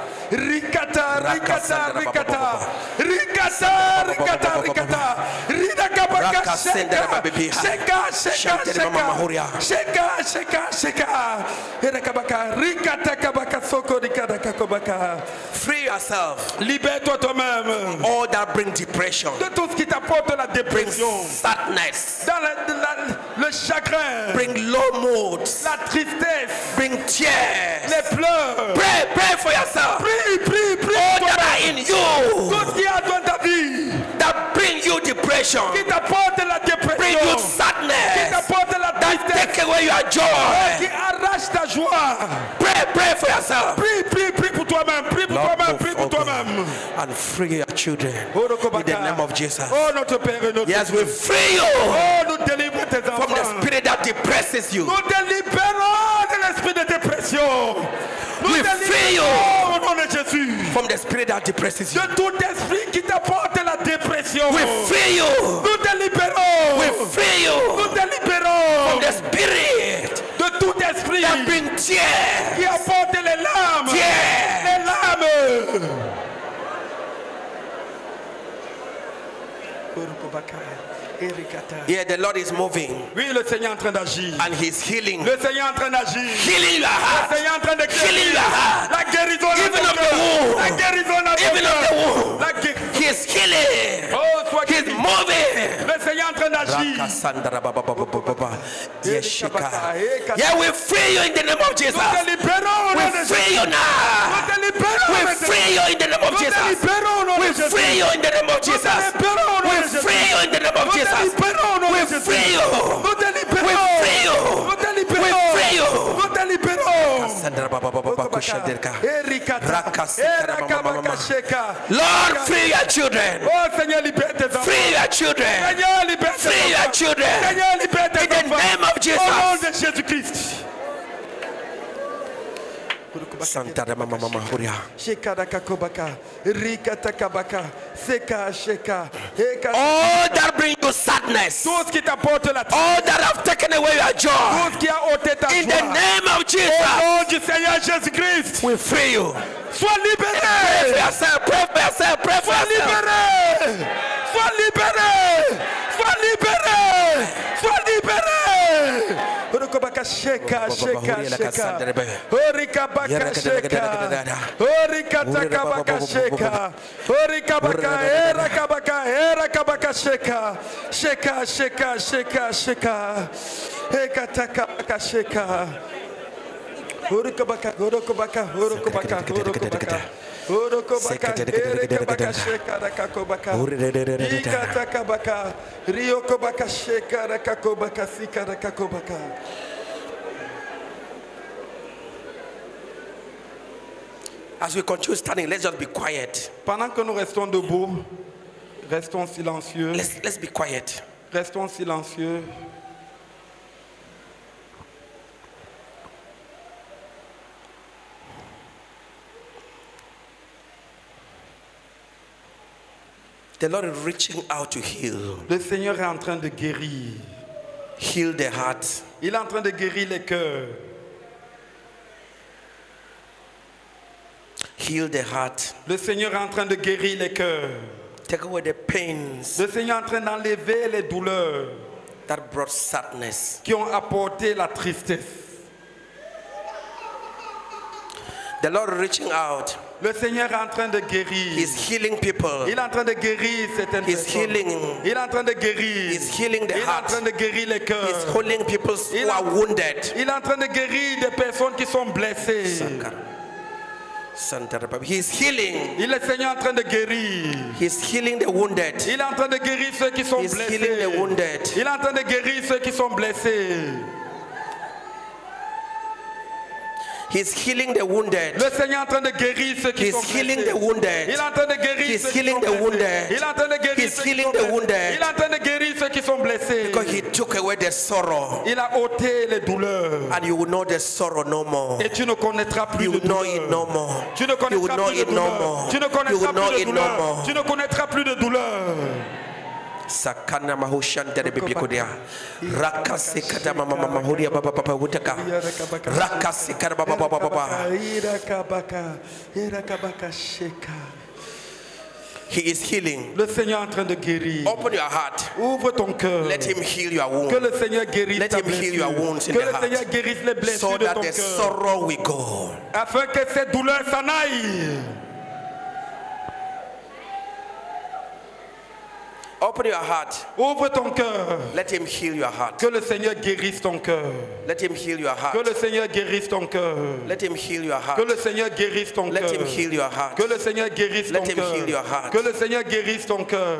S2: Rikata, rikata, rikata. Rikata, rikata, rikata. Ridakabaka
S1: Raka senda baby.
S2: sheka
S1: Shantere mama mahuria.
S2: sheka erakabaka rikatakabaka soko rikadakakobaka.
S1: Free yourself.
S2: Libère-toi toi-même
S1: All that bring depression,
S2: de tout ce qui t'apporte la
S1: bring
S2: dépression,
S1: sadness,
S2: dans le chagrin,
S1: bring low moods,
S2: la tristesse,
S1: bring tears.
S2: les pleurs.
S1: Pray for yourself.
S2: Prie
S1: All
S2: pour
S1: that
S2: toi-même.
S1: are in you
S2: Tout ce qui est dans ta vie,
S1: that bring you depression,
S2: qui t'apporte la
S1: bring you
S2: dépression, qui
S1: sadness,
S2: t'apporte la
S1: that
S2: tristesse,
S1: take away your
S2: qui
S1: joy.
S2: arrache ta joie.
S1: Pray for yourself.
S2: Prie pour toi-même, prie pour
S1: Lord,
S2: toi-même,
S1: move,
S2: prie pour
S1: oh God,
S2: toi-même.
S1: and free your children
S2: Oh,
S1: in the name of Jesus.
S2: Oh, notre Père et notre
S1: Yes, we
S2: Dieu.
S1: free you
S2: Oh, nous délivrons tes
S1: from the
S2: enfants.
S1: spirit that depresses you.
S2: Nous te libérons de l'esprit de dépression. Nous
S1: We
S2: te
S1: free you
S2: libérons au nom de Jésus.
S1: from the spirit that depresses you.
S2: De tout esprit qui t'apporte la dépression.
S1: We free you.
S2: Nous te libérons.
S1: We free you
S2: Nous te libérons
S1: from the spirit
S2: de tout esprit
S1: that bring tears.
S2: qui apporte les larmes.
S1: Tears.
S2: Les larmes.
S1: Yeah, the Lord is moving
S2: Oui, le Seigneur est en train d'agir.
S1: and He's healing.
S2: Le Seigneur est en train d'agir.
S1: Healing your
S2: Le
S1: heart.
S2: Seigneur est en train de
S1: Healing
S2: guérir.
S1: your heart.
S2: La guérison dans
S1: Even
S2: ton
S1: of the
S2: cœur.
S1: womb.
S2: La guérison dans ton
S1: Even of the
S2: cœur.
S1: womb.
S2: La guérison.
S1: He's healing.
S2: Oh, sois
S1: He's
S2: guéri.
S1: moving.
S2: Le Seigneur est en train d'agir.
S1: Rakasandra baba baba baba baba. Yes, Shika. Yeah, we free you in the name of Jesus.
S2: Nous te libérons au
S1: We
S2: nom de Jésus.
S1: free you
S2: Nous
S1: now.
S2: te libérons
S1: We
S2: maintenant.
S1: free you in the name of
S2: Nous te
S1: Jesus.
S2: libérons au nom
S1: We
S2: de Jésus.
S1: free you in the name of
S2: Nous te
S1: Jesus.
S2: libérons au nom
S1: We
S2: de Jésus.
S1: free you in the name of
S2: Nous te
S1: Jesus.
S2: libérons au nom de
S1: We
S2: Jésus.
S1: free you.
S2: Nous te libérons.
S1: We free you.
S2: Nous te
S1: We
S2: libérons.
S1: free you.
S2: Nous te libérons.
S1: Sandra baba baba baba kushaderka.
S2: Erikata.
S1: Rakasikara mama mama.
S2: Erakabakasheka.
S1: Lord, free your children.
S2: Oh Seigneur, libère tes enfants.
S1: Free your children.
S2: Seigneur, libère tes
S1: Free your
S2: enfants.
S1: children.
S2: Seigneur, libère tes
S1: In the
S2: enfants.
S1: name of
S2: Au nom
S1: Jesus.
S2: de Jésus-Christ.
S1: Santa mama mama huria.
S2: Shekada kakobaka. Rikata kabaka. Seka sheka. Eka.
S1: All that bring you sadness.
S2: Tout ce qui t'apporte la tristesse.
S1: All that have taken away your joy.
S2: Tout ce qui a ôté ta
S1: In the
S2: joie.
S1: name of
S2: Au
S1: Jesus.
S2: nom du Seigneur Jésus-Christ.
S1: We free you.
S2: Sois
S1: Pray for
S2: libéré.
S1: yourself. Pray for yourself. Pray for
S2: Sois
S1: yourself.
S2: libéré. Sois libéré. Sois libéré. Sois libéré. Orikabaka sheka sheka sheka. Orikabaka sheka. Orikatakabaka sheka. Orikabaka erakabaka erakabaka sheka. Sheka sheka sheka sheka. Ekatakabaka sheka. Orikabaka orikabaka orikabaka orikabaka. Orokobaka, erekabaka, shekarakakobaka, ikatakabaka, riokobaka, shekarakakobaka, sikarakakobaka.
S1: As we continue standing, let's just be quiet.
S2: Pendant que nous restons debout, restons silencieux,
S1: Let's be quiet.
S2: restons silencieux.
S1: The Lord is reaching out to heal.
S2: Le Seigneur est en train de guérir.
S1: Heal the heart.
S2: Il est en train de guérir les cœurs.
S1: Heal the heart.
S2: Le Seigneur est en train de guérir les cœurs.
S1: Take away the pains
S2: Le Seigneur est en train d'enlever les douleurs
S1: that brought sadness.
S2: qui ont apporté la tristesse.
S1: The Lord is reaching out.
S2: Le Seigneur est en train de guérir.
S1: He's healing people.
S2: Il est en train de guérir certaines
S1: He's
S2: personnes.
S1: healing.
S2: Il est en train de guérir.
S1: He's healing the
S2: Il est en
S1: heart.
S2: train de guérir les
S1: He's
S2: cœurs.
S1: healing people who are wounded.
S2: Il est en train de guérir des personnes qui sont blessées.
S1: He's healing.
S2: Il est le Seigneur en train de guérir.
S1: He's healing the wounded.
S2: Il est en train de guérir ceux qui sont
S1: He's
S2: blessés.
S1: healing the wounded.
S2: Il est en train de guérir ceux qui sont blessés.
S1: He's healing the wounded.
S2: Le Seigneur est en train de guérir ceux qui
S1: He's
S2: sont
S1: healing
S2: blessés.
S1: the wounded.
S2: Il est en train de guérir
S1: He's
S2: ceux qui
S1: healing
S2: sont
S1: the
S2: blessés.
S1: wounded.
S2: Il est en train de guérir
S1: He's
S2: ceux qui
S1: healing
S2: sont
S1: the
S2: blessés.
S1: wounded.
S2: Il est en train de guérir ceux qui sont blessés.
S1: Because he took away the sorrow.
S2: Il a ôté les douleurs.
S1: And you will know the sorrow no more.
S2: Et tu ne connaîtras plus
S1: You
S2: de
S1: will know
S2: douleur.
S1: it no more.
S2: Tu ne
S1: You will
S2: connaîtras
S1: know
S2: plus de
S1: it no
S2: douleur.
S1: more.
S2: Tu ne
S1: You will
S2: connaîtras
S1: know
S2: plus de
S1: it no
S2: douleur.
S1: more.
S2: Tu ne connaîtras plus de douleur.
S1: Sakana mahushan tere bibikodia. Rakasikata mama mama huria baba baba hutaka. Rakasikata baba baba baba. He is healing.
S2: Le Seigneur est en train de guérir.
S1: Open your heart.
S2: Ouvre ton cœur.
S1: Let him heal your wound.
S2: Que le Seigneur guérisse
S1: Let
S2: ta
S1: him heal your
S2: blessure.
S1: wounds in
S2: Que
S1: the
S2: le
S1: heart.
S2: Seigneur guérisse les blessures
S1: So
S2: de
S1: that
S2: ton
S1: the
S2: cœur.
S1: sorrow will go.
S2: Afin que cette douleur s'en aille.
S1: Open your heart.
S2: Ouvre ton cœur.
S1: Let him heal your heart.
S2: Que le Seigneur guérisse ton cœur.
S1: Let him heal your heart.
S2: Que le Seigneur guérisse ton cœur.
S1: Let him heal your heart.
S2: Que le Seigneur guérisse ton
S1: Let
S2: cœur.
S1: him heal your heart.
S2: Que le Seigneur guérisse ton
S1: Let him
S2: cœur.
S1: heal your heart.
S2: Que le Seigneur guérisse ton cœur.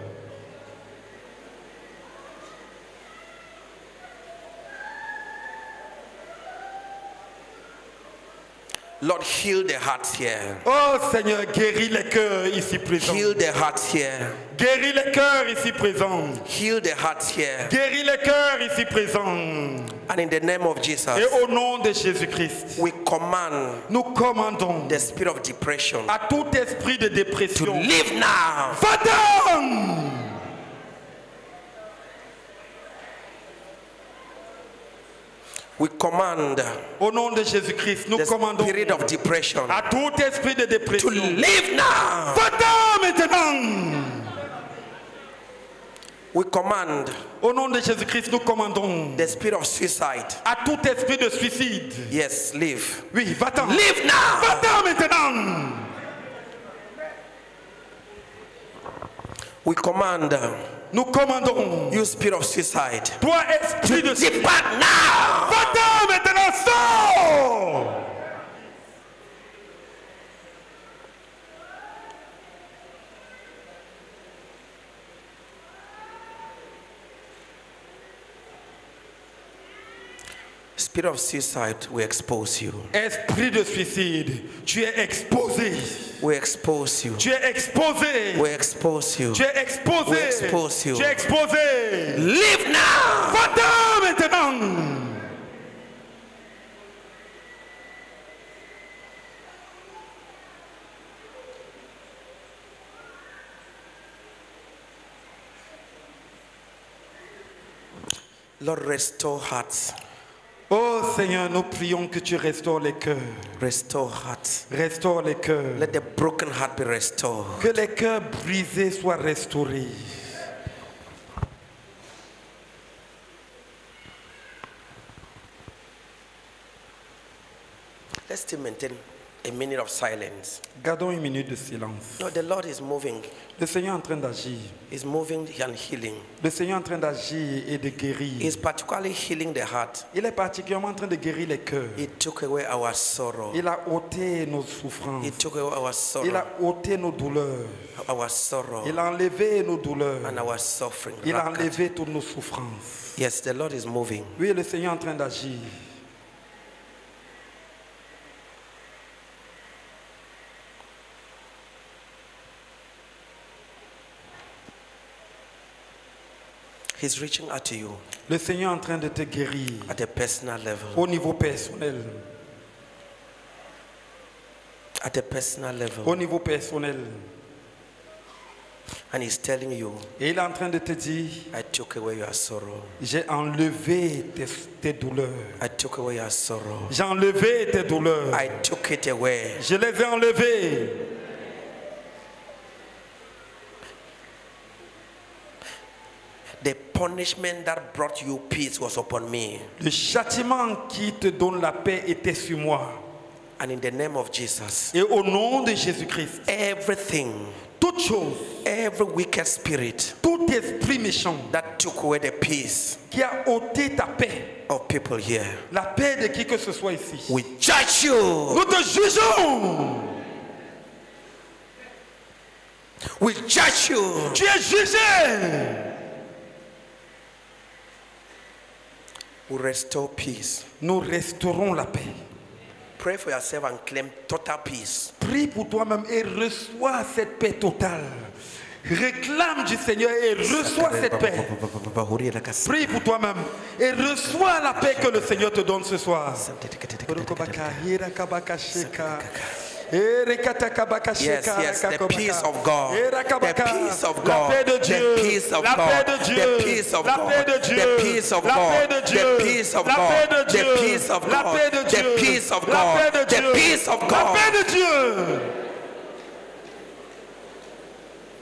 S1: Lord, heal the hearts here.
S2: Oh Seigneur, guéris les cœurs ici présents.
S1: Heal the hearts here.
S2: Guéris les cœurs ici présents.
S1: Heal the hearts here.
S2: Guéris les cœurs ici présents.
S1: And in the name of Jesus,
S2: Et au nom de Jésus-Christ,
S1: we command
S2: nous commandons
S1: the spirit of depression
S2: à tout esprit de
S1: to
S2: dépression.
S1: leave now.
S2: Va-t'en!
S1: We command
S2: Au nom de Jésus-Christ, nous
S1: the
S2: commandons
S1: spirit of depression
S2: à tout esprit de
S1: to
S2: dépression.
S1: leave now.
S2: Va-t'en maintenant!
S1: We command
S2: Au nom de Jésus-Christ, nous commandons
S1: the spirit of suicide.
S2: à tout esprit de suicide.
S1: Yes, leave.
S2: Oui, va-t'en.
S1: Leave now.
S2: Va-t'en maintenant.
S1: We command
S2: Nous commandons,
S1: you spirit of suicide
S2: toi esprit de suicide,
S1: depart now.
S2: va-t'en maintenant, sors.
S1: Spirit of suicide, we expose you.
S2: Esprit de suicide, tu es exposé.
S1: We expose you.
S2: Tu es exposé.
S1: We expose you.
S2: Tu es exposé.
S1: We expose you.
S2: Tu es exposé.
S1: Leave now.
S2: Va-t'en maintenant.
S1: Lord, restore hearts.
S2: Oh Seigneur, nous prions que tu restaures les cœurs.
S1: Restore hearts.
S2: Restaure les cœurs.
S1: Let the broken heart be restored.
S2: Que les cœurs brisés soient restaurés.
S1: Let's still maintain a minute of silence.
S2: Gardons une minute de silence.
S1: No, the Lord is moving.
S2: Le Seigneur est en train d'agir.
S1: He's moving and healing.
S2: Le Seigneur est en train d'agir et de guérir.
S1: He's particularly healing the heart.
S2: Il est particulièrement en train de guérir les cœurs.
S1: He took away our sorrow.
S2: Il a ôté nos souffrances.
S1: He took away our
S2: Il
S1: sorrow.
S2: a ôté nos douleurs.
S1: Our sorrow
S2: Il a enlevé nos douleurs.
S1: and our suffering.
S2: Il a enlevé toutes nos souffrances.
S1: Yes, the Lord is moving.
S2: Oui, le Seigneur est en train d'agir.
S1: He's reaching out to you
S2: Le Seigneur est en train de te guérir
S1: at a personal level.
S2: au niveau personnel.
S1: At a personal level.
S2: Au niveau personnel.
S1: And he's telling you,
S2: Et il est en train de te dire,
S1: I took away your sorrow.
S2: j'ai enlevé tes douleurs.
S1: I took away your sorrow.
S2: J'ai enlevé tes douleurs.
S1: I took it away.
S2: Je les ai enlevées.
S1: The punishment that brought you peace was upon me.
S2: Le châtiment qui te donne la paix était sur moi.
S1: And in the name of Jesus,
S2: Et au nom de Jésus-Christ,
S1: everything,
S2: toute chose,
S1: every wicked spirit
S2: tout esprit méchant
S1: that took away the peace
S2: qui a ôté ta paix,
S1: of people here,
S2: la paix de qui que ce soit ici,
S1: we judge you.
S2: nous te jugeons.
S1: We judge you.
S2: Tu es jugé.
S1: We restore peace.
S2: Nous restaurons la paix.
S1: Pray for yourself and claim total peace.
S2: Prie pour toi-même et reçois cette paix totale. Réclame du Seigneur et reçois cette paix. Prie pour toi-même et reçois la paix que le Seigneur te donne ce soir.
S1: Yes, yes, the peace of God. The peace of
S2: La
S1: God.
S2: paix de Dieu.
S1: The peace of
S2: La
S1: God.
S2: paix de Dieu.
S1: The peace of
S2: La
S1: God.
S2: paix de Dieu.
S1: The peace of
S2: La paix
S1: God.
S2: de Dieu.
S1: The peace of
S2: La paix de
S1: God.
S2: Dieu.
S1: The peace of
S2: La
S1: God.
S2: paix de Dieu.
S1: The peace of
S2: La paix
S1: God.
S2: de Dieu.
S1: The peace of
S2: La
S1: God.
S2: paix de Dieu.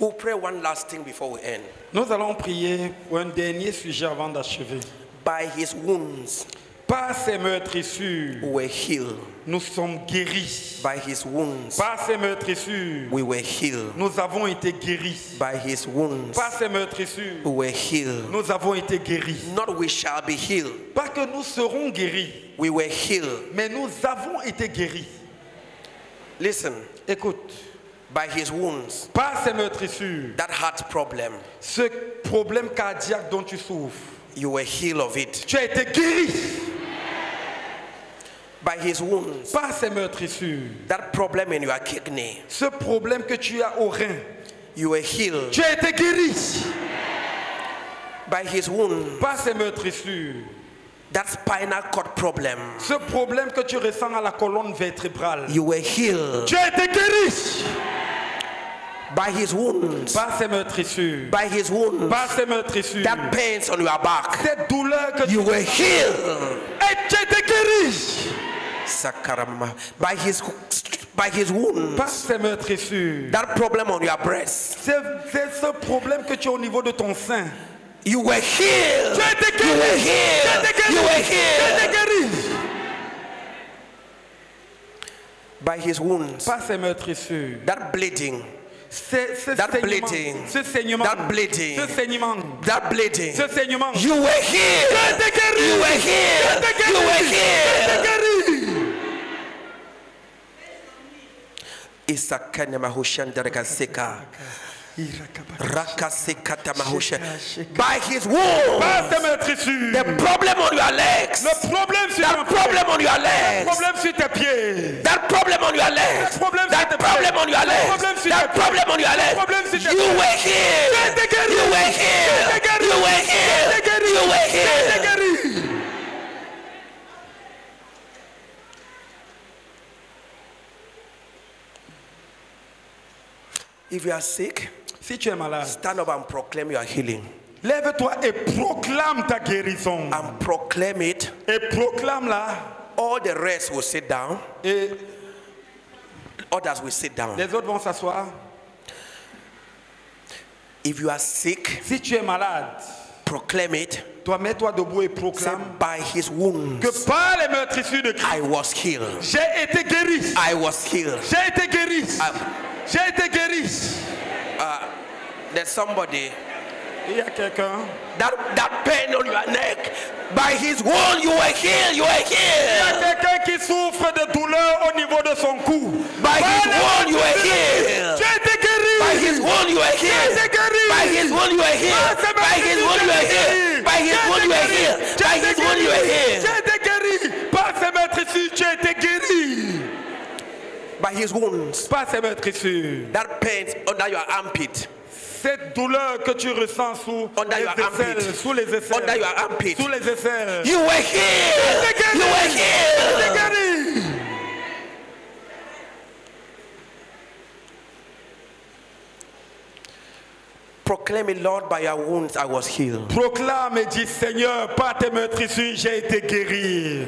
S1: We'll pray one last thing before we end.
S2: Nous allons prier pour un dernier sujet avant d'achever.
S1: By his wounds,
S2: Par ses meurtrissures,
S1: we were healed.
S2: nous sommes guéris.
S1: By his wounds,
S2: Par ses meurtrissures,
S1: we were healed.
S2: nous avons été guéris.
S1: By his wounds,
S2: Par ses meurtrissures,
S1: we were healed.
S2: nous avons été guéris.
S1: Not we shall be healed.
S2: Pas que nous serons guéris,
S1: We were healed.
S2: mais nous avons été guéris.
S1: Listen,
S2: Écoute,
S1: by his wounds,
S2: par ces meurtrissures,
S1: that heart problem,
S2: ce problème cardiaque dont tu souffres,
S1: you were healed of it.
S2: tu as été guéri.
S1: By his wounds,
S2: Par ces meurtrissures,
S1: that problem in your kidney,
S2: ce problème que tu as au rein,
S1: you were healed.
S2: tu as été guéri.
S1: By his wounds,
S2: Par ces meurtrissures,
S1: that spinal cord problem,
S2: ce problème que tu ressens à la colonne vertébrale,
S1: you were healed.
S2: tu as été guéri.
S1: By his wounds,
S2: Par ces meurtrissures,
S1: by his wounds,
S2: par ces meurtrissures,
S1: that pains on your back,
S2: cette douleur que tu
S1: you were healed.
S2: et tu as été guéri.
S1: Sakarama. By his
S2: Par
S1: wounds,
S2: ces meurtrissures,
S1: that problem on your breast,
S2: c'est ce problème que tu as au niveau de ton sein.
S1: you were healed.
S2: Tu as été
S1: You
S2: guéri.
S1: were
S2: Tu as été
S1: healed.
S2: guéri.
S1: You were
S2: Tu as été
S1: healed.
S2: guéri.
S1: By his wounds,
S2: Par ces meurtrissures,
S1: that bleeding,
S2: ce
S1: that
S2: saignement,
S1: bleeding,
S2: ce saignement,
S1: that bleeding,
S2: ce saignement,
S1: that bleeding,
S2: ce saignement.
S1: you were healed.
S2: Tu as été guéri.
S1: You were
S2: Tu as
S1: healed.
S2: été guéri.
S1: You were
S2: Tu as été
S1: healed.
S2: guéri.
S1: Isakane mahushandaraga seka. Rakasekata mahusha. By his wounds,
S2: Par ces meurtrissures,
S1: the problem on your legs,
S2: le problème sur
S1: that
S2: ton
S1: problem on your
S2: le
S1: legs,
S2: problème sur tes pieds,
S1: that problem on your legs,
S2: problème sur
S1: that
S2: tes
S1: problem
S2: pieds,
S1: on your legs,
S2: problème sur
S1: that
S2: tes pieds,
S1: problem on your legs,
S2: problème sur tes
S1: you
S2: pieds.
S1: were healed.
S2: Tu as été guéri.
S1: You were
S2: Tu as été
S1: healed.
S2: guéri.
S1: You were
S2: Tu as été
S1: healed.
S2: guéri.
S1: You were
S2: Tu as été
S1: healed.
S2: guéri.
S1: If you are sick,
S2: Si tu es malade,
S1: stand up and proclaim your healing.
S2: lève-toi et proclame ta guérison.
S1: And proclaim it.
S2: Et proclame-la.
S1: All the rest will sit down.
S2: Et
S1: Others will sit down.
S2: les autres vont s'asseoir.
S1: If you are sick,
S2: Si tu es malade,
S1: proclaim it.
S2: toi mets-toi debout et
S1: Say,
S2: proclame
S1: by his wounds,
S2: que par les meurtrissures de Christ,
S1: I was healed.
S2: j'ai été guéri.
S1: I was healed.
S2: J'ai été guéri. J'ai été guéri.
S1: There's somebody,
S2: Il y a quelqu'un.
S1: that pain on your neck, by his wound you were healed. You were
S2: Il y a
S1: healed.
S2: quelqu'un qui souffre de douleur au niveau de son cou.
S1: By his
S2: les
S1: wound you were
S2: meurtrissures,
S1: healed.
S2: j'ai été guéri.
S1: By his wound you were
S2: J'ai
S1: healed.
S2: été guéri.
S1: By his wound you were healed. By his wound you were healed. By his wound you were healed. By his wound you were healed.
S2: J'ai été guéri. Par ces meurtrissures, tu as été guéri.
S1: By his wounds,
S2: Par ces meurtrissures.
S1: that pain under your armpit,
S2: Cette douleur que tu ressens sous
S1: Under
S2: les
S1: your
S2: aisselles,
S1: armpit.
S2: sous les aisselles,
S1: Under your armpit.
S2: sous les aisselles.
S1: you were healed.
S2: J'ai été guéri.
S1: You were
S2: J'ai été
S1: healed.
S2: guéri.
S1: Proclaim it, Lord, by your wounds I was healed.
S2: Proclame et dis, Seigneur, par tes meurtrissures, j'ai été guéri.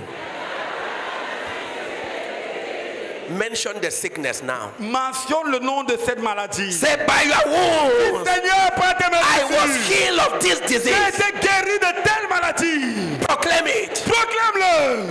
S1: Mention the sickness now.
S2: Mentionne le nom de cette maladie.
S1: Say, by your wounds
S2: Seigneur, par tes
S1: I was
S2: meurtrissures,
S1: healed of this
S2: j'ai
S1: disease.
S2: été guéri de telle maladie.
S1: Proclaim it.
S2: Proclame-le.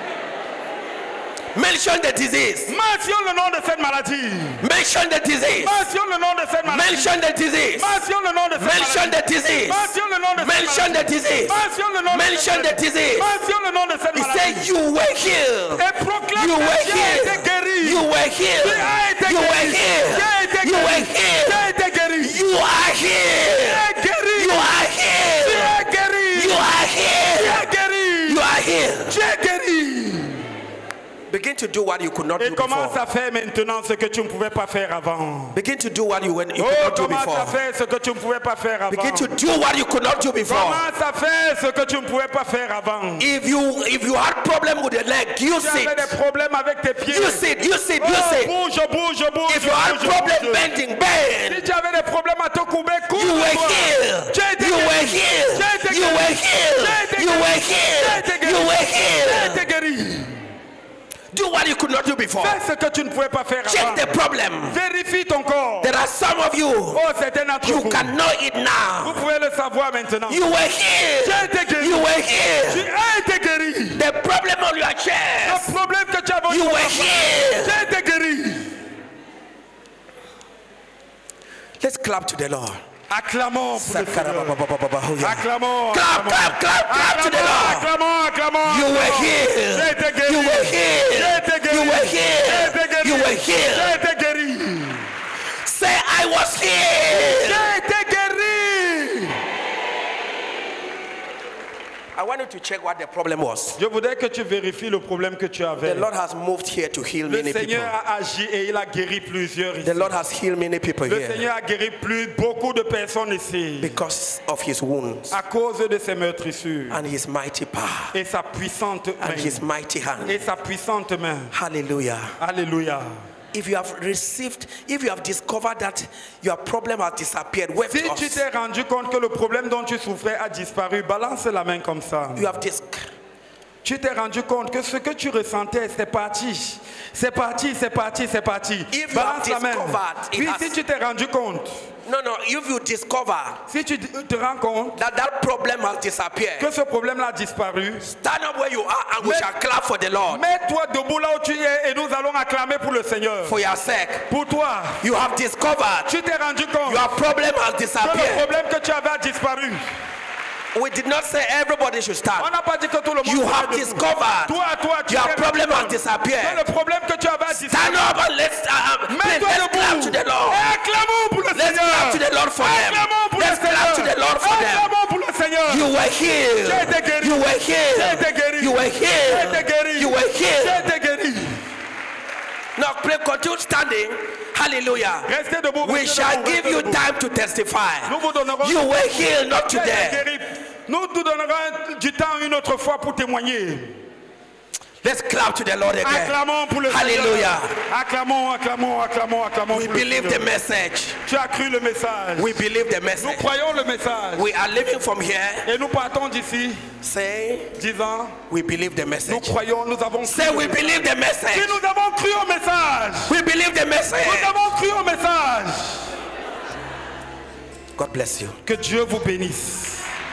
S1: Mention the disease.
S2: Mentionne le nom de cette maladie.
S1: Mention the disease.
S2: Mentionne le nom de cette maladie.
S1: Mention the disease.
S2: Mentionne le nom de cette
S1: Mention
S2: maladie.
S1: the disease.
S2: Mentionne le nom de cette
S1: Mention the
S2: maladie.
S1: disease.
S2: Mentionne le nom de
S1: Mention
S2: cette
S1: the
S2: maladie.
S1: disease.
S2: Mentionne le nom de cette
S1: He
S2: maladie.
S1: said, you were healed.
S2: Et proclame
S1: You
S2: que
S1: were
S2: tu as été
S1: healed.
S2: guéri.
S1: You were healed.
S2: Tu as été
S1: You were
S2: guéri.
S1: healed.
S2: Tu as été
S1: You were
S2: guéri. Tu
S1: healed.
S2: as été guéri.
S1: You are
S2: Tu
S1: healed.
S2: es guéri.
S1: You are
S2: Tu
S1: healed.
S2: es guéri.
S1: You are
S2: Tu
S1: healed.
S2: es guéri.
S1: You are healed.
S2: Tu es guéri.
S1: Begin to do what you could not
S2: Et
S1: do
S2: commence
S1: before.
S2: à faire maintenant ce que tu ne pouvais pas faire avant.
S1: Begin to do what you could
S2: Oh,
S1: not do
S2: commence à
S1: before.
S2: faire ce que tu ne pouvais pas faire avant.
S1: Begin to do what you could not do before.
S2: Commence à faire ce que tu ne pouvais pas faire avant.
S1: If you had problem with your leg, you
S2: Tu avais
S1: sit.
S2: des problèmes avec tes pieds.
S1: You sit. You sit. You
S2: Oh,
S1: sit.
S2: bouge, bouge, bouge.
S1: If you had
S2: bouge,
S1: problem
S2: bouge.
S1: bending, bend.
S2: Si tu avais des problèmes à te courber, cours.
S1: You were healed.
S2: Tu as été
S1: You
S2: guéri.
S1: were healed.
S2: Tu as été
S1: You
S2: guéri.
S1: were healed.
S2: Tu as été
S1: You
S2: guéri.
S1: were
S2: Tu as été
S1: healed.
S2: guéri.
S1: You were
S2: Tu as
S1: healed.
S2: été guéri.
S1: Do what you could not do before.
S2: Fais ce que tu ne pouvais pas faire
S1: Check
S2: avant.
S1: the problem.
S2: Vérifie ton corps.
S1: There are some of you,
S2: Oh, certains d'entre
S1: you
S2: vous,
S1: can know it
S2: vous
S1: now.
S2: pouvez le savoir maintenant.
S1: You were healed.
S2: Tu as été guéri.
S1: You were
S2: Tu
S1: healed.
S2: as été guéri.
S1: The problem on your chest,
S2: Le problème que tu avais,
S1: you were
S2: tu
S1: healed.
S2: as été guéri.
S1: Let's clap to the Lord.
S2: Acclamons pour le Seigneur. Acclamons.
S1: Clap, clap, clap, clap to the Lord.
S2: Acclamons, acclamons.
S1: You were
S2: J'ai
S1: healed.
S2: été guéri.
S1: You were
S2: J'ai
S1: healed.
S2: été guéri.
S1: You were
S2: J'ai
S1: healed.
S2: été guéri.
S1: You were
S2: J'ai
S1: healed.
S2: été guéri.
S1: Say, I was healed.
S2: J'ai été guéri.
S1: I want you to check what the problem was.
S2: Je voudrais que tu vérifies le problème que tu avais.
S1: The Lord has moved here to heal
S2: Le
S1: many people.
S2: Seigneur a agi et il a guéri plusieurs ici.
S1: The Lord has healed many people
S2: Le
S1: here
S2: Seigneur a guéri beaucoup de personnes ici
S1: because of his wounds
S2: à cause de ses meurtrissures
S1: and his mighty power
S2: et sa puissante
S1: and his
S2: main.
S1: mighty hand.
S2: Et sa puissante main.
S1: Hallelujah.
S2: Alléluia.
S1: If you have discovered that your problem has disappeared, wave
S2: Si
S1: to
S2: tu
S1: us.
S2: t'es rendu compte que le problème dont tu souffrais a disparu, balance la main comme ça. Tu t'es rendu compte que ce que tu ressentais, c'est parti. C'est parti, c'est parti, c'est parti.
S1: If you
S2: Balance
S1: have
S2: la main.
S1: discovered, it
S2: Puis
S1: has-
S2: si tu t'es rendu compte,
S1: No, if you discover
S2: si tu te rends compte
S1: that problem has disappeared,
S2: que ce problème-là a disparu,
S1: stand up where you are and we
S2: Mais-
S1: shall clap for the Lord.
S2: mets-toi debout là où tu es et nous allons acclamer pour le Seigneur.
S1: For your sake,
S2: Pour toi,
S1: you have discovered
S2: tu t'es rendu compte
S1: your problem has
S2: que le
S1: disappeared.
S2: problème que tu avais a disparu.
S1: We did not say everybody should
S2: On
S1: stand.
S2: n'a pas dit que tout le monde
S1: You
S2: serait
S1: have
S2: debout.
S1: discovered
S2: Toi, tu
S1: your
S2: t'es
S1: problem
S2: rendu
S1: has
S2: compte
S1: disappeared.
S2: que le problème que tu avais a
S1: Stand
S2: disparu.
S1: up and let's
S2: Mets-toi
S1: clap to
S2: debout.
S1: the Lord.
S2: Et acclamons pour le
S1: Let's
S2: Seigneur.
S1: clap to the Lord for them.
S2: Acclamons pour le
S1: Let's clap to
S2: Seigneur.
S1: the Lord for them.
S2: Acclamons pour le Seigneur.
S1: You were healed.
S2: J'ai été guéri.
S1: You were
S2: J'ai
S1: healed.
S2: été guéri.
S1: You were
S2: J'ai été
S1: healed.
S2: guéri.
S1: You were
S2: J'ai
S1: healed.
S2: été guéri.
S1: Now, continue standing. Hallelujah.
S2: Restez debout.
S1: We
S2: restez
S1: shall
S2: debout,
S1: give
S2: restez
S1: you
S2: debout.
S1: time to testify.
S2: Nous vous donnerons.
S1: You were healed, not
S2: J'ai été
S1: today.
S2: guéri. Nous te donnerons du temps une autre fois pour témoigner.
S1: Let's clap to the Lord again.
S2: Acclamons pour le
S1: Hallelujah.
S2: Seigneur. Acclamons, acclamons, acclamons, acclamons.
S1: We
S2: pour le
S1: believe
S2: Seigneur.
S1: the message.
S2: Tu as cru le message.
S1: We believe the
S2: Nous
S1: message.
S2: croyons le message.
S1: We are living from here
S2: Et nous partons d'ici
S1: saying,
S2: disant,
S1: we believe the
S2: nous
S1: message.
S2: croyons, nous avons cru.
S1: Say, we believe the
S2: Si
S1: message.
S2: nous avons cru au message.
S1: We believe the message.
S2: Nous avons cru au message.
S1: God bless you.
S2: Que Dieu vous bénisse.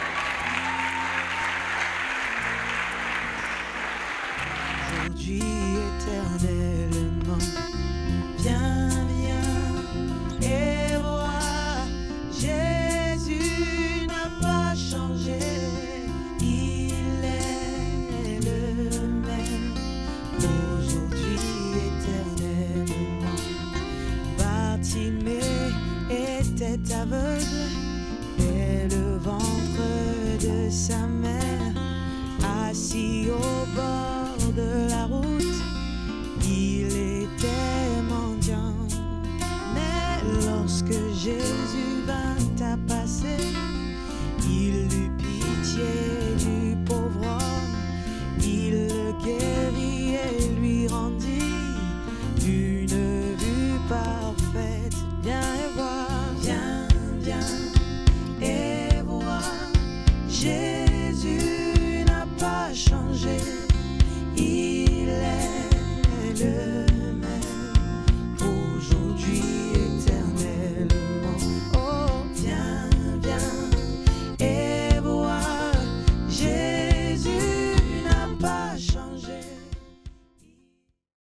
S5: Aujourd'hui éternellement, viens, viens et vois, Jésus n'a pas changé, il est le même. Aujourd'hui éternellement, Bartimée était aveugle, et le ventre de sa mère, assis au bord de la route, il était mendiant. Mais lorsque Jésus vint à passer, il eut pitié du pauvre homme, il le guérit et lui rendit une vue parfaite. Viens et vois, viens, viens et vois, Jésus n'a pas changé, il est le